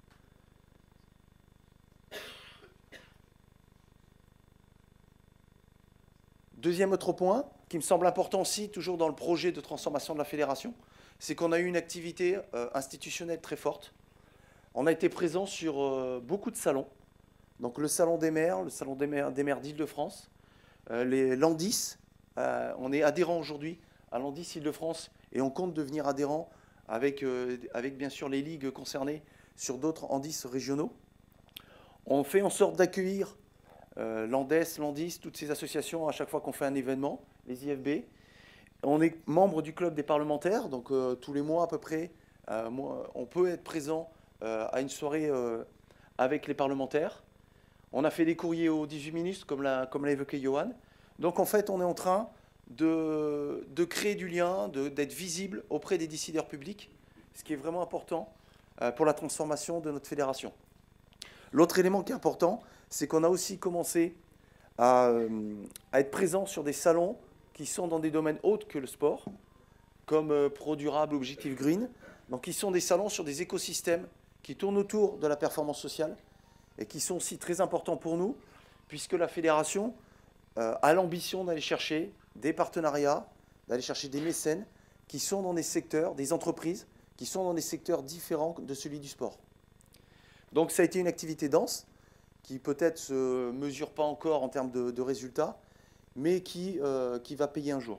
Deuxième autre point, qui me semble important aussi, toujours dans le projet de transformation de la fédération, c'est qu'on a eu une activité euh, institutionnelle très forte. On a été présent sur euh, beaucoup de salons, donc le salon des maires, le salon des maires, des maires d'Île-de-France, euh, les Landis, euh, on est adhérent aujourd'hui à Landis Île-de-France et on compte devenir adhérent avec, euh, avec bien sûr les ligues concernées sur d'autres Landis régionaux. On fait en sorte d'accueillir euh, Landes, Landis, toutes ces associations à chaque fois qu'on fait un événement, les I F B. On est membre du club des parlementaires, donc euh, tous les mois à peu près, euh, moi, on peut être présent euh, à une soirée euh, avec les parlementaires. On a fait des courriers aux dix-huit ministres, comme l'a comme l'a évoqué Johan. Donc en fait, on est en train de, de créer du lien, d'être visible auprès des décideurs publics, ce qui est vraiment important euh, pour la transformation de notre fédération. L'autre élément qui est important, c'est qu'on a aussi commencé à, euh, à être présent sur des salons qui sont dans des domaines autres que le sport, comme euh, Pro Durable, Objectif Green. Donc, ils sont des salons sur des écosystèmes qui tournent autour de la performance sociale et qui sont aussi très importants pour nous, puisque la fédération euh, a l'ambition d'aller chercher des partenariats, d'aller chercher des mécènes qui sont dans des secteurs, des entreprises, qui sont dans des secteurs différents de celui du sport. Donc, ça a été une activité dense, qui peut-être ne se mesure pas encore en termes de, de résultats, mais qui, euh, qui va payer un jour.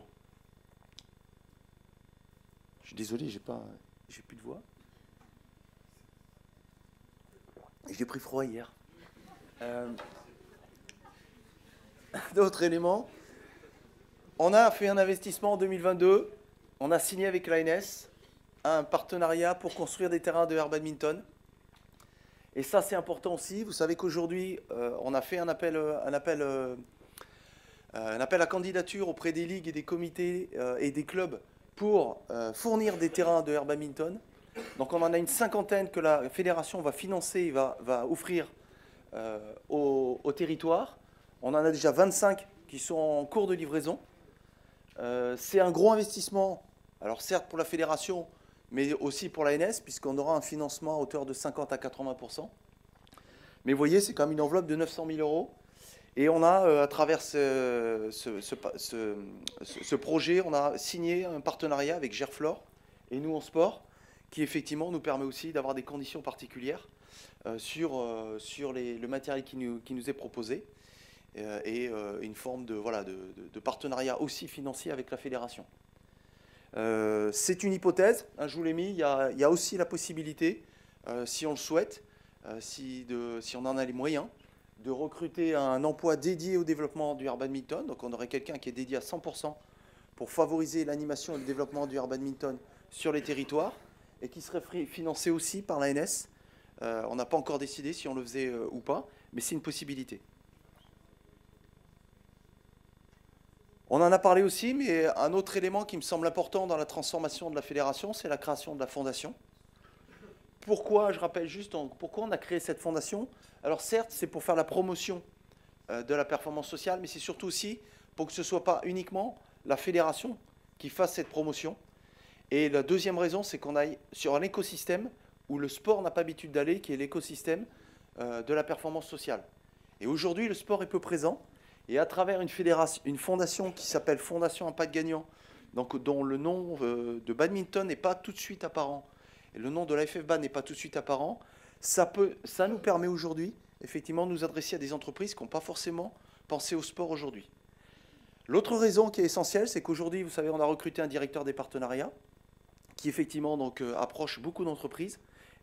Je suis désolé, j'ai pas, j'ai plus de voix. J'ai pris froid hier. Euh, D'autres éléments. On a fait un investissement en deux mille vingt-deux. On a signé avec l'A N S un partenariat pour construire des terrains de air badminton. Et ça, c'est important aussi. Vous savez qu'aujourd'hui, euh, on a fait un appel, un, appel, euh, un appel à candidature auprès des ligues et des comités euh, et des clubs pour euh, fournir des terrains de air badminton. Donc on en a une cinquantaine que la fédération va financer et va, va offrir euh, au, au territoire. On en a déjà vingt-cinq qui sont en cours de livraison. Euh, c'est un gros investissement, alors certes pour la fédération, mais aussi pour l'A N S, puisqu'on aura un financement à hauteur de cinquante à quatre-vingts pour cent. Mais vous voyez, c'est quand même une enveloppe de neuf cent mille euros. Et on a, euh, à travers ce, ce, ce, ce, ce projet, on a signé un partenariat avec Gerflor et Nous en Sport, qui effectivement nous permet aussi d'avoir des conditions particulières euh, sur, euh, sur les, le matériel qui nous, qui nous est proposé euh, et euh, une forme de, voilà, de, de, de partenariat aussi financier avec la fédération. Euh, c'est une hypothèse, hein, je vous l'ai mis, il y, a, il y a aussi la possibilité, euh, si on le souhaite, euh, si, de, si on en a les moyens, de recruter un emploi dédié au développement du air badminton. Donc on aurait quelqu'un qui est dédié à cent pour cent pour favoriser l'animation et le développement du air badminton sur les territoires et qui serait financé aussi par l'A N S. Euh, on n'a pas encore décidé si on le faisait euh, ou pas, mais c'est une possibilité. On en a parlé aussi, mais un autre élément qui me semble important dans la transformation de la fédération, c'est la création de la fondation. Pourquoi, je rappelle juste, pourquoi on a créé cette fondation? Alors certes, c'est pour faire la promotion euh, de la performance sociale, mais c'est surtout aussi pour que ce ne soit pas uniquement la fédération qui fasse cette promotion. Et la deuxième raison, c'est qu'on aille sur un écosystème où le sport n'a pas l'habitude d'aller, qui est l'écosystème euh, de la performance sociale. Et aujourd'hui, le sport est peu présent. Et à travers une, fédération, une fondation qui s'appelle Fondation Impact Gagnant, donc dont le nom euh, de badminton n'est pas tout de suite apparent, et le nom de la F F B A n'est pas tout de suite apparent, ça, peut, ça nous permet aujourd'hui, effectivement, de nous adresser à des entreprises qui n'ont pas forcément pensé au sport aujourd'hui. L'autre raison qui est essentielle, c'est qu'aujourd'hui, vous savez, on a recruté un directeur des partenariats, qui effectivement donc, euh, approche beaucoup d'entreprises.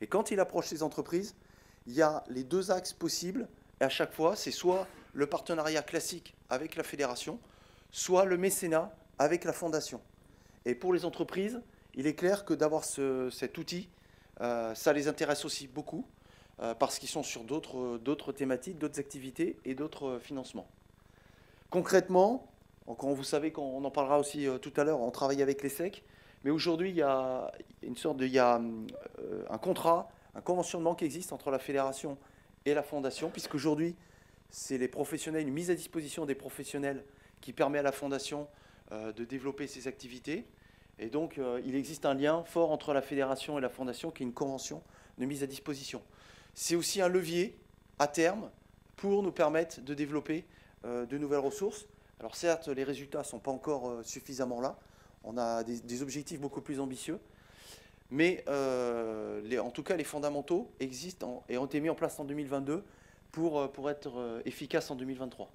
Et quand il approche ces entreprises, il y a les deux axes possibles. Et à chaque fois, c'est soit le partenariat classique avec la fédération, soit le mécénat avec la fondation. Et pour les entreprises, il est clair que d'avoir ce, cet outil, euh, ça les intéresse aussi beaucoup, euh, parce qu'ils sont sur d'autres d'autres thématiques, d'autres activités et d'autres financements. Concrètement, encore, vous savez qu'on en parlera aussi euh, tout à l'heure, on travaille avec l'E S S E C, mais aujourd'hui, il y a une sorte de, il y a euh, un contrat, un conventionnement qui existe entre la fédération et la fondation, puisqu'aujourd'hui, c'est les professionnels, une mise à disposition des professionnels qui permet à la fondation euh, de développer ses activités. Et donc, euh, il existe un lien fort entre la fédération et la fondation, qui est une convention de mise à disposition. C'est aussi un levier, à terme, pour nous permettre de développer euh, de nouvelles ressources. Alors certes, les résultats ne sont pas encore euh, suffisamment là. On a des, des objectifs beaucoup plus ambitieux. Mais euh, les, en tout cas, les fondamentaux existent en, et ont été mis en place en deux mille vingt-deux pour, euh, pour être euh, efficaces en deux mille vingt-trois.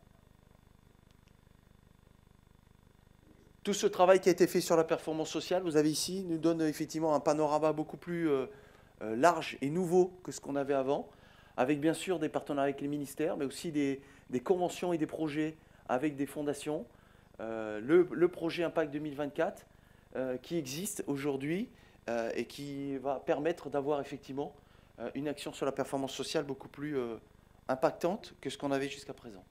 Tout ce travail qui a été fait sur la performance sociale, vous avez ici, nous donne effectivement un panorama beaucoup plus euh, euh, large et nouveau que ce qu'on avait avant, avec bien sûr des partenariats avec les ministères, mais aussi des, des conventions et des projets avec des fondations. Euh, le, le projet Impact deux mille vingt-quatre euh, qui existe aujourd'hui euh, et qui va permettre d'avoir effectivement euh, une action sur la performance sociale beaucoup plus euh, impactante que ce qu'on avait jusqu'à présent.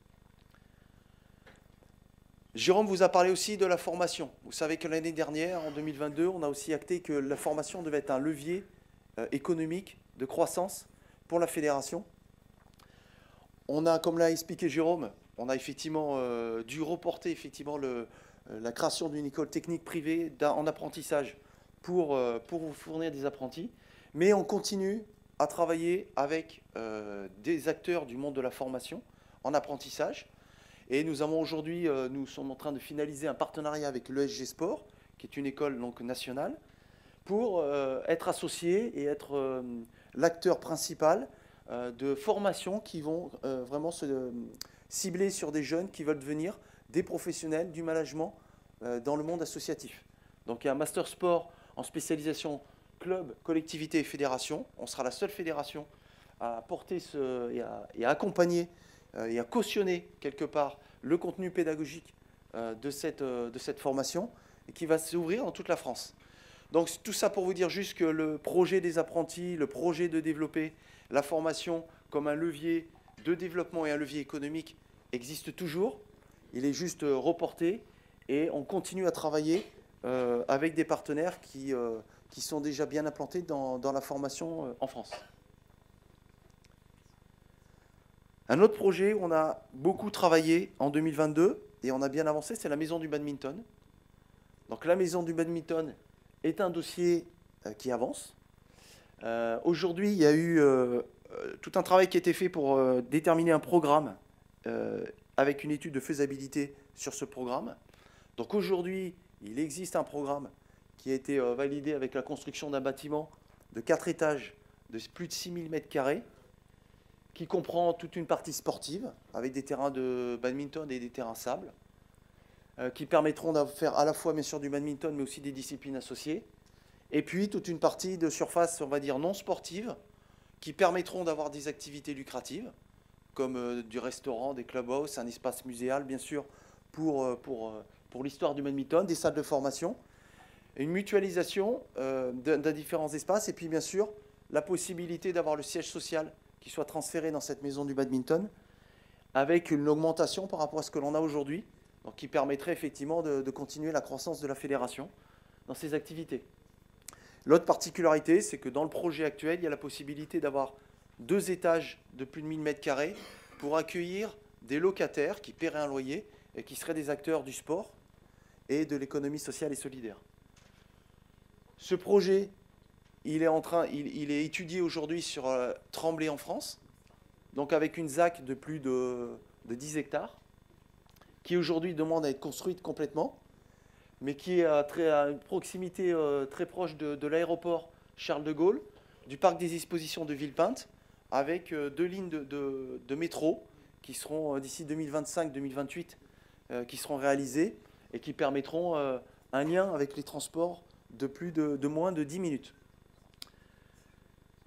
Jérôme vous a parlé aussi de la formation. Vous savez que l'année dernière, en deux mille vingt-deux, on a aussi acté que la formation devait être un levier euh, économique de croissance pour la fédération. On a, comme l'a expliqué Jérôme, on a effectivement euh, dû reporter effectivement le, euh, la création d'une école technique privée en apprentissage pour, euh, pour vous fournir des apprentis. Mais on continue à travailler avec euh, des acteurs du monde de la formation en apprentissage. Et nous avons aujourd'hui, euh, nous sommes en train de finaliser un partenariat avec l'E S G Sport, qui est une école donc, nationale, pour euh, être associés et être euh, l'acteur principal euh, de formations qui vont euh, vraiment se euh, cibler sur des jeunes qui veulent devenir des professionnels du management euh, dans le monde associatif. Donc il y a un master sport en spécialisation club, collectivité et fédération. On sera la seule fédération à porter ce, et, à, et à accompagner euh, et à cautionner quelque part le contenu pédagogique euh, de, cette, euh, de cette formation et qui va s'ouvrir dans toute la France. Donc tout ça pour vous dire juste que le projet des apprentis, le projet de développer la formation comme un levier de développement et un levier économique existe toujours. Il est juste euh, reporté et on continue à travailler euh, avec des partenaires qui, euh, qui sont déjà bien implantés dans, dans la formation euh, en France. Un autre projet où on a beaucoup travaillé en deux mille vingt-deux et on a bien avancé, c'est la Maison du Badminton. Donc la Maison du Badminton est un dossier euh, qui avance. Euh, Aujourd'hui, il y a eu euh, euh, tout un travail qui a été fait pour euh, déterminer un programme euh, avec une étude de faisabilité sur ce programme. Donc aujourd'hui, il existe un programme qui a été euh, validé avec la construction d'un bâtiment de quatre étages de plus de six mille mètres carrés, qui comprend toute une partie sportive, avec des terrains de badminton et des terrains sable, euh, qui permettront de faire à la fois bien sûr du badminton, mais aussi des disciplines associées. Et puis toute une partie de surface, on va dire, non sportive, qui permettront d'avoir des activités lucratives, comme euh, du restaurant, des clubhouse, un espace muséal, bien sûr, pour, euh, pour, euh, pour l'histoire du badminton, des salles de formation, une mutualisation euh, de, de différents espaces, et puis bien sûr, la possibilité d'avoir le siège social qui soit transféré dans cette maison du badminton, avec une augmentation par rapport à ce que l'on a aujourd'hui, donc qui permettrait effectivement de, de continuer la croissance de la fédération dans ses activités. L'autre particularité, c'est que dans le projet actuel, il y a la possibilité d'avoir deux étages de plus de mille mètres carrés pour accueillir des locataires qui paieraient un loyer et qui seraient des acteurs du sport et de l'économie sociale et solidaire. Ce projet, il est, en train, il, il est étudié aujourd'hui sur euh, Tremblay en France, donc avec une Z A C de plus de, de dix hectares, qui aujourd'hui demande à être construite complètement, mais qui est à, très, à une proximité euh, très proche de, de l'aéroport Charles de Gaulle, du parc des expositions de Villepinte, avec euh, deux lignes de, de, de métro qui seront euh, d'ici deux mille vingt-cinq deux mille vingt-huit, euh, qui seront réalisées et qui permettront euh, un lien avec les transports de, plus de, de moins de dix minutes.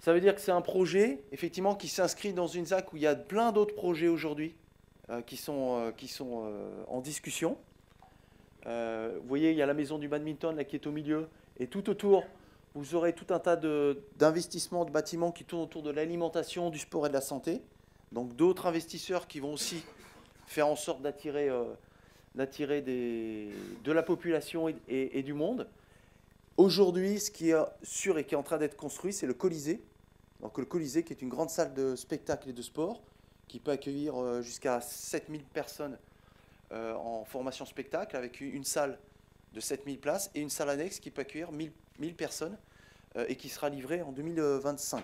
Ça veut dire que c'est un projet, effectivement, qui s'inscrit dans une Z A C où il y a plein d'autres projets aujourd'hui euh, qui sont, euh, qui sont euh, en discussion. Euh, vous voyez, il y a la maison du badminton là, qui est au milieu, et tout autour, vous aurez tout un tas d'investissements, de, de bâtiments qui tournent autour de l'alimentation, du sport et de la santé. Donc d'autres investisseurs qui vont aussi faire en sorte d'attirer euh, d'attirer de la population et, et, et du monde. Aujourd'hui, ce qui est sûr et qui est en train d'être construit, c'est le Colisée. Donc le Colisée qui est une grande salle de spectacle et de sport qui peut accueillir euh, jusqu'à sept mille personnes euh, en formation spectacle, avec une salle de sept mille places et une salle annexe qui peut accueillir mille, mille personnes euh, et qui sera livrée en deux mille vingt-cinq.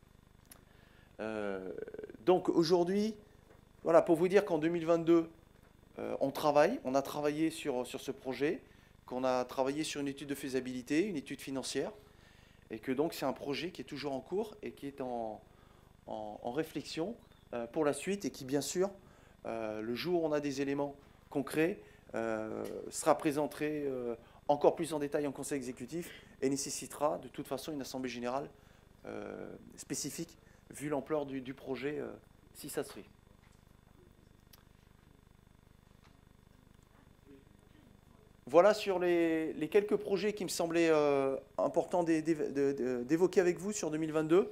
Euh, donc aujourd'hui, voilà, pour vous dire qu'en deux mille vingt-deux, euh, on travaille, on a travaillé sur, sur ce projet, qu'on a travaillé sur une étude de faisabilité, une étude financière, et que donc c'est un projet qui est toujours en cours et qui est en, en, en réflexion euh, pour la suite, et qui bien sûr, euh, le jour où on a des éléments concret, euh, sera présenté euh, encore plus en détail en conseil exécutif et nécessitera de toute façon une assemblée générale euh, spécifique vu l'ampleur du, du projet euh, si ça se fait. Voilà sur les, les quelques projets qui me semblaient euh, importants d'évoquer avec vous sur deux mille vingt-deux.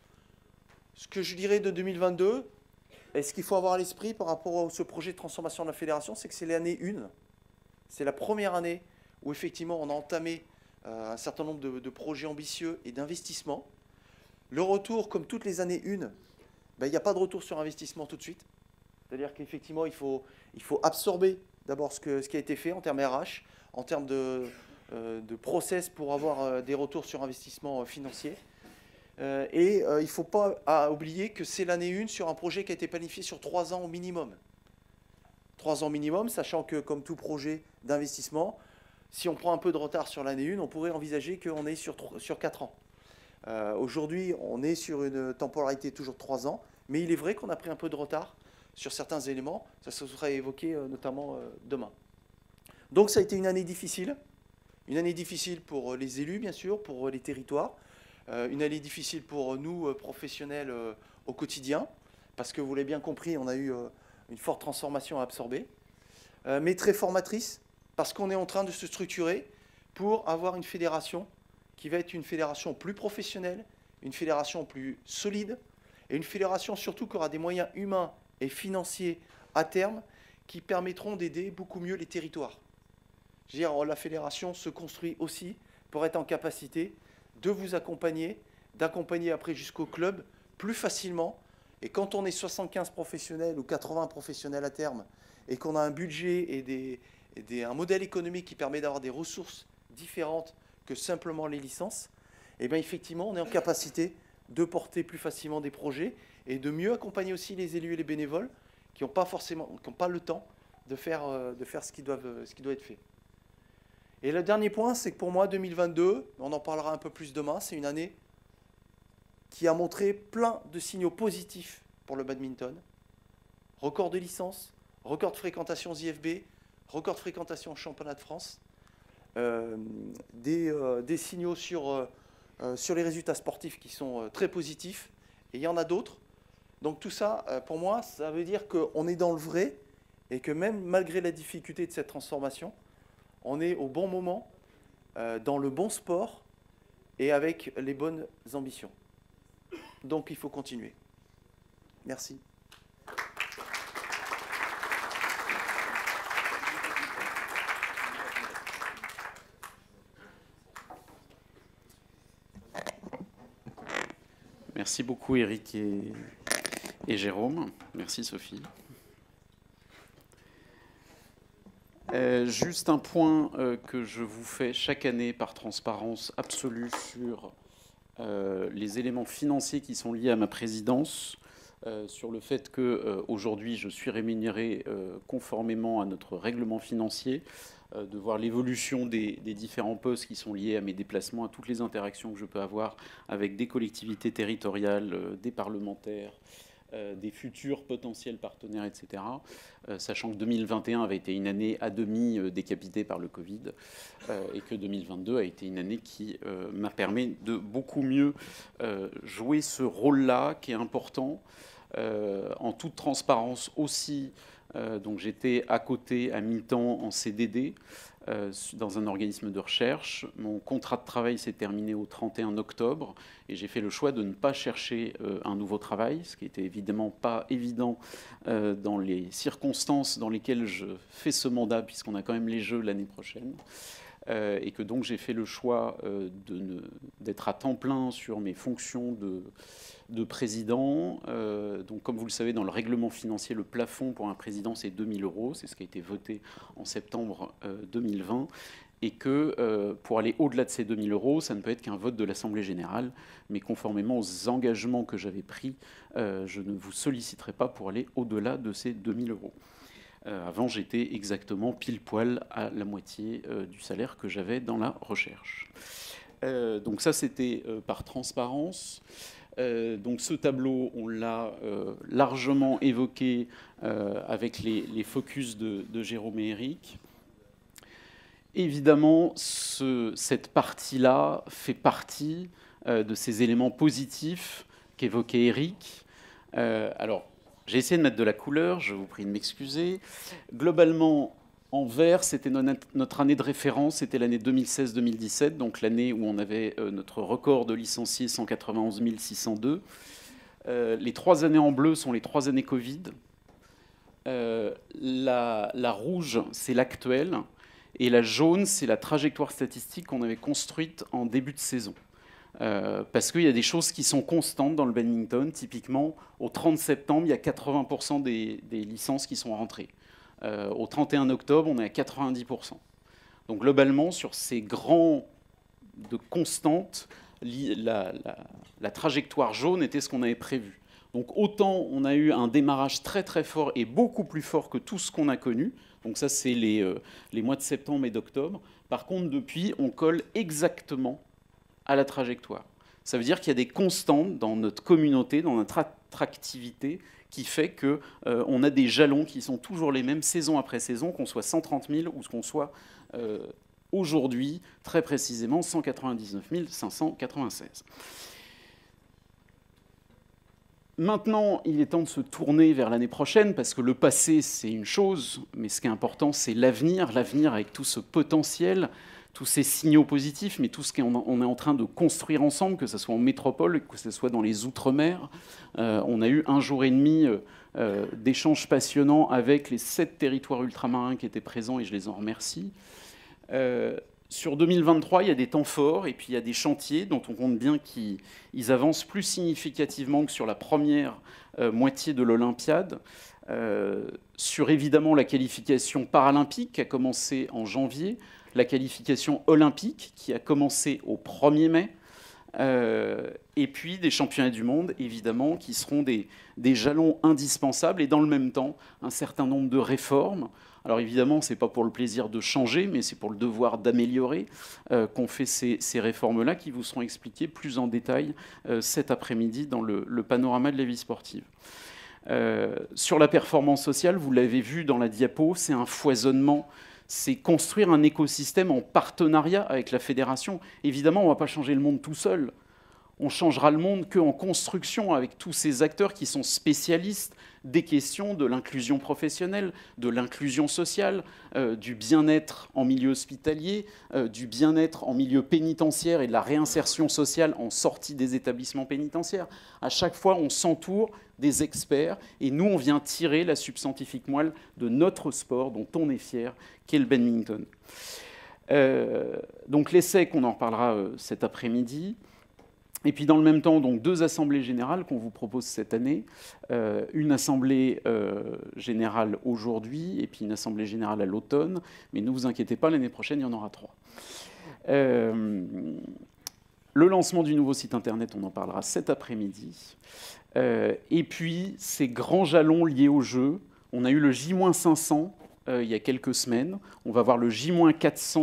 Ce que je dirais de deux mille vingt-deux, et ce qu'il faut avoir à l'esprit par rapport à ce projet de transformation de la fédération, c'est que c'est l'année un. C'est la première année où effectivement on a entamé euh, un certain nombre de, de projets ambitieux et d'investissements. Le retour, comme toutes les années un, ben, il n'y a pas de retour sur investissement tout de suite. C'est-à-dire qu'effectivement il faut, il faut absorber d'abord ce, que, ce qui a été fait en termes R H, en termes de, euh, de process pour avoir euh, des retours sur investissement euh, financier. Euh, et euh, il ne faut pas à oublier que c'est l'année un sur un projet qui a été planifié sur trois ans au minimum. Trois ans minimum, sachant que comme tout projet d'investissement, si on prend un peu de retard sur l'année un, on pourrait envisager qu'on est sur, sur quatre ans. Euh, Aujourd'hui, on est sur une temporalité toujours de trois ans, mais il est vrai qu'on a pris un peu de retard sur certains éléments. Ça se sera évoqué euh, notamment euh, demain. Donc ça a été une année difficile. Une année difficile pour les élus, bien sûr, pour les territoires. Euh, une année difficile pour nous, euh, professionnels, euh, au quotidien, parce que vous l'avez bien compris, on a eu euh, une forte transformation à absorber, euh, mais très formatrice, parce qu'on est en train de se structurer pour avoir une fédération qui va être une fédération plus professionnelle, une fédération plus solide, et une fédération surtout qui aura des moyens humains et financiers à terme qui permettront d'aider beaucoup mieux les territoires. Je veux dire, la fédération se construit aussi pour être en capacité de vous accompagner, d'accompagner après jusqu'au club plus facilement. Et quand on est soixante-quinze professionnels ou quatre-vingts professionnels à terme, et qu'on a un budget et, des, et des, un modèle économique qui permet d'avoir des ressources différentes que simplement les licences, et bien effectivement, on est en capacité de porter plus facilement des projets et de mieux accompagner aussi les élus et les bénévoles qui n'ont pas forcément, qui n'ont pas le temps de faire, de faire ce, qui doivent, ce qui doit être fait. Et le dernier point, c'est que pour moi, deux mille vingt-deux, on en parlera un peu plus demain, c'est une année qui a montré plein de signaux positifs pour le badminton. Record de licence, record de fréquentation aux I F B, record de fréquentation au championnat de France, euh, des, euh, des signaux sur, euh, sur les résultats sportifs qui sont euh, très positifs, et il y en a d'autres. Donc tout ça, euh, pour moi, ça veut dire qu'on est dans le vrai, et que même malgré la difficulté de cette transformation, on est au bon moment, euh, dans le bon sport et avec les bonnes ambitions. Donc il faut continuer. Merci. Merci beaucoup Eric et, et Jérôme. Merci Sophie. Euh, juste un point euh, que je vous fais chaque année par transparence absolue sur euh, les éléments financiers qui sont liés à ma présidence, euh, sur le fait qu'aujourd'hui euh, je suis rémunéré euh, conformément à notre règlement financier, euh, de voir l'évolution des, des différents postes qui sont liés à mes déplacements, à toutes les interactions que je peux avoir avec des collectivités territoriales, euh, des parlementaires, euh, des futurs potentiels partenaires, et cetera, euh, sachant que deux mille vingt et un avait été une année à demi euh, décapitée par le Covid, euh, et que deux mille vingt-deux a été une année qui euh, m'a permis de beaucoup mieux euh, jouer ce rôle-là, qui est important, euh, en toute transparence aussi. Euh, donc j'étais à côté, à mi-temps, en C D D, euh, dans un organisme de recherche. Mon contrat de travail s'est terminé au trente et un octobre et j'ai fait le choix de ne pas chercher euh, un nouveau travail, ce qui n'était évidemment pas évident euh, dans les circonstances dans lesquelles je fais ce mandat, puisqu'on a quand même les Jeux l'année prochaine. Euh, et que donc j'ai fait le choix euh, d'être à temps plein sur mes fonctions de, de président. Euh, donc comme vous le savez, dans le règlement financier, le plafond pour un président, c'est deux mille euros. C'est ce qui a été voté en septembre euh, deux mille vingt. Et que euh, pour aller au-delà de ces deux mille euros, ça ne peut être qu'un vote de l'Assemblée générale. Mais conformément aux engagements que j'avais pris, euh, je ne vous solliciterai pas pour aller au-delà de ces deux mille euros. Euh, avant, j'étais exactement pile poil à la moitié euh, du salaire que j'avais dans la recherche. Euh, donc ça, c'était euh, par transparence. Euh, donc ce tableau, on l'a euh, largement évoqué euh, avec les, les focus de, de Jérôme et Eric. Évidemment, ce, cette partie-là fait partie euh, de ces éléments positifs qu'évoquait Eric. Euh, alors, j'ai essayé de mettre de la couleur, je vous prie de m'excuser. Globalement, en vert, c'était notre année de référence, c'était l'année deux mille seize deux mille dix-sept, donc l'année où on avait notre record de licenciés, cent quatre-vingt-onze mille six cent deux. Euh, les trois années en bleu sont les trois années Covid. Euh, la, la rouge, c'est l'actuel, et la jaune, c'est la trajectoire statistique qu'on avait construite en début de saison. Euh, parce qu'il y a des choses qui sont constantes dans le badminton. Typiquement, au trente septembre, il y a quatre-vingts pour cent des, des licences qui sont rentrées. Euh, au trente et un octobre, on est à quatre-vingt-dix pour cent. Donc globalement, sur ces grands de constantes, la, la, la trajectoire jaune était ce qu'on avait prévu. Donc autant on a eu un démarrage très très fort et beaucoup plus fort que tout ce qu'on a connu. Donc ça, c'est les, euh, les mois de septembre et d'octobre. Par contre, depuis, on colle exactement à la trajectoire. Ça veut dire qu'il y a des constantes dans notre communauté, dans notre attractivité, qui fait qu'on euh, a des jalons qui sont toujours les mêmes saison après saison, qu'on soit cent trente mille ou qu'on soit euh, aujourd'hui, très précisément, cent quatre-vingt-dix-neuf mille cinq cent quatre-vingt-seize. Maintenant, il est temps de se tourner vers l'année prochaine, parce que le passé, c'est une chose, mais ce qui est important, c'est l'avenir, l'avenir avec tout ce potentiel, tous ces signaux positifs, mais tout ce qu'on est en train de construire ensemble, que ce soit en métropole, que ce soit dans les Outre-mer. Euh, on a eu un jour et demi euh, d'échanges passionnants avec les sept territoires ultramarins qui étaient présents, et je les en remercie. Euh, sur deux mille vingt-trois, il y a des temps forts, et puis il y a des chantiers dont on compte bien qu'ils avancent plus significativement que sur la première euh, moitié de l'Olympiade. Euh, sur évidemment la qualification paralympique qui a commencé en janvier, la qualification olympique qui a commencé au premier mai, euh, et puis des championnats du monde, évidemment, qui seront des, des jalons indispensables, et dans le même temps, un certain nombre de réformes. Alors évidemment, ce n'est pas pour le plaisir de changer, mais c'est pour le devoir d'améliorer euh, qu'on fait ces, ces réformes-là, qui vous seront expliquées plus en détail euh, cet après-midi dans le, le panorama de la vie sportive. Euh, sur la performance sociale, vous l'avez vu dans la diapo, c'est un foisonnement. C'est construire un écosystème en partenariat avec la fédération. Évidemment, on ne va pas changer le monde tout seul. On changera le monde qu'en construction avec tous ces acteurs qui sont spécialistes des questions de l'inclusion professionnelle, de l'inclusion sociale, euh, du bien-être en milieu hospitalier, euh, du bien-être en milieu pénitentiaire et de la réinsertion sociale en sortie des établissements pénitentiaires. À chaque fois, on s'entoure des experts et nous, on vient tirer la substantifique moelle de notre sport dont on est fier, qui est le badminton. Euh, donc l'essai, qu'on en reparlera euh, cet après-midi. Et puis dans le même temps, donc, deux assemblées générales qu'on vous propose cette année. Euh, une assemblée euh, générale aujourd'hui et puis une assemblée générale à l'automne. Mais ne vous inquiétez pas, l'année prochaine, il y en aura trois. Euh, le lancement du nouveau site internet, on en parlera cet après-midi. Euh, et puis ces grands jalons liés au jeu. On a eu le J cinq cents euh, il y a quelques semaines. On va voir le J quatre cents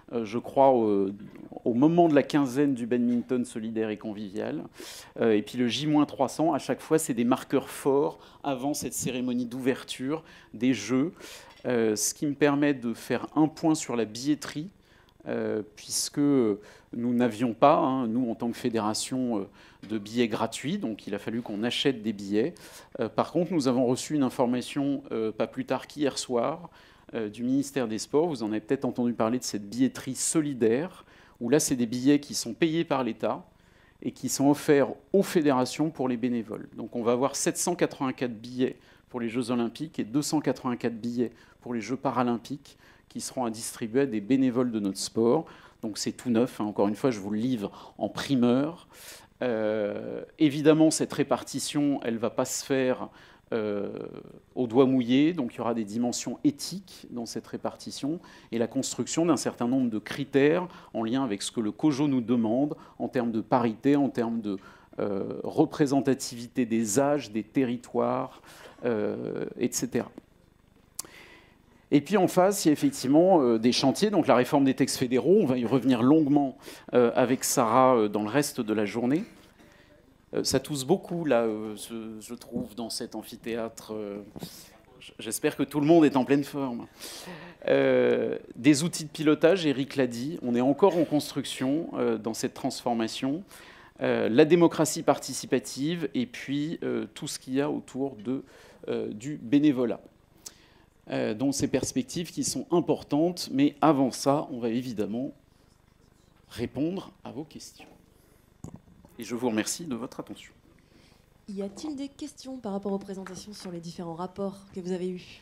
euh, je crois, au, au moment de la quinzaine du badminton solidaire et convivial. Euh, et puis le J trois cents, à chaque fois, c'est des marqueurs forts avant cette cérémonie d'ouverture des Jeux, euh, ce qui me permet de faire un point sur la billetterie, euh, puisque nous n'avions pas, hein, nous, en tant que fédération, euh, de billets gratuits, donc il a fallu qu'on achète des billets. Euh, par contre, nous avons reçu une information, euh, pas plus tard qu'hier soir, euh, du ministère des Sports. Vous en avez peut-être entendu parler de cette billetterie solidaire, où là, c'est des billets qui sont payés par l'État et qui sont offerts aux fédérations pour les bénévoles. Donc on va avoir sept cent quatre-vingt-quatre billets pour les Jeux Olympiques et deux cent quatre-vingt-quatre billets pour les Jeux Paralympiques qui seront à distribuer à des bénévoles de notre sport. Donc c'est tout neuf, hein. Encore une fois, je vous le livre en primeur. Euh, évidemment, cette répartition, elle ne va pas se faire euh, au doigt mouillé, donc il y aura des dimensions éthiques dans cette répartition et la construction d'un certain nombre de critères en lien avec ce que le COJO nous demande en termes de parité, en termes de euh, représentativité des âges, des territoires, euh, et cetera. Et puis en face, il y a effectivement euh, des chantiers, donc la réforme des textes fédéraux, on va y revenir longuement euh, avec Sarah euh, dans le reste de la journée. Euh, ça tousse beaucoup, là, euh, je, je trouve, dans cet amphithéâtre. Euh, J'espère que tout le monde est en pleine forme. Euh, des outils de pilotage, Eric l'a dit, on est encore en construction euh, dans cette transformation. Euh, la démocratie participative et puis euh, tout ce qu'il y a autour de, euh, du bénévolat. Euh, donc ces perspectives qui sont importantes, mais avant ça, on va évidemment répondre à vos questions. Et je vous remercie de votre attention. Y a-t-il des questions par rapport aux présentations sur les différents rapports que vous avez eus?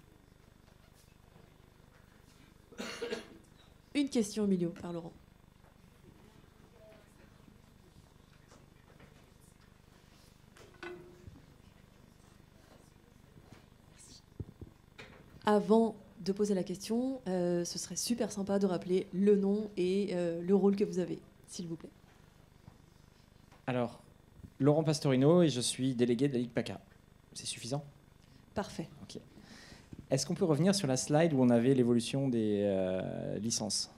Une question au milieu, par Laurent. Avant de poser la question, euh, ce serait super sympa de rappeler le nom et euh, le rôle que vous avez, s'il vous plaît. Alors, Laurent Pastorino et je suis délégué de la Ligue PACA. C'est suffisant? Parfait. Ok. Est-ce qu'on peut revenir sur la slide où on avait l'évolution des euh, licences?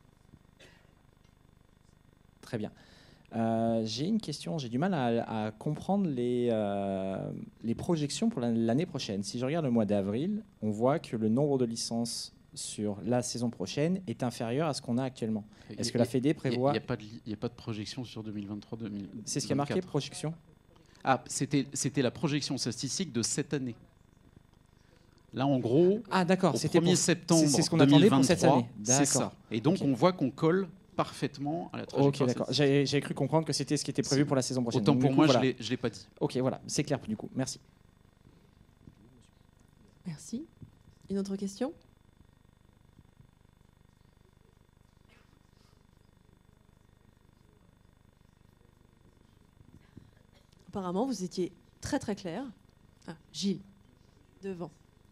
Très bien. Euh, j'ai une question, j'ai du mal à, à comprendre les, euh, les projections pour l'année prochaine. Si je regarde le mois d'avril, on voit que le nombre de licences sur la saison prochaine est inférieur à ce qu'on a actuellement. Est-ce que la Fédé prévoit... Il n'y a, a, a pas de projection sur deux mille vingt-trois deux mille vingt-quatre. C'est ce qui a marqué, projection? Ah, c'était la projection statistique de cette année. Là, en gros, ah, d'accord, au premier septembre c'est ce qu'on attendait pour cette année. C'est ça. Et donc, okay. on voit qu'on colle parfaitement à la trajectoire. Ok, d'accord. J'avais cru comprendre que c'était ce qui était prévu pour la saison prochaine. Autant donc, pour coup, moi, voilà. je ne l'ai pas dit. Ok, voilà, c'est clair du coup. Merci. Merci. Une autre question? Apparemment, vous étiez très très clair. Ah, Gilles, devant.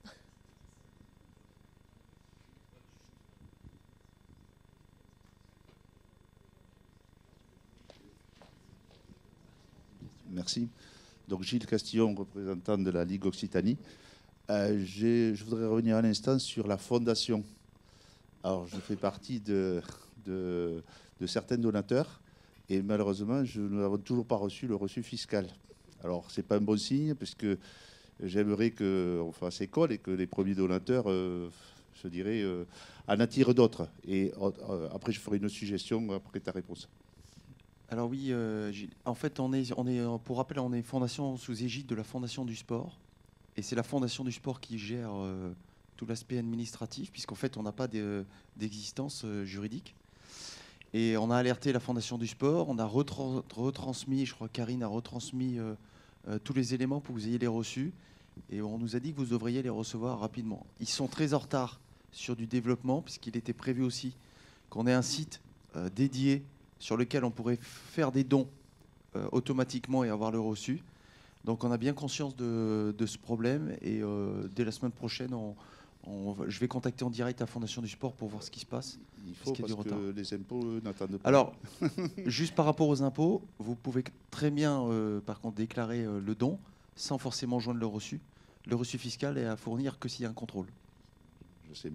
Merci. Donc Gilles Castillon, représentant de la Ligue Occitanie. Euh, je voudrais revenir un instant sur la fondation. Alors, je fais partie de, de, de certains donateurs et malheureusement, je, nous n'avons toujours pas reçu le reçu fiscal. Alors, ce n'est pas un bon signe parce que j'aimerais qu'on fasse école et que les premiers donateurs, euh, je dirais, euh, en attirent d'autres. Et euh, après, je ferai une suggestion après ta réponse. Alors oui, euh, en fait, on est, on est, pour rappel, on est une fondation sous égide de la Fondation du Sport. Et c'est la Fondation du Sport qui gère euh, tout l'aspect administratif, puisqu'en fait, on n'a pas d'existence euh, juridique. Et on a alerté la Fondation du Sport, on a retrans retransmis, je crois que Karine a retransmis euh, euh, tous les éléments pour que vous ayez les reçus. Et on nous a dit que vous devriez les recevoir rapidement. Ils sont très en retard sur du développement, puisqu'il était prévu aussi qu'on ait un site euh, dédié sur lequel on pourrait faire des dons euh, automatiquement et avoir le reçu. Donc on a bien conscience de, de ce problème et euh, dès la semaine prochaine, on, on, je vais contacter en direct la Fondation du Sport pour voir ce qui se passe. Il faut parce, parce que les impôts n'attendent pas. Alors, juste par rapport aux impôts, vous pouvez très bien, euh, par contre, déclarer euh, le don sans forcément joindre le reçu. Le reçu fiscal est à fournir que s'il y a un contrôle. Je sais, mais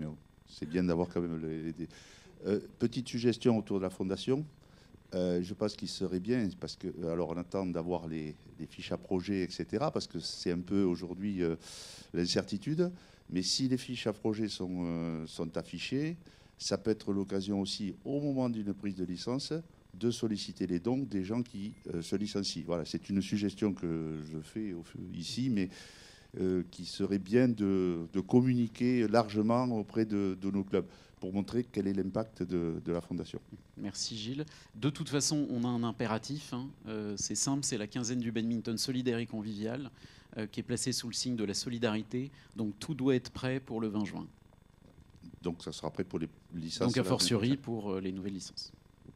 c'est bien d'avoir quand même les... les euh, petite suggestion autour de la fondation. Euh, je pense qu'il serait bien, parce que, alors on attend d'avoir les, les fiches à projet, et cetera, parce que c'est un peu aujourd'hui euh, l'incertitude. Mais si les fiches à projet sont, euh, sont affichées, ça peut être l'occasion aussi, au moment d'une prise de licence, de solliciter les dons des gens qui euh, se licencient. Voilà, c'est une suggestion que je fais au, ici, mais euh, qui serait bien de, de communiquer largement auprès de, de nos clubs, pour montrer quel est l'impact de, de la fondation. Merci Gilles. De toute façon, on a un impératif, hein. euh, c'est simple, c'est la quinzaine du badminton solidaire et convivial, euh, qui est placée sous le signe de la solidarité, donc tout doit être prêt pour le vingt juin. Donc ça sera prêt pour les licences. Donc a fortiori pour euh, les nouvelles licences.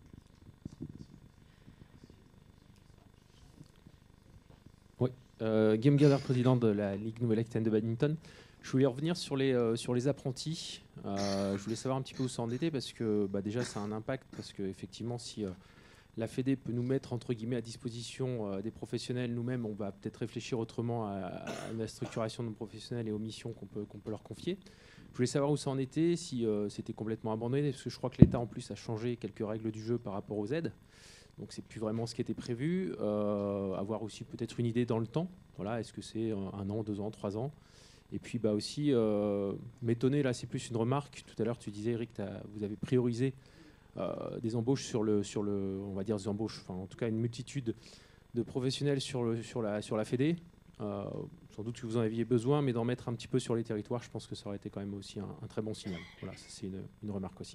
Oui, euh, Guillaume Gazard, président de la Ligue Nouvelle-Aquitaine de badminton. Je voulais revenir sur les, euh, sur les apprentis. Euh, je voulais savoir un petit peu où ça en était, parce que bah, déjà, ça a un impact. Parce qu'effectivement, si euh, la Fédé peut nous mettre entre guillemets à disposition euh, des professionnels, nous-mêmes, on va peut-être réfléchir autrement à, à la structuration de nos professionnels et aux missions qu'on peut, qu'on peut leur confier. Je voulais savoir où ça en était, si euh, c'était complètement abandonné, parce que je crois que l'État, en plus, a changé quelques règles du jeu par rapport aux aides. Donc, c'est plus vraiment ce qui était prévu. Euh, avoir aussi peut-être une idée dans le temps. Voilà, est-ce que c'est un an, deux ans, trois ans? Et puis bah aussi, euh, m'étonner, là c'est plus une remarque. Tout à l'heure tu disais, Eric, vous avez priorisé euh, des embauches sur le, sur le, on va dire des embauches, enfin en tout cas une multitude de professionnels sur, le, sur, la, sur la Fédé. Euh, sans doute que vous en aviez besoin, mais d'en mettre un petit peu sur les territoires, je pense que ça aurait été quand même aussi un, un très bon signal. Voilà, c'est une, une remarque aussi.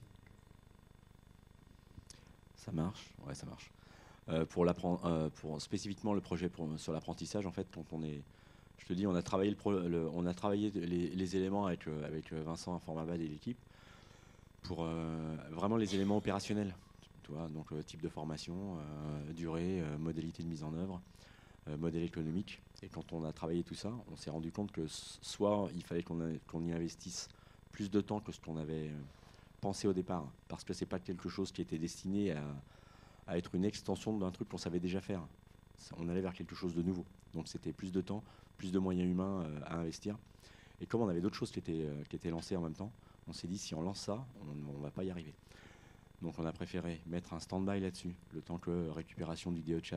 Ça marche, ouais ça marche. Euh, pour, euh, pour spécifiquement le projet pour, sur l'apprentissage, en fait, quand on est... Je te dis, on a travaillé, le pro, le, on a travaillé les, les éléments avec, euh, avec Vincent Informabad et l'équipe pour euh, vraiment les éléments opérationnels. Tu vois, donc le type de formation, euh, durée, euh, modalité de mise en œuvre, euh, modèle économique. Et quand on a travaillé tout ça, on s'est rendu compte que soit il fallait qu'on qu'on y investisse plus de temps que ce qu'on avait pensé au départ, parce que c'est pas quelque chose qui était destiné à, à être une extension d'un truc qu'on savait déjà faire. On allait vers quelque chose de nouveau. Donc c'était plus de temps, plus de moyens humains euh, à investir. Et comme on avait d'autres choses qui étaient, euh, qui étaient lancées en même temps, on s'est dit si on lance ça, on ne va pas y arriver. Donc on a préféré mettre un stand-by là-dessus, le temps que récupération du de,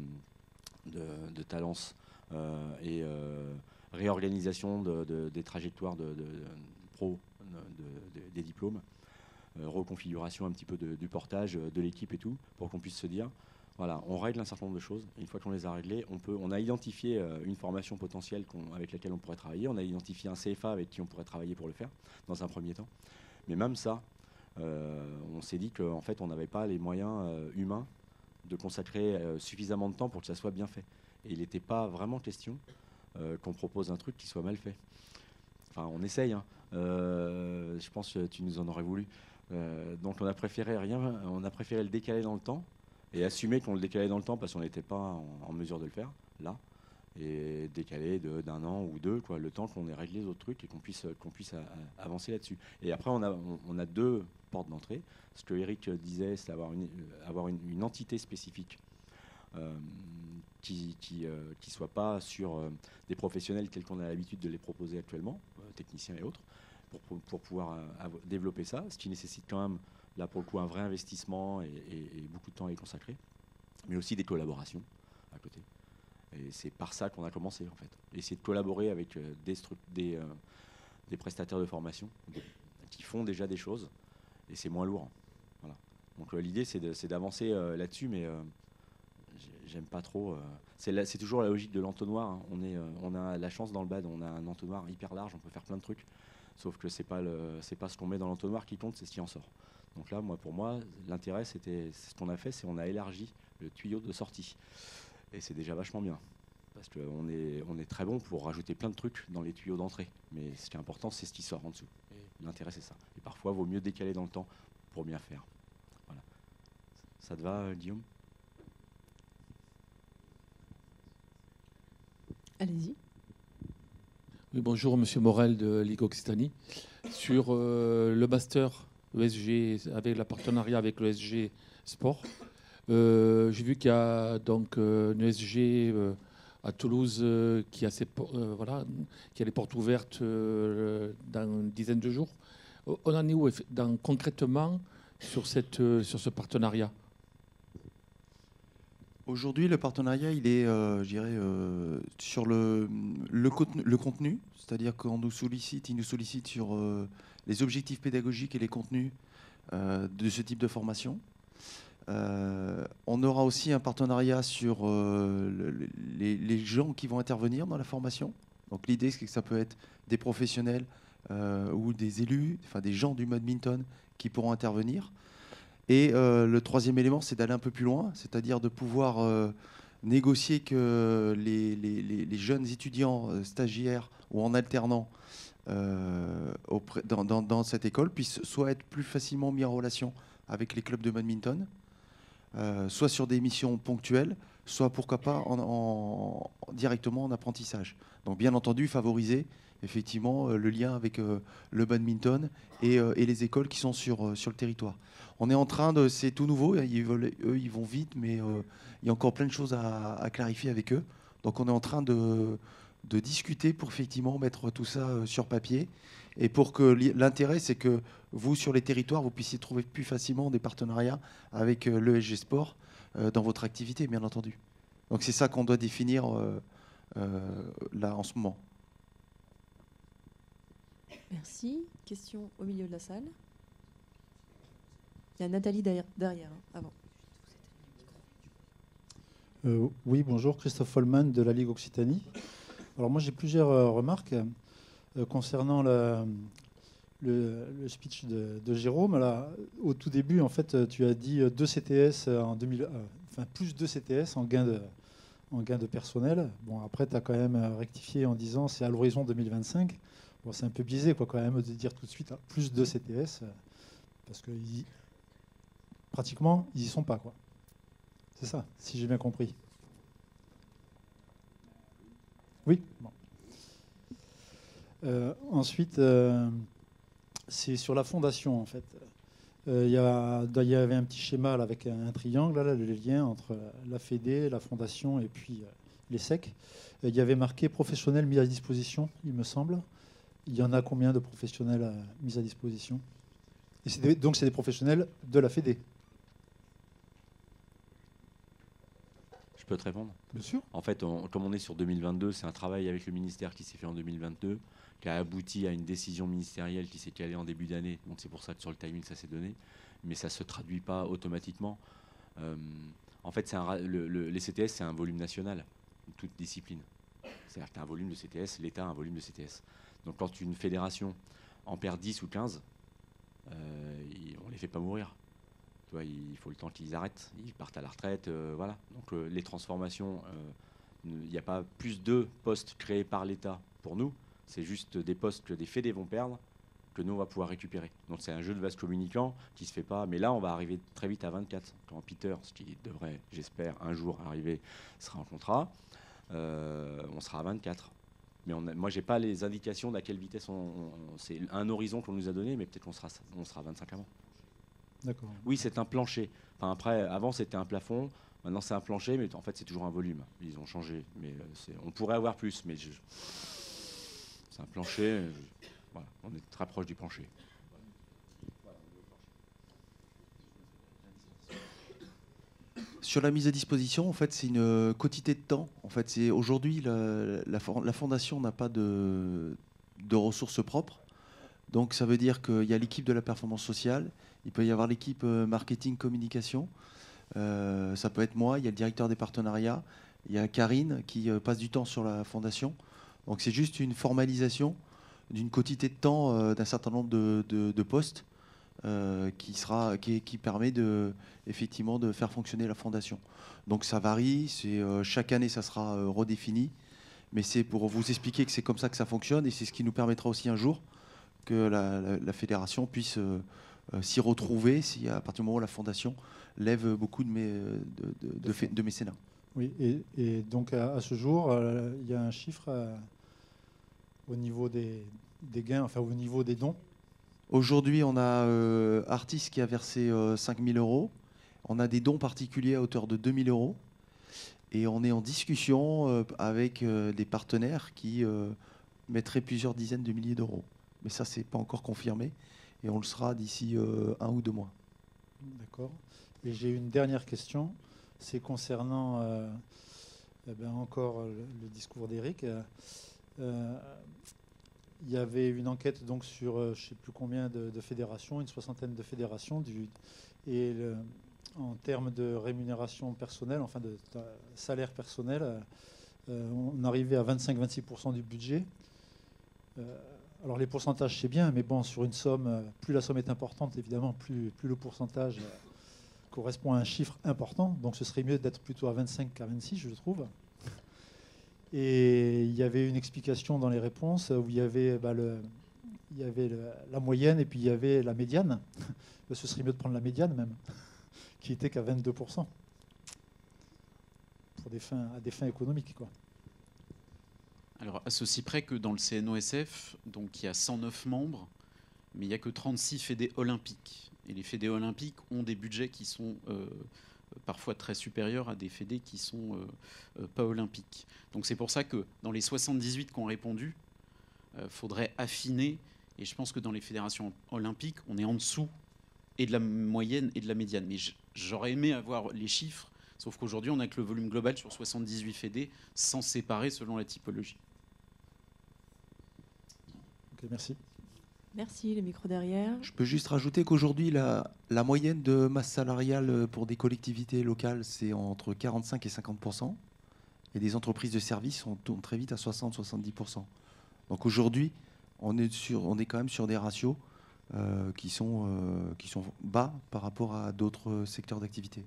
de, de Talence euh, et euh, réorganisation de, de, des trajectoires de, de, de pro de, de, des diplômes, euh, reconfiguration un petit peu de, du portage de l'équipe et tout, pour qu'on puisse se dire voilà, on règle un certain nombre de choses. Une fois qu'on les a réglées, on, peut, on a identifié euh, une formation potentielle avec laquelle on pourrait travailler. On a identifié un C F A avec qui on pourrait travailler pour le faire, dans un premier temps. Mais même ça, euh, on s'est dit qu'en fait, on n'avait pas les moyens euh, humains de consacrer euh, suffisamment de temps pour que ça soit bien fait. Et il n'était pas vraiment question euh, qu'on propose un truc qui soit mal fait. Enfin, on essaye. Hein. Euh, je pense que tu nous en aurais voulu. Euh, donc, on a préféré rien. On a préféré le décaler dans le temps. Et assumer qu'on le décalait dans le temps parce qu'on n'était pas en, en mesure de le faire, là, et décaler d'un an ou deux, quoi, le temps qu'on ait réglé les autres trucs et qu'on puisse, qu'on puisse a, a, avancer là-dessus. Et après, on a, on, on a deux portes d'entrée. Ce que Eric disait, c'est avoir une, avoir une, une entité spécifique euh, qui qui, euh, qui soit pas sur euh, des professionnels tels qu'on a l'habitude de les proposer actuellement, euh, techniciens et autres, pour, pour, pour pouvoir euh, développer ça, ce qui nécessite quand même là pour le coup un vrai investissement et, et, et beaucoup de temps à y consacrer, mais aussi des collaborations à côté. Et c'est par ça qu'on a commencé en fait. Essayer de collaborer avec euh, des, des, euh, des prestataires de formation des, qui font déjà des choses et c'est moins lourd. Voilà. Donc euh, l'idée c'est d'avancer euh, là-dessus, mais euh, j'aime pas trop. Euh, c'est toujours la logique de l'entonnoir. Hein. On, est, euh, on a la chance dans le bad, on a un entonnoir hyper large, on peut faire plein de trucs. Sauf que c'est pas, le, c'est pas ce qu'on met dans l'entonnoir qui compte, c'est ce qui en sort. Donc là, moi, pour moi, l'intérêt, c'était ce qu'on a fait, c'est qu'on a élargi le tuyau de sortie. Et c'est déjà vachement bien. Parce qu'on est, on est très bon pour rajouter plein de trucs dans les tuyaux d'entrée. Mais ce qui est important, c'est ce qui sort en dessous. Et l'intérêt, c'est ça. Et parfois, il vaut mieux décaler dans le temps pour bien faire. Voilà. Ça te va, Guillaume? Allez-y. Oui, bonjour, Monsieur Morel de Ligue Occitanie. Sur euh, le master E S G, avec le partenariat avec le E S G Sport, euh, j'ai vu qu'il y a donc euh, une E S G euh, à Toulouse euh, qui, a ses, euh, voilà, qui a les portes ouvertes euh, dans une dizaine de jours. on en est où dans, concrètement sur, cette, euh, sur ce partenariat? Aujourd'hui, le partenariat, il est, euh, je dirais, euh, sur le, le, contenu, le contenu, c'est-à-dire qu'on nous sollicite, il nous sollicite sur euh, les objectifs pédagogiques et les contenus euh, de ce type de formation. Euh, on aura aussi un partenariat sur euh, le, les, les gens qui vont intervenir dans la formation. Donc l'idée, c'est que ça peut être des professionnels euh, ou des élus, enfin des gens du badminton qui pourront intervenir. Et euh, le troisième élément, c'est d'aller un peu plus loin, c'est-à-dire de pouvoir euh, négocier que les, les, les jeunes étudiants euh, stagiaires ou en alternant euh, auprès, dans, dans, dans cette école puissent soit être plus facilement mis en relation avec les clubs de badminton, euh, soit sur des missions ponctuelles, soit pourquoi pas en, en, directement en apprentissage. Donc bien entendu, favoriser effectivement euh, le lien avec euh, le badminton et, euh, et les écoles qui sont sur, euh, sur le territoire. On est en train de, c'est tout nouveau, ils veulent, eux ils vont vite, mais euh, il y a encore plein de choses à, à clarifier avec eux. Donc on est en train de, de discuter pour effectivement mettre tout ça euh, sur papier. Et pour que l'intérêt, c'est que vous, sur les territoires, vous puissiez trouver plus facilement des partenariats avec euh, l'E S G Sport euh, dans votre activité, bien entendu. Donc c'est ça qu'on doit définir euh, euh, là en ce moment. Merci. Question au milieu de la salle. Il y a Nathalie derrière, derrière hein, avant. Euh, oui, bonjour, Christophe Follman de la Ligue Occitanie. Alors moi j'ai plusieurs euh, remarques euh, concernant la, le, le speech de, de Jérôme. Là, au tout début, en fait, tu as dit deux C T S en deux mille, euh, enfin plus deux C T S en gain de, en gain de personnel. Bon, après, tu as quand même rectifié en disant c'est à l'horizon deux mille vingt-cinq. Bon, c'est un peu biaisé, quoi, quand même, de dire tout de suite hein, plus deux C T S, euh, parce que y, pratiquement, ils y sont pas, quoi. C'est ça, si j'ai bien compris. Oui. Bon. Euh, ensuite, euh, c'est sur la fondation, en fait. Euh, y a, il y avait un petit schéma là, avec un, un triangle, là, le lien entre la Fédé, la fondation et puis euh, les S E C. Il euh, y avait marqué professionnels mis à disposition, il me semble. Il y en a combien de professionnels euh, mis à disposition? Et c'est des, donc c'est des professionnels de la Fédé. Je peux te répondre? Bien sûr. En fait, on, comme on est sur deux mille vingt-deux, c'est un travail avec le ministère qui s'est fait en deux mille vingt-deux, qui a abouti à une décision ministérielle qui s'est calée en début d'année. Donc c'est pour ça que sur le timing, ça s'est donné. Mais ça ne se traduit pas automatiquement. Euh, en fait, c'est un, le, le, les C T S, c'est un volume national, toute discipline. C'est-à-dire que tu as un volume de C T S, l'État a un volume de C T S. Donc quand une fédération en perd dix ou quinze, euh, on ne les fait pas mourir. Tu vois, il faut le temps qu'ils arrêtent, ils partent à la retraite, euh, voilà. Donc euh, les transformations, il euh, n'y a pas plus de postes créés par l'État pour nous, c'est juste des postes que des fédés vont perdre, que nous on va pouvoir récupérer. Donc c'est un jeu de vase communicant qui se fait pas, mais là on va arriver très vite à vingt-quatre. Quand Peter, ce qui devrait, j'espère, un jour arriver, sera en contrat, euh, on sera à vingt-quatre. Mais on a, moi j'ai pas les indications d'à quelle vitesse on, on c'est un horizon qu'on nous a donné, mais peut-être qu'on sera, on sera à vingt-cinq avant. D'accord. Oui, c'est un plancher. Enfin, après, avant, c'était un plafond. Maintenant, c'est un plancher, mais en fait, c'est toujours un volume. Ils ont changé. Mais c'est, on pourrait avoir plus, mais je, c'est un plancher. Je, voilà, on est très proche du plancher. Sur la mise à disposition, en fait, c'est une quantité de temps. En fait, c'est aujourd'hui la, la, la fondation n'a pas de, de ressources propres. Donc ça veut dire qu'il y a l'équipe de la performance sociale, il peut y avoir l'équipe marketing communication, euh, ça peut être moi, il y a le directeur des partenariats, il y a Karine qui euh, passe du temps sur la fondation. Donc c'est juste une formalisation d'une quantité de temps euh, d'un certain nombre de, de, de postes euh, qui, sera, qui, qui permet de, effectivement de faire fonctionner la fondation. Donc ça varie, c'est, euh, chaque année ça sera euh, redéfini, mais c'est pour vous expliquer que c'est comme ça que ça fonctionne et c'est ce qui nous permettra aussi un jour que la, la, la fédération puisse euh, euh, s'y retrouver si à partir du moment où la fondation lève beaucoup de, mes, de, de, de, fait, de mécénats. Oui, et, et donc à, à ce jour, euh, il y a un chiffre euh, au niveau des, des gains, enfin au niveau des dons. Aujourd'hui, on a euh, Artis qui a versé euh, cinq mille euros. On a des dons particuliers à hauteur de deux mille euros. Et on est en discussion euh, avec euh, des partenaires qui euh, mettraient plusieurs dizaines de milliers d'euros. Mais ça, c'est pas encore confirmé. et on le sera d'ici euh, un ou deux mois. D'accord. Et j'ai une dernière question. C'est concernant euh, eh ben encore le, le discours d'Éric. Euh, il y avait une enquête donc sur euh, je ne sais plus combien de, de fédérations, une soixantaine de fédérations, du, et le, en termes de rémunération personnelle, enfin de, de salaire personnel, euh, on arrivait à vingt-cinq à vingt-six pour cent du budget. Euh, alors les pourcentages c'est bien, mais bon, sur une somme, plus la somme est importante, évidemment, plus, plus le pourcentage euh, correspond à un chiffre important. Donc ce serait mieux d'être plutôt à vingt-cinq qu'à vingt-six, je trouve. Et il y avait une explication dans les réponses où il y avait, bah, le, il y avait le, la moyenne et puis il y avait la médiane. Ce serait mieux de prendre la médiane même, qui était qu'à vingt-deux pour cent pour des fins, à des fins économiques, quoi. Alors, à ceci près que dans le C N O S F, donc, il y a cent neuf membres, mais il n'y a que trente-six fédés olympiques. Et les fédés olympiques ont des budgets qui sont euh, parfois très supérieurs à des fédés qui ne sont euh, euh, pas olympiques. Donc c'est pour ça que dans les soixante-dix-huit qui ont répondu, il euh, faudrait affiner. Et je pense que dans les fédérations olympiques, on est en dessous et de la moyenne et de la médiane. Mais j'aurais aimé avoir les chiffres, sauf qu'aujourd'hui, on n'a que le volume global sur soixante-dix-huit fédés, sans séparer selon la typologie. Ok, merci. Merci, les micros derrière. Je peux juste rajouter qu'aujourd'hui, la, la moyenne de masse salariale pour des collectivités locales, c'est entre quarante-cinq et cinquante pour cent. Et des entreprises de services, on tourne très vite à soixante à soixante-dix pour cent. Donc aujourd'hui, on est, sur, on est quand même sur des ratios euh, qui, sont, euh, qui sont bas par rapport à d'autres secteurs d'activité.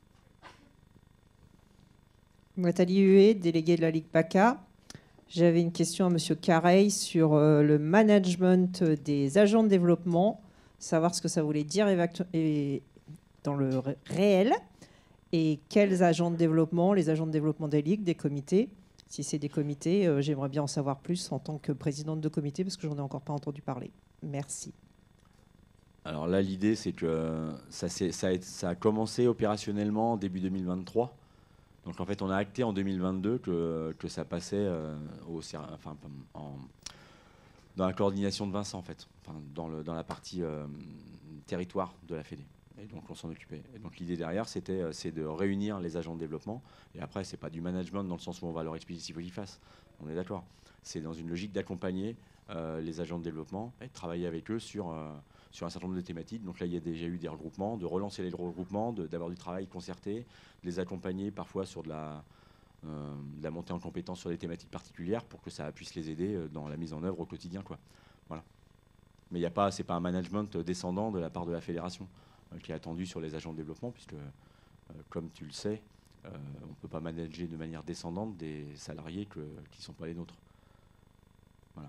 Nathalie Huet, déléguée de la Ligue PACA. J'avais une question à M. Careil sur euh, le management des agents de développement, savoir ce que ça voulait dire et dans le ré réel, et quels agents de développement, les agents de développement des ligues, des comités. Si c'est des comités, euh, j'aimerais bien en savoir plus en tant que présidente de comité, parce que j'en ai encore pas entendu parler. Merci. Alors là, l'idée, c'est que ça, ça, a, ça a commencé opérationnellement début deux mille vingt-trois. Donc en fait, on a acté en deux mille vingt-deux que, que ça passait euh, au, enfin, en, dans la coordination de Vincent, en fait, enfin, dans, le, dans la partie euh, territoire de la Fédé. Et donc on s'en occupait. Et donc l'idée derrière, c'était c'est de réunir les agents de développement. Et après, c'est pas du management dans le sens où on va leur expliquer ce qu'il faut qu'ils fassent. On est d'accord. C'est dans une logique d'accompagner euh, les agents de développement et de travailler avec eux sur euh, sur un certain nombre de thématiques. Donc là, il y a déjà eu des regroupements, de relancer les regroupements, d'avoir du travail concerté, de les accompagner parfois sur de la, euh, de la montée en compétences sur des thématiques particulières pour que ça puisse les aider dans la mise en œuvre au quotidien, quoi. Voilà. Mais il n'y a pas, c'est pas un management descendant de la part de la fédération euh, qui est attendu sur les agents de développement, puisque, euh, comme tu le sais, euh, on ne peut pas manager de manière descendante des salariés que, qui ne sont pas les nôtres. Voilà.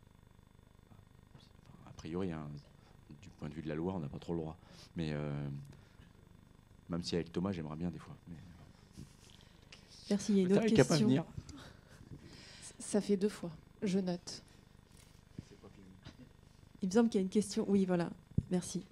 Enfin, a priori, hein, du point de vue de la loi, on n'a pas trop le droit. Mais euh, même si avec Thomas, j'aimerais bien des fois. Mais... Merci. Il y a une autre question. Venir. Ça fait deux fois. Je note. Il me semble qu'il y a une question. Oui, voilà. Merci.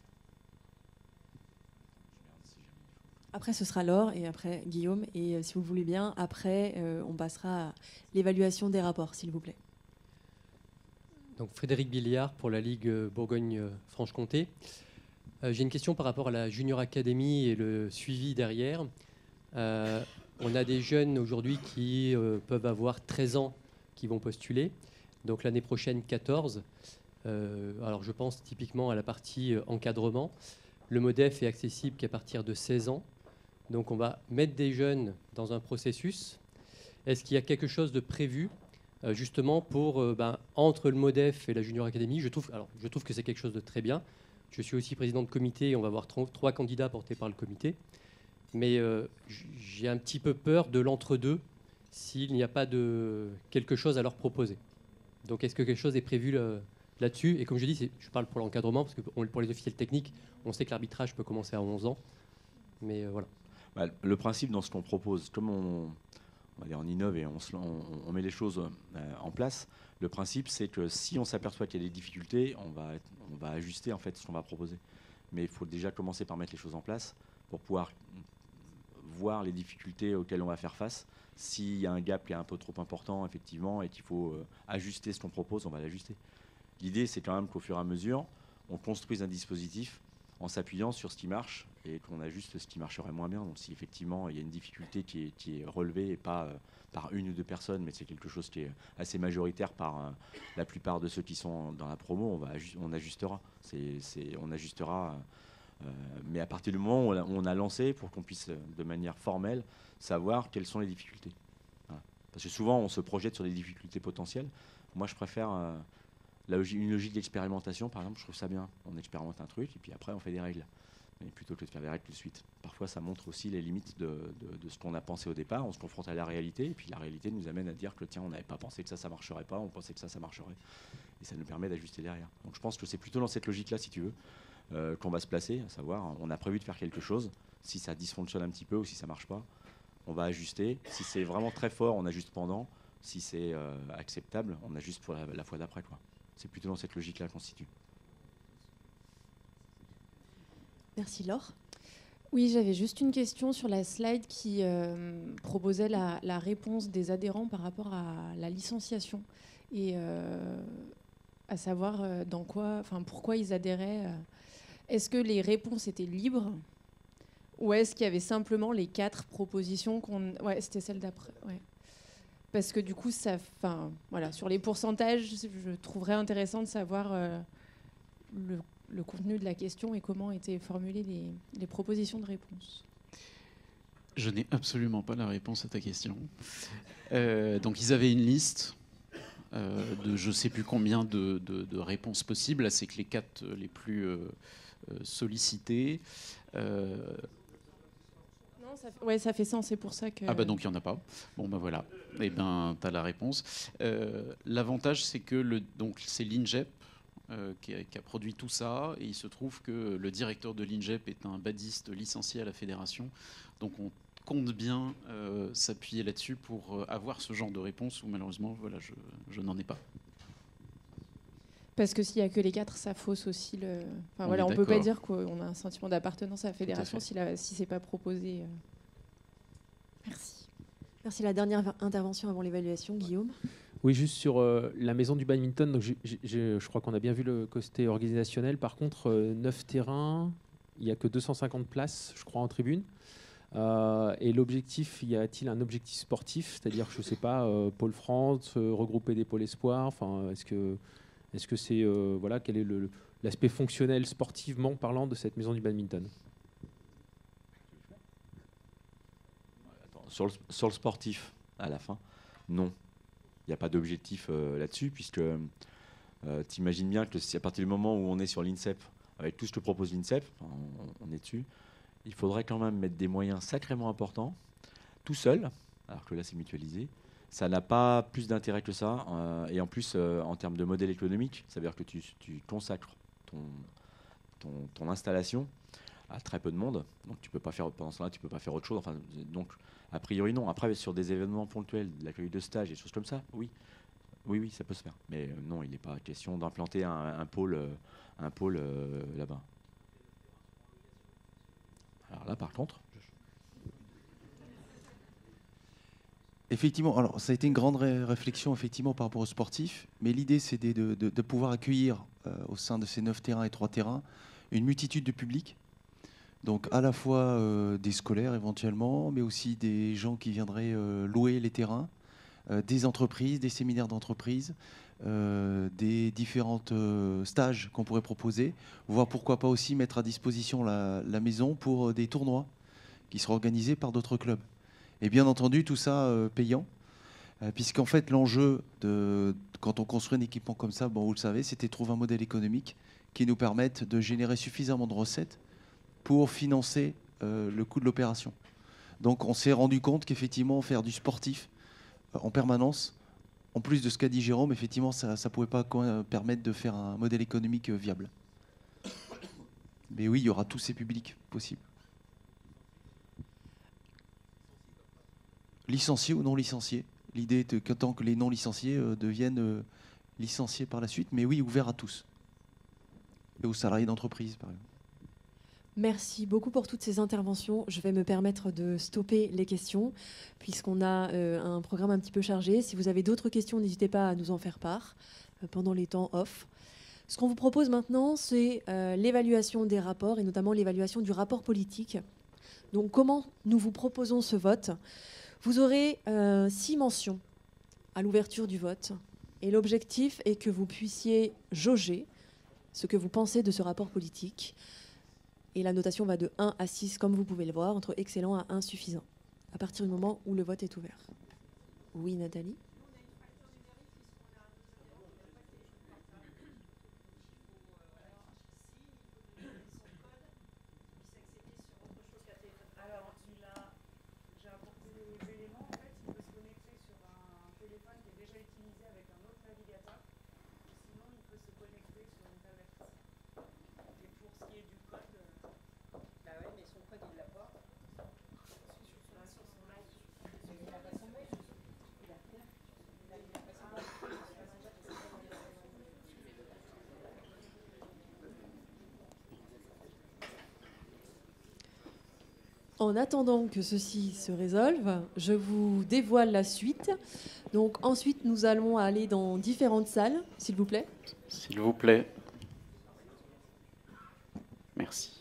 Après, ce sera Laure et après Guillaume. Et euh, si vous le voulez bien, après, euh, on passera à l'évaluation des rapports, s'il vous plaît. Donc Frédéric Billiard pour la Ligue Bourgogne-Franche-Comté. Euh, J'ai une question par rapport à la Junior Academy et le suivi derrière. Euh, on a des jeunes aujourd'hui qui euh, peuvent avoir treize ans qui vont postuler. Donc l'année prochaine, quatorze. Euh, alors je pense typiquement à la partie euh, encadrement. Le MODEF est accessible qu'à partir de seize ans. Donc on va mettre des jeunes dans un processus. Est-ce qu'il y a quelque chose de prévu euh, justement pour, euh, ben, entre le MODEF et la Junior Academy? Je trouve, alors, je trouve que c'est quelque chose de très bien. Je suis aussi président de comité. On va avoir trois candidats portés par le comité. Mais euh, j'ai un petit peu peur de l'entre-deux s'il n'y a pas de quelque chose à leur proposer. Donc est-ce que quelque chose est prévu là, là-dessus? Et comme je dis, je parle pour l'encadrement, parce que pour les officiels techniques, on sait que l'arbitrage peut commencer à onze ans. Mais euh, voilà. Bah, le principe dans ce qu'on propose, comme on, on, va dire, on innove et on, se, on, on met les choses euh, en place, le principe c'est que si on s'aperçoit qu'il y a des difficultés, on va, on va ajuster en fait ce qu'on va proposer. Mais il faut déjà commencer par mettre les choses en place pour pouvoir voir les difficultés auxquelles on va faire face. S'il y a un gap qui est un peu trop important, effectivement, et qu'il faut euh, ajuster ce qu'on propose, on va l'ajuster. L'idée, c'est quand même qu'au fur et à mesure, on construise un dispositif en s'appuyant sur ce qui marche et qu'on ajuste ce qui marcherait moins bien. Donc si effectivement il y a une difficulté qui est, qui est relevée et pas euh, par une ou deux personnes, mais c'est quelque chose qui est assez majoritaire par euh, la plupart de ceux qui sont dans la promo, on, va on ajustera. C'est, c'est, on ajustera. Euh, mais à partir du moment où on a, où on a lancé, pour qu'on puisse de manière formelle savoir quelles sont les difficultés. Voilà. Parce que souvent on se projette sur des difficultés potentielles. Moi je préfère... Euh, La logique, une logique d'expérimentation, par exemple, je trouve ça bien. On expérimente un truc et puis après on fait des règles. Mais plutôt que de faire des règles tout de suite. Parfois ça montre aussi les limites de, de, de ce qu'on a pensé au départ. On se confronte à la réalité et puis la réalité nous amène à dire que tiens, on n'avait pas pensé que ça, ça marcherait pas, on pensait que ça, ça marcherait. Et ça nous permet d'ajuster derrière. Donc je pense que c'est plutôt dans cette logique-là, si tu veux, euh, qu'on va se placer, à savoir, on a prévu de faire quelque chose. Si ça dysfonctionne un petit peu ou si ça marche pas, on va ajuster. Si c'est vraiment très fort, on ajuste pendant. Si c'est euh, acceptable, on ajuste pour la, la fois d'après, quoi. C'est plutôt dans cette logique-là qu'on se situe. Merci Laure. Oui, j'avais juste une question sur la slide qui euh, proposait la, la réponse des adhérents par rapport à la licenciation et euh, à savoir euh, dans quoi, enfin pourquoi ils adhéraient. Euh. Est-ce que les réponses étaient libres ou est-ce qu'il y avait simplement les quatre propositions qu'on, ouais, c'était celle d'après, ouais. Parce que du coup, ça, enfin, voilà, sur les pourcentages, je trouverais intéressant de savoir euh, le, le contenu de la question et comment étaient formulées les, les propositions de réponse. Je n'ai absolument pas la réponse à ta question. Euh, donc, ils avaient une liste euh, de je ne sais plus combien de, de, de réponses possibles. Là, c'est que les quatre les plus euh, sollicitées. Euh, Ça fait, ouais, ça fait sens, c'est pour ça que... Ah bah donc il n'y en a pas. Bon bah voilà, eh ben tu as la réponse. Euh, l'avantage c'est que le, donc, c'est l'INGEP euh, qui, a, qui a produit tout ça et il se trouve que le directeur de l'INGEP est un badiste licencié à la fédération. Donc on compte bien euh, s'appuyer là-dessus pour avoir ce genre de réponse où malheureusement voilà, je, je n'en ai pas. Parce que s'il n'y a que les quatre, ça fausse aussi le... Enfin, on voilà, on ne peut pas dire qu'on a un sentiment d'appartenance à la fédération si, la, si ce n'est pas proposé. Euh... Merci. Merci. La dernière intervention avant l'évaluation, Guillaume. Oui, juste sur euh, la maison du badminton. Donc j'ai, j'ai, je crois qu'on a bien vu le côté organisationnel. Par contre, euh, neuf terrains, il n'y a que deux cent cinquante places, je crois, en tribune. Euh, et l'objectif, y a-t-il un objectif sportif? C'est-à-dire, je ne sais pas, euh, Pôle France, euh, regrouper des pôles espoirs. Enfin, est-ce que... Est-ce que c'est euh, voilà, quel est le, l'aspect fonctionnel sportivement parlant de cette maison du badminton? Attends, sur, le, sur le sportif, à la fin, non. Il n'y a pas d'objectif euh, là-dessus, puisque euh, tu imagines bien que si à partir du moment où on est sur l'INSEP, avec tout ce que propose l'INSEP, enfin, on, on est dessus, il faudrait quand même mettre des moyens sacrément importants, tout seul, alors que là c'est mutualisé. Ça n'a pas plus d'intérêt que ça. Euh, et en plus, euh, en termes de modèle économique, ça veut dire que tu, tu consacres ton, ton, ton installation à très peu de monde. Donc tu peux pas faire, pendant ce temps-là, tu peux pas faire autre chose. Enfin, donc, a priori, non. Après, sur des événements ponctuels, de l'accueil de stage et des choses comme ça, oui. Oui, oui, ça peut se faire. Mais euh, non, il n'est pas question d'implanter un, un pôle, euh, un pôle euh, là-bas. Alors là, par contre... Effectivement, alors ça a été une grande ré réflexion effectivement par rapport aux sportifs, mais l'idée c'est de, de, de pouvoir accueillir euh, au sein de ces neuf terrains et trois terrains une multitude de publics, donc à la fois euh, des scolaires éventuellement, mais aussi des gens qui viendraient euh, louer les terrains, euh, des entreprises, des séminaires d'entreprises, euh, des différents euh, stages qu'on pourrait proposer, voire pourquoi pas aussi mettre à disposition la, la maison pour euh, des tournois qui seront organisés par d'autres clubs. Et bien entendu, tout ça euh, payant, euh, puisqu'en fait, l'enjeu, de, quand on construit un équipement comme ça, bon, vous le savez, c'était de trouver un modèle économique qui nous permette de générer suffisamment de recettes pour financer euh, le coût de l'opération. Donc on s'est rendu compte qu'effectivement, faire du sportif euh, en permanence, en plus de ce qu'a dit Jérôme, effectivement, ça ne pouvait pas euh, permettre de faire un modèle économique euh, viable. Mais oui, il y aura tous ces publics possibles. Licenciés ou non licenciés. L'idée est que tant que les non licenciés euh, deviennent euh, licenciés par la suite, mais oui, ouvert à tous. Et aux salariés d'entreprise, par exemple. Merci beaucoup pour toutes ces interventions. Je vais me permettre de stopper les questions, puisqu'on a euh, un programme un petit peu chargé. Si vous avez d'autres questions, n'hésitez pas à nous en faire part euh, pendant les temps off. Ce qu'on vous propose maintenant, c'est euh, l'évaluation des rapports, et notamment l'évaluation du rapport politique. Donc comment nous vous proposons ce vote? Vous aurez euh, six mentions à l'ouverture du vote, et l'objectif est que vous puissiez jauger ce que vous pensez de ce rapport politique. Et la notation va de un à six, comme vous pouvez le voir, entre excellent à insuffisant, à partir du moment où le vote est ouvert. Oui, Nathalie? En attendant que ceci se résolve, je vous dévoile la suite. Donc ensuite, nous allons aller dans différentes salles, s'il vous plaît. S'il vous plaît. Merci.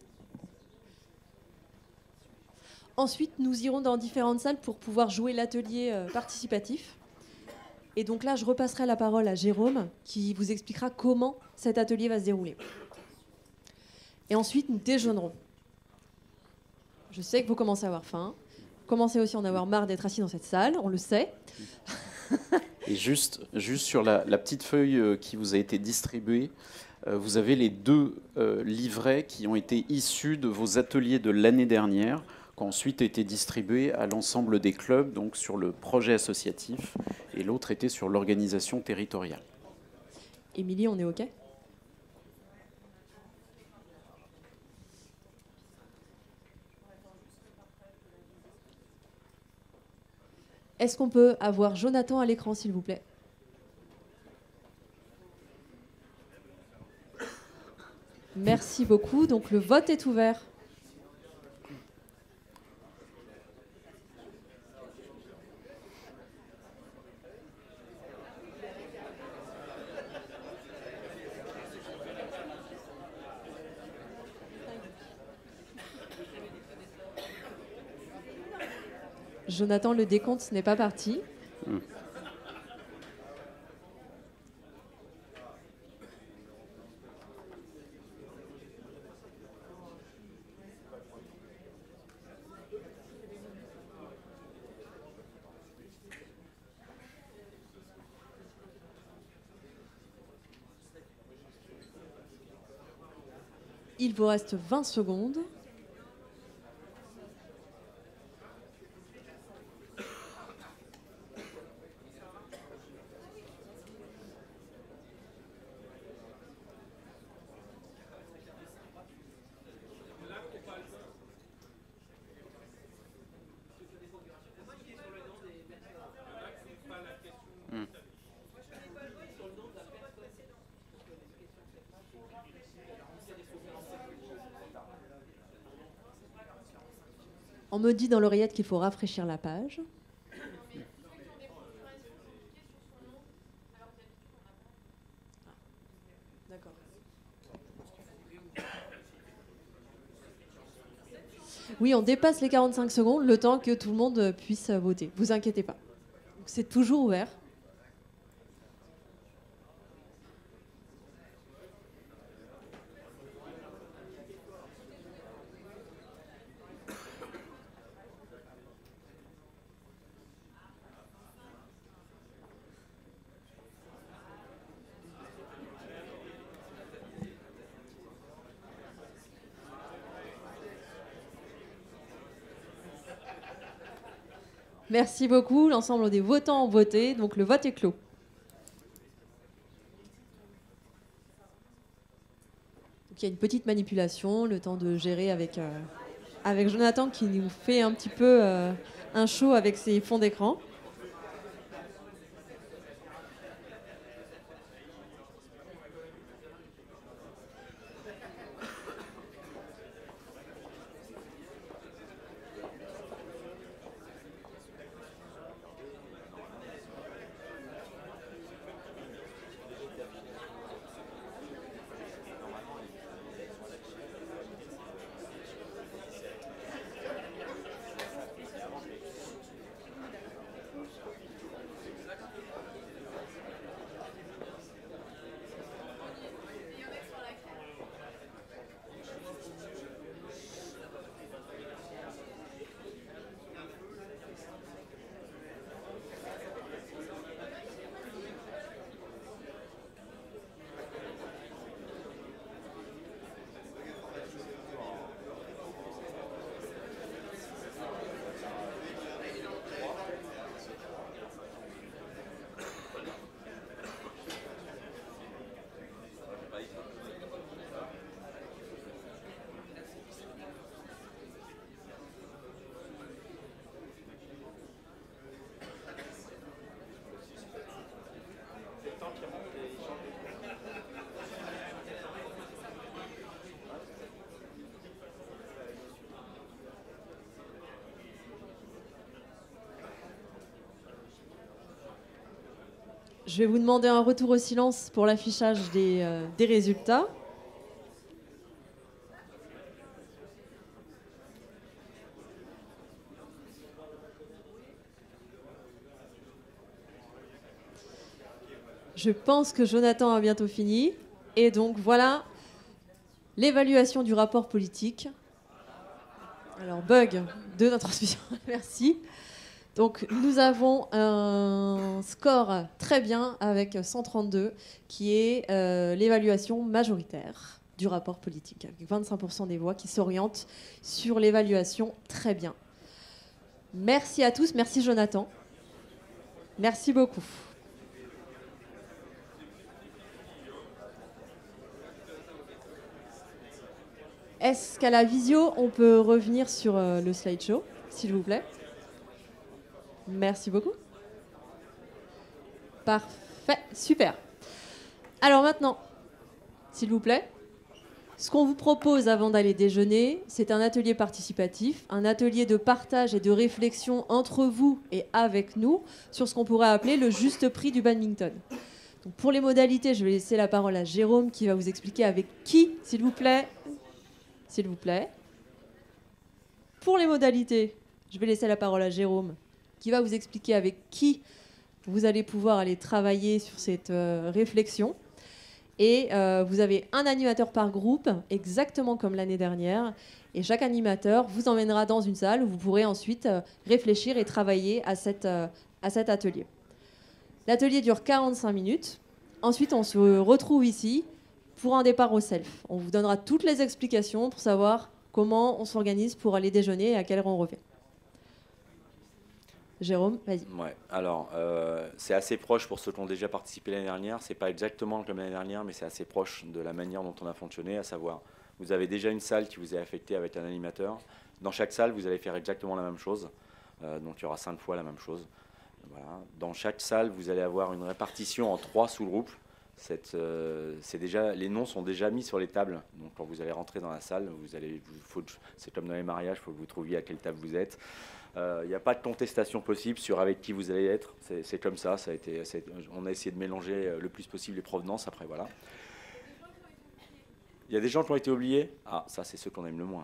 Ensuite, nous irons dans différentes salles pour pouvoir jouer l'atelier euh, participatif. Et donc là, je repasserai la parole à Jérôme, qui vous expliquera comment cet atelier va se dérouler. Et ensuite, nous déjeunerons. Je sais que vous commencez à avoir faim. Vous commencez aussi à en avoir marre d'être assis dans cette salle, on le sait. Et juste, juste sur la, la petite feuille euh, qui vous a été distribuée, euh, vous avez les deux euh, livrets qui ont été issus de vos ateliers de l'année dernière, qui ont ensuite été distribués à l'ensemble des clubs, donc sur le projet associatif, et l'autre était sur l'organisation territoriale. Émilie, on est OK ? Est-ce qu'on peut avoir Jonathan à l'écran, s'il vous plaît? Merci beaucoup. Donc le vote est ouvert. Jonathan, le décompte n'est pas parti. Mmh. Il vous reste vingt secondes. On me dit dans l'oreillette qu'il faut rafraîchir la page. D'accord. Oui, on dépasse les quarante-cinq secondes, le temps que tout le monde puisse voter. Vous inquiétez pas. C'est toujours ouvert. Merci beaucoup. L'ensemble des votants ont voté, donc le vote est clos. Donc, il y a une petite manipulation, le temps de gérer avec, euh, avec Jonathan qui nous fait un petit peu euh, un show avec ses fonds d'écran. Je vais vous demander un retour au silence pour l'affichage des, euh, des résultats. Je pense que Jonathan a bientôt fini. Et donc voilà l'évaluation du rapport politique. Alors, bug de notre transmission. Merci. Donc, nous avons un score très bien avec cent trente-deux, qui est euh, l'évaluation majoritaire du rapport politique, avec vingt-cinq pour cent des voix qui s'orientent sur l'évaluation très bien. Merci à tous. Merci, Jonathan. Merci beaucoup. Est-ce qu'à la visio, on peut revenir sur euh, le slideshow, s'il vous plaît? Merci beaucoup. Parfait, super. Alors maintenant, s'il vous plaît, ce qu'on vous propose avant d'aller déjeuner, c'est un atelier participatif, un atelier de partage et de réflexion entre vous et avec nous sur ce qu'on pourrait appeler le juste prix du badminton. Donc pour les modalités, je vais laisser la parole à Jérôme qui va vous expliquer avec qui, s'il vous plaît. S'il vous plaît. Pour les modalités, je vais laisser la parole à Jérôme, qui va vous expliquer avec qui vous allez pouvoir aller travailler sur cette euh, réflexion. Et euh, vous avez un animateur par groupe, exactement comme l'année dernière. Et chaque animateur vous emmènera dans une salle où vous pourrez ensuite euh, réfléchir et travailler à, cette, euh, à cet atelier. L'atelier dure quarante-cinq minutes. Ensuite, on se retrouve ici pour un départ au self. On vous donnera toutes les explications pour savoir comment on s'organise pour aller déjeuner et à quelle heure on revient. Jérôme, vas-y. Ouais, alors, euh, c'est assez proche pour ceux qui ont déjà participé l'année dernière. C'est pas exactement comme l'année dernière, mais c'est assez proche de la manière dont on a fonctionné, à savoir, vous avez déjà une salle qui vous est affectée avec un animateur. Dans chaque salle, vous allez faire exactement la même chose. Euh, donc, il y aura cinq fois la même chose. Voilà. Dans chaque salle, vous allez avoir une répartition en trois sous-groupes. Cette, euh, c'est déjà, les noms sont déjà mis sur les tables. Donc quand vous allez rentrer dans la salle, vous allez, vous, faut, c'est comme dans les mariages, il faut que vous trouviez à quelle table vous êtes. Il euh, n'y a pas de contestation possible sur avec qui vous allez être. C'est, c'est comme ça. Ça a été, c'est, on a essayé de mélanger le plus possible les provenances. Après, voilà. Il y a des gens qui ont été oubliés. Ah, ça, c'est ceux qu'on aime le moins.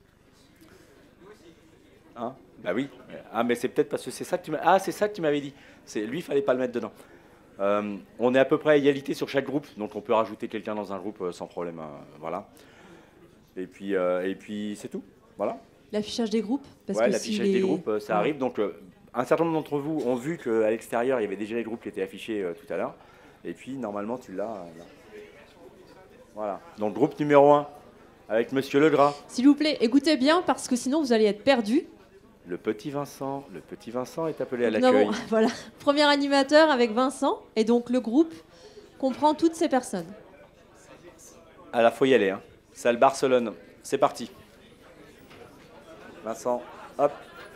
Hein? Bah oui. Ah, mais c'est peut-être parce que c'est ça que tu m'as. Ah, c'est ça que tu m'avais dit. C'est lui, il fallait pas le mettre dedans. Euh, on est à peu près à égalité sur chaque groupe, donc on peut rajouter quelqu'un dans un groupe euh, sans problème. Euh, voilà. Et puis, euh, et puis c'est tout. Voilà. L'affichage des groupes parce ouais, que l'affichage si des les... groupes, euh, ça ouais. arrive. Donc, euh, un certain nombre d'entre vous ont vu qu'à l'extérieur, il y avait déjà les groupes qui étaient affichés euh, tout à l'heure. Et puis, normalement, tu l'as. Euh, là. Voilà. Donc, groupe numéro un, avec Monsieur Legras. S'il vous plaît, écoutez bien parce que sinon vous allez être perdus. Le petit Vincent, le petit Vincent est appelé à Nous l'accueil. avons, voilà, premier animateur avec Vincent, et donc le groupe comprend toutes ces personnes. À la fois y aller, hein. Salle Barcelone, c'est parti. Vincent, hop.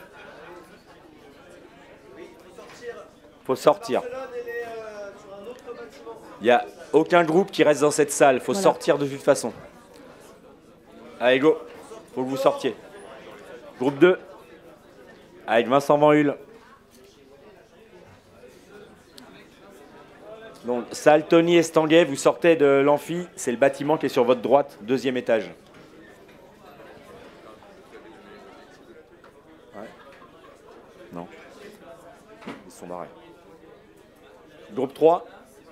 Faut sortir. Il n'y a aucun groupe qui reste dans cette salle, faut Voilà. sortir de toute façon. Allez, go, faut que vous sortiez. Groupe deux. Avec Vincent Van Hul. Donc, salle Tony Estanguet, vous sortez de l'amphi, c'est le bâtiment qui est sur votre droite, deuxième étage. Ouais. Non. Ils sont barrés. Groupe trois.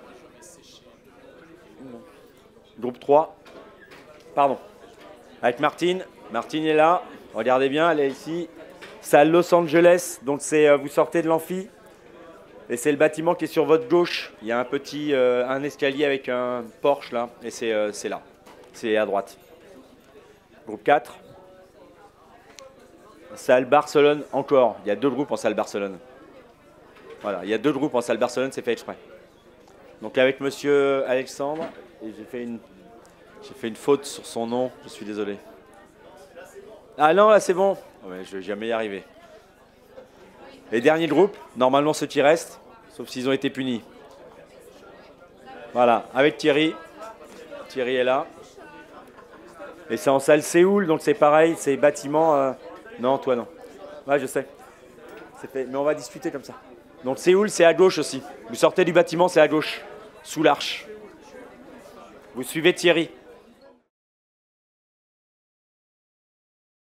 Groupe trois. Pardon. Avec Martine. Martine est là. Regardez bien, elle est ici. Salle Los Angeles, donc c'est euh, vous sortez de l'amphi et c'est le bâtiment qui est sur votre gauche. Il y a un petit euh, un escalier avec un porche là et c'est euh, c'est là, c'est à droite. Groupe quatre. Salle Barcelone encore. Il y a deux groupes en salle Barcelone. Voilà, il y a deux groupes en salle Barcelone, c'est fait exprès. Donc avec Monsieur Alexandre et j'ai fait une j'ai fait une faute sur son nom. Je suis désolé. Ah non, là c'est bon. Ouais, je vais jamais y arriver. Les derniers groupes, normalement ceux qui restent, sauf s'ils ont été punis. Voilà, avec Thierry. Thierry est là. Et c'est en salle Séoul, donc c'est pareil, c'est bâtiment... Euh... Non, toi non. Ouais, je sais. C'est fait. Mais on va discuter comme ça. Donc Séoul, c'est à gauche aussi. Vous sortez du bâtiment, c'est à gauche, sous l'arche. Vous suivez Thierry.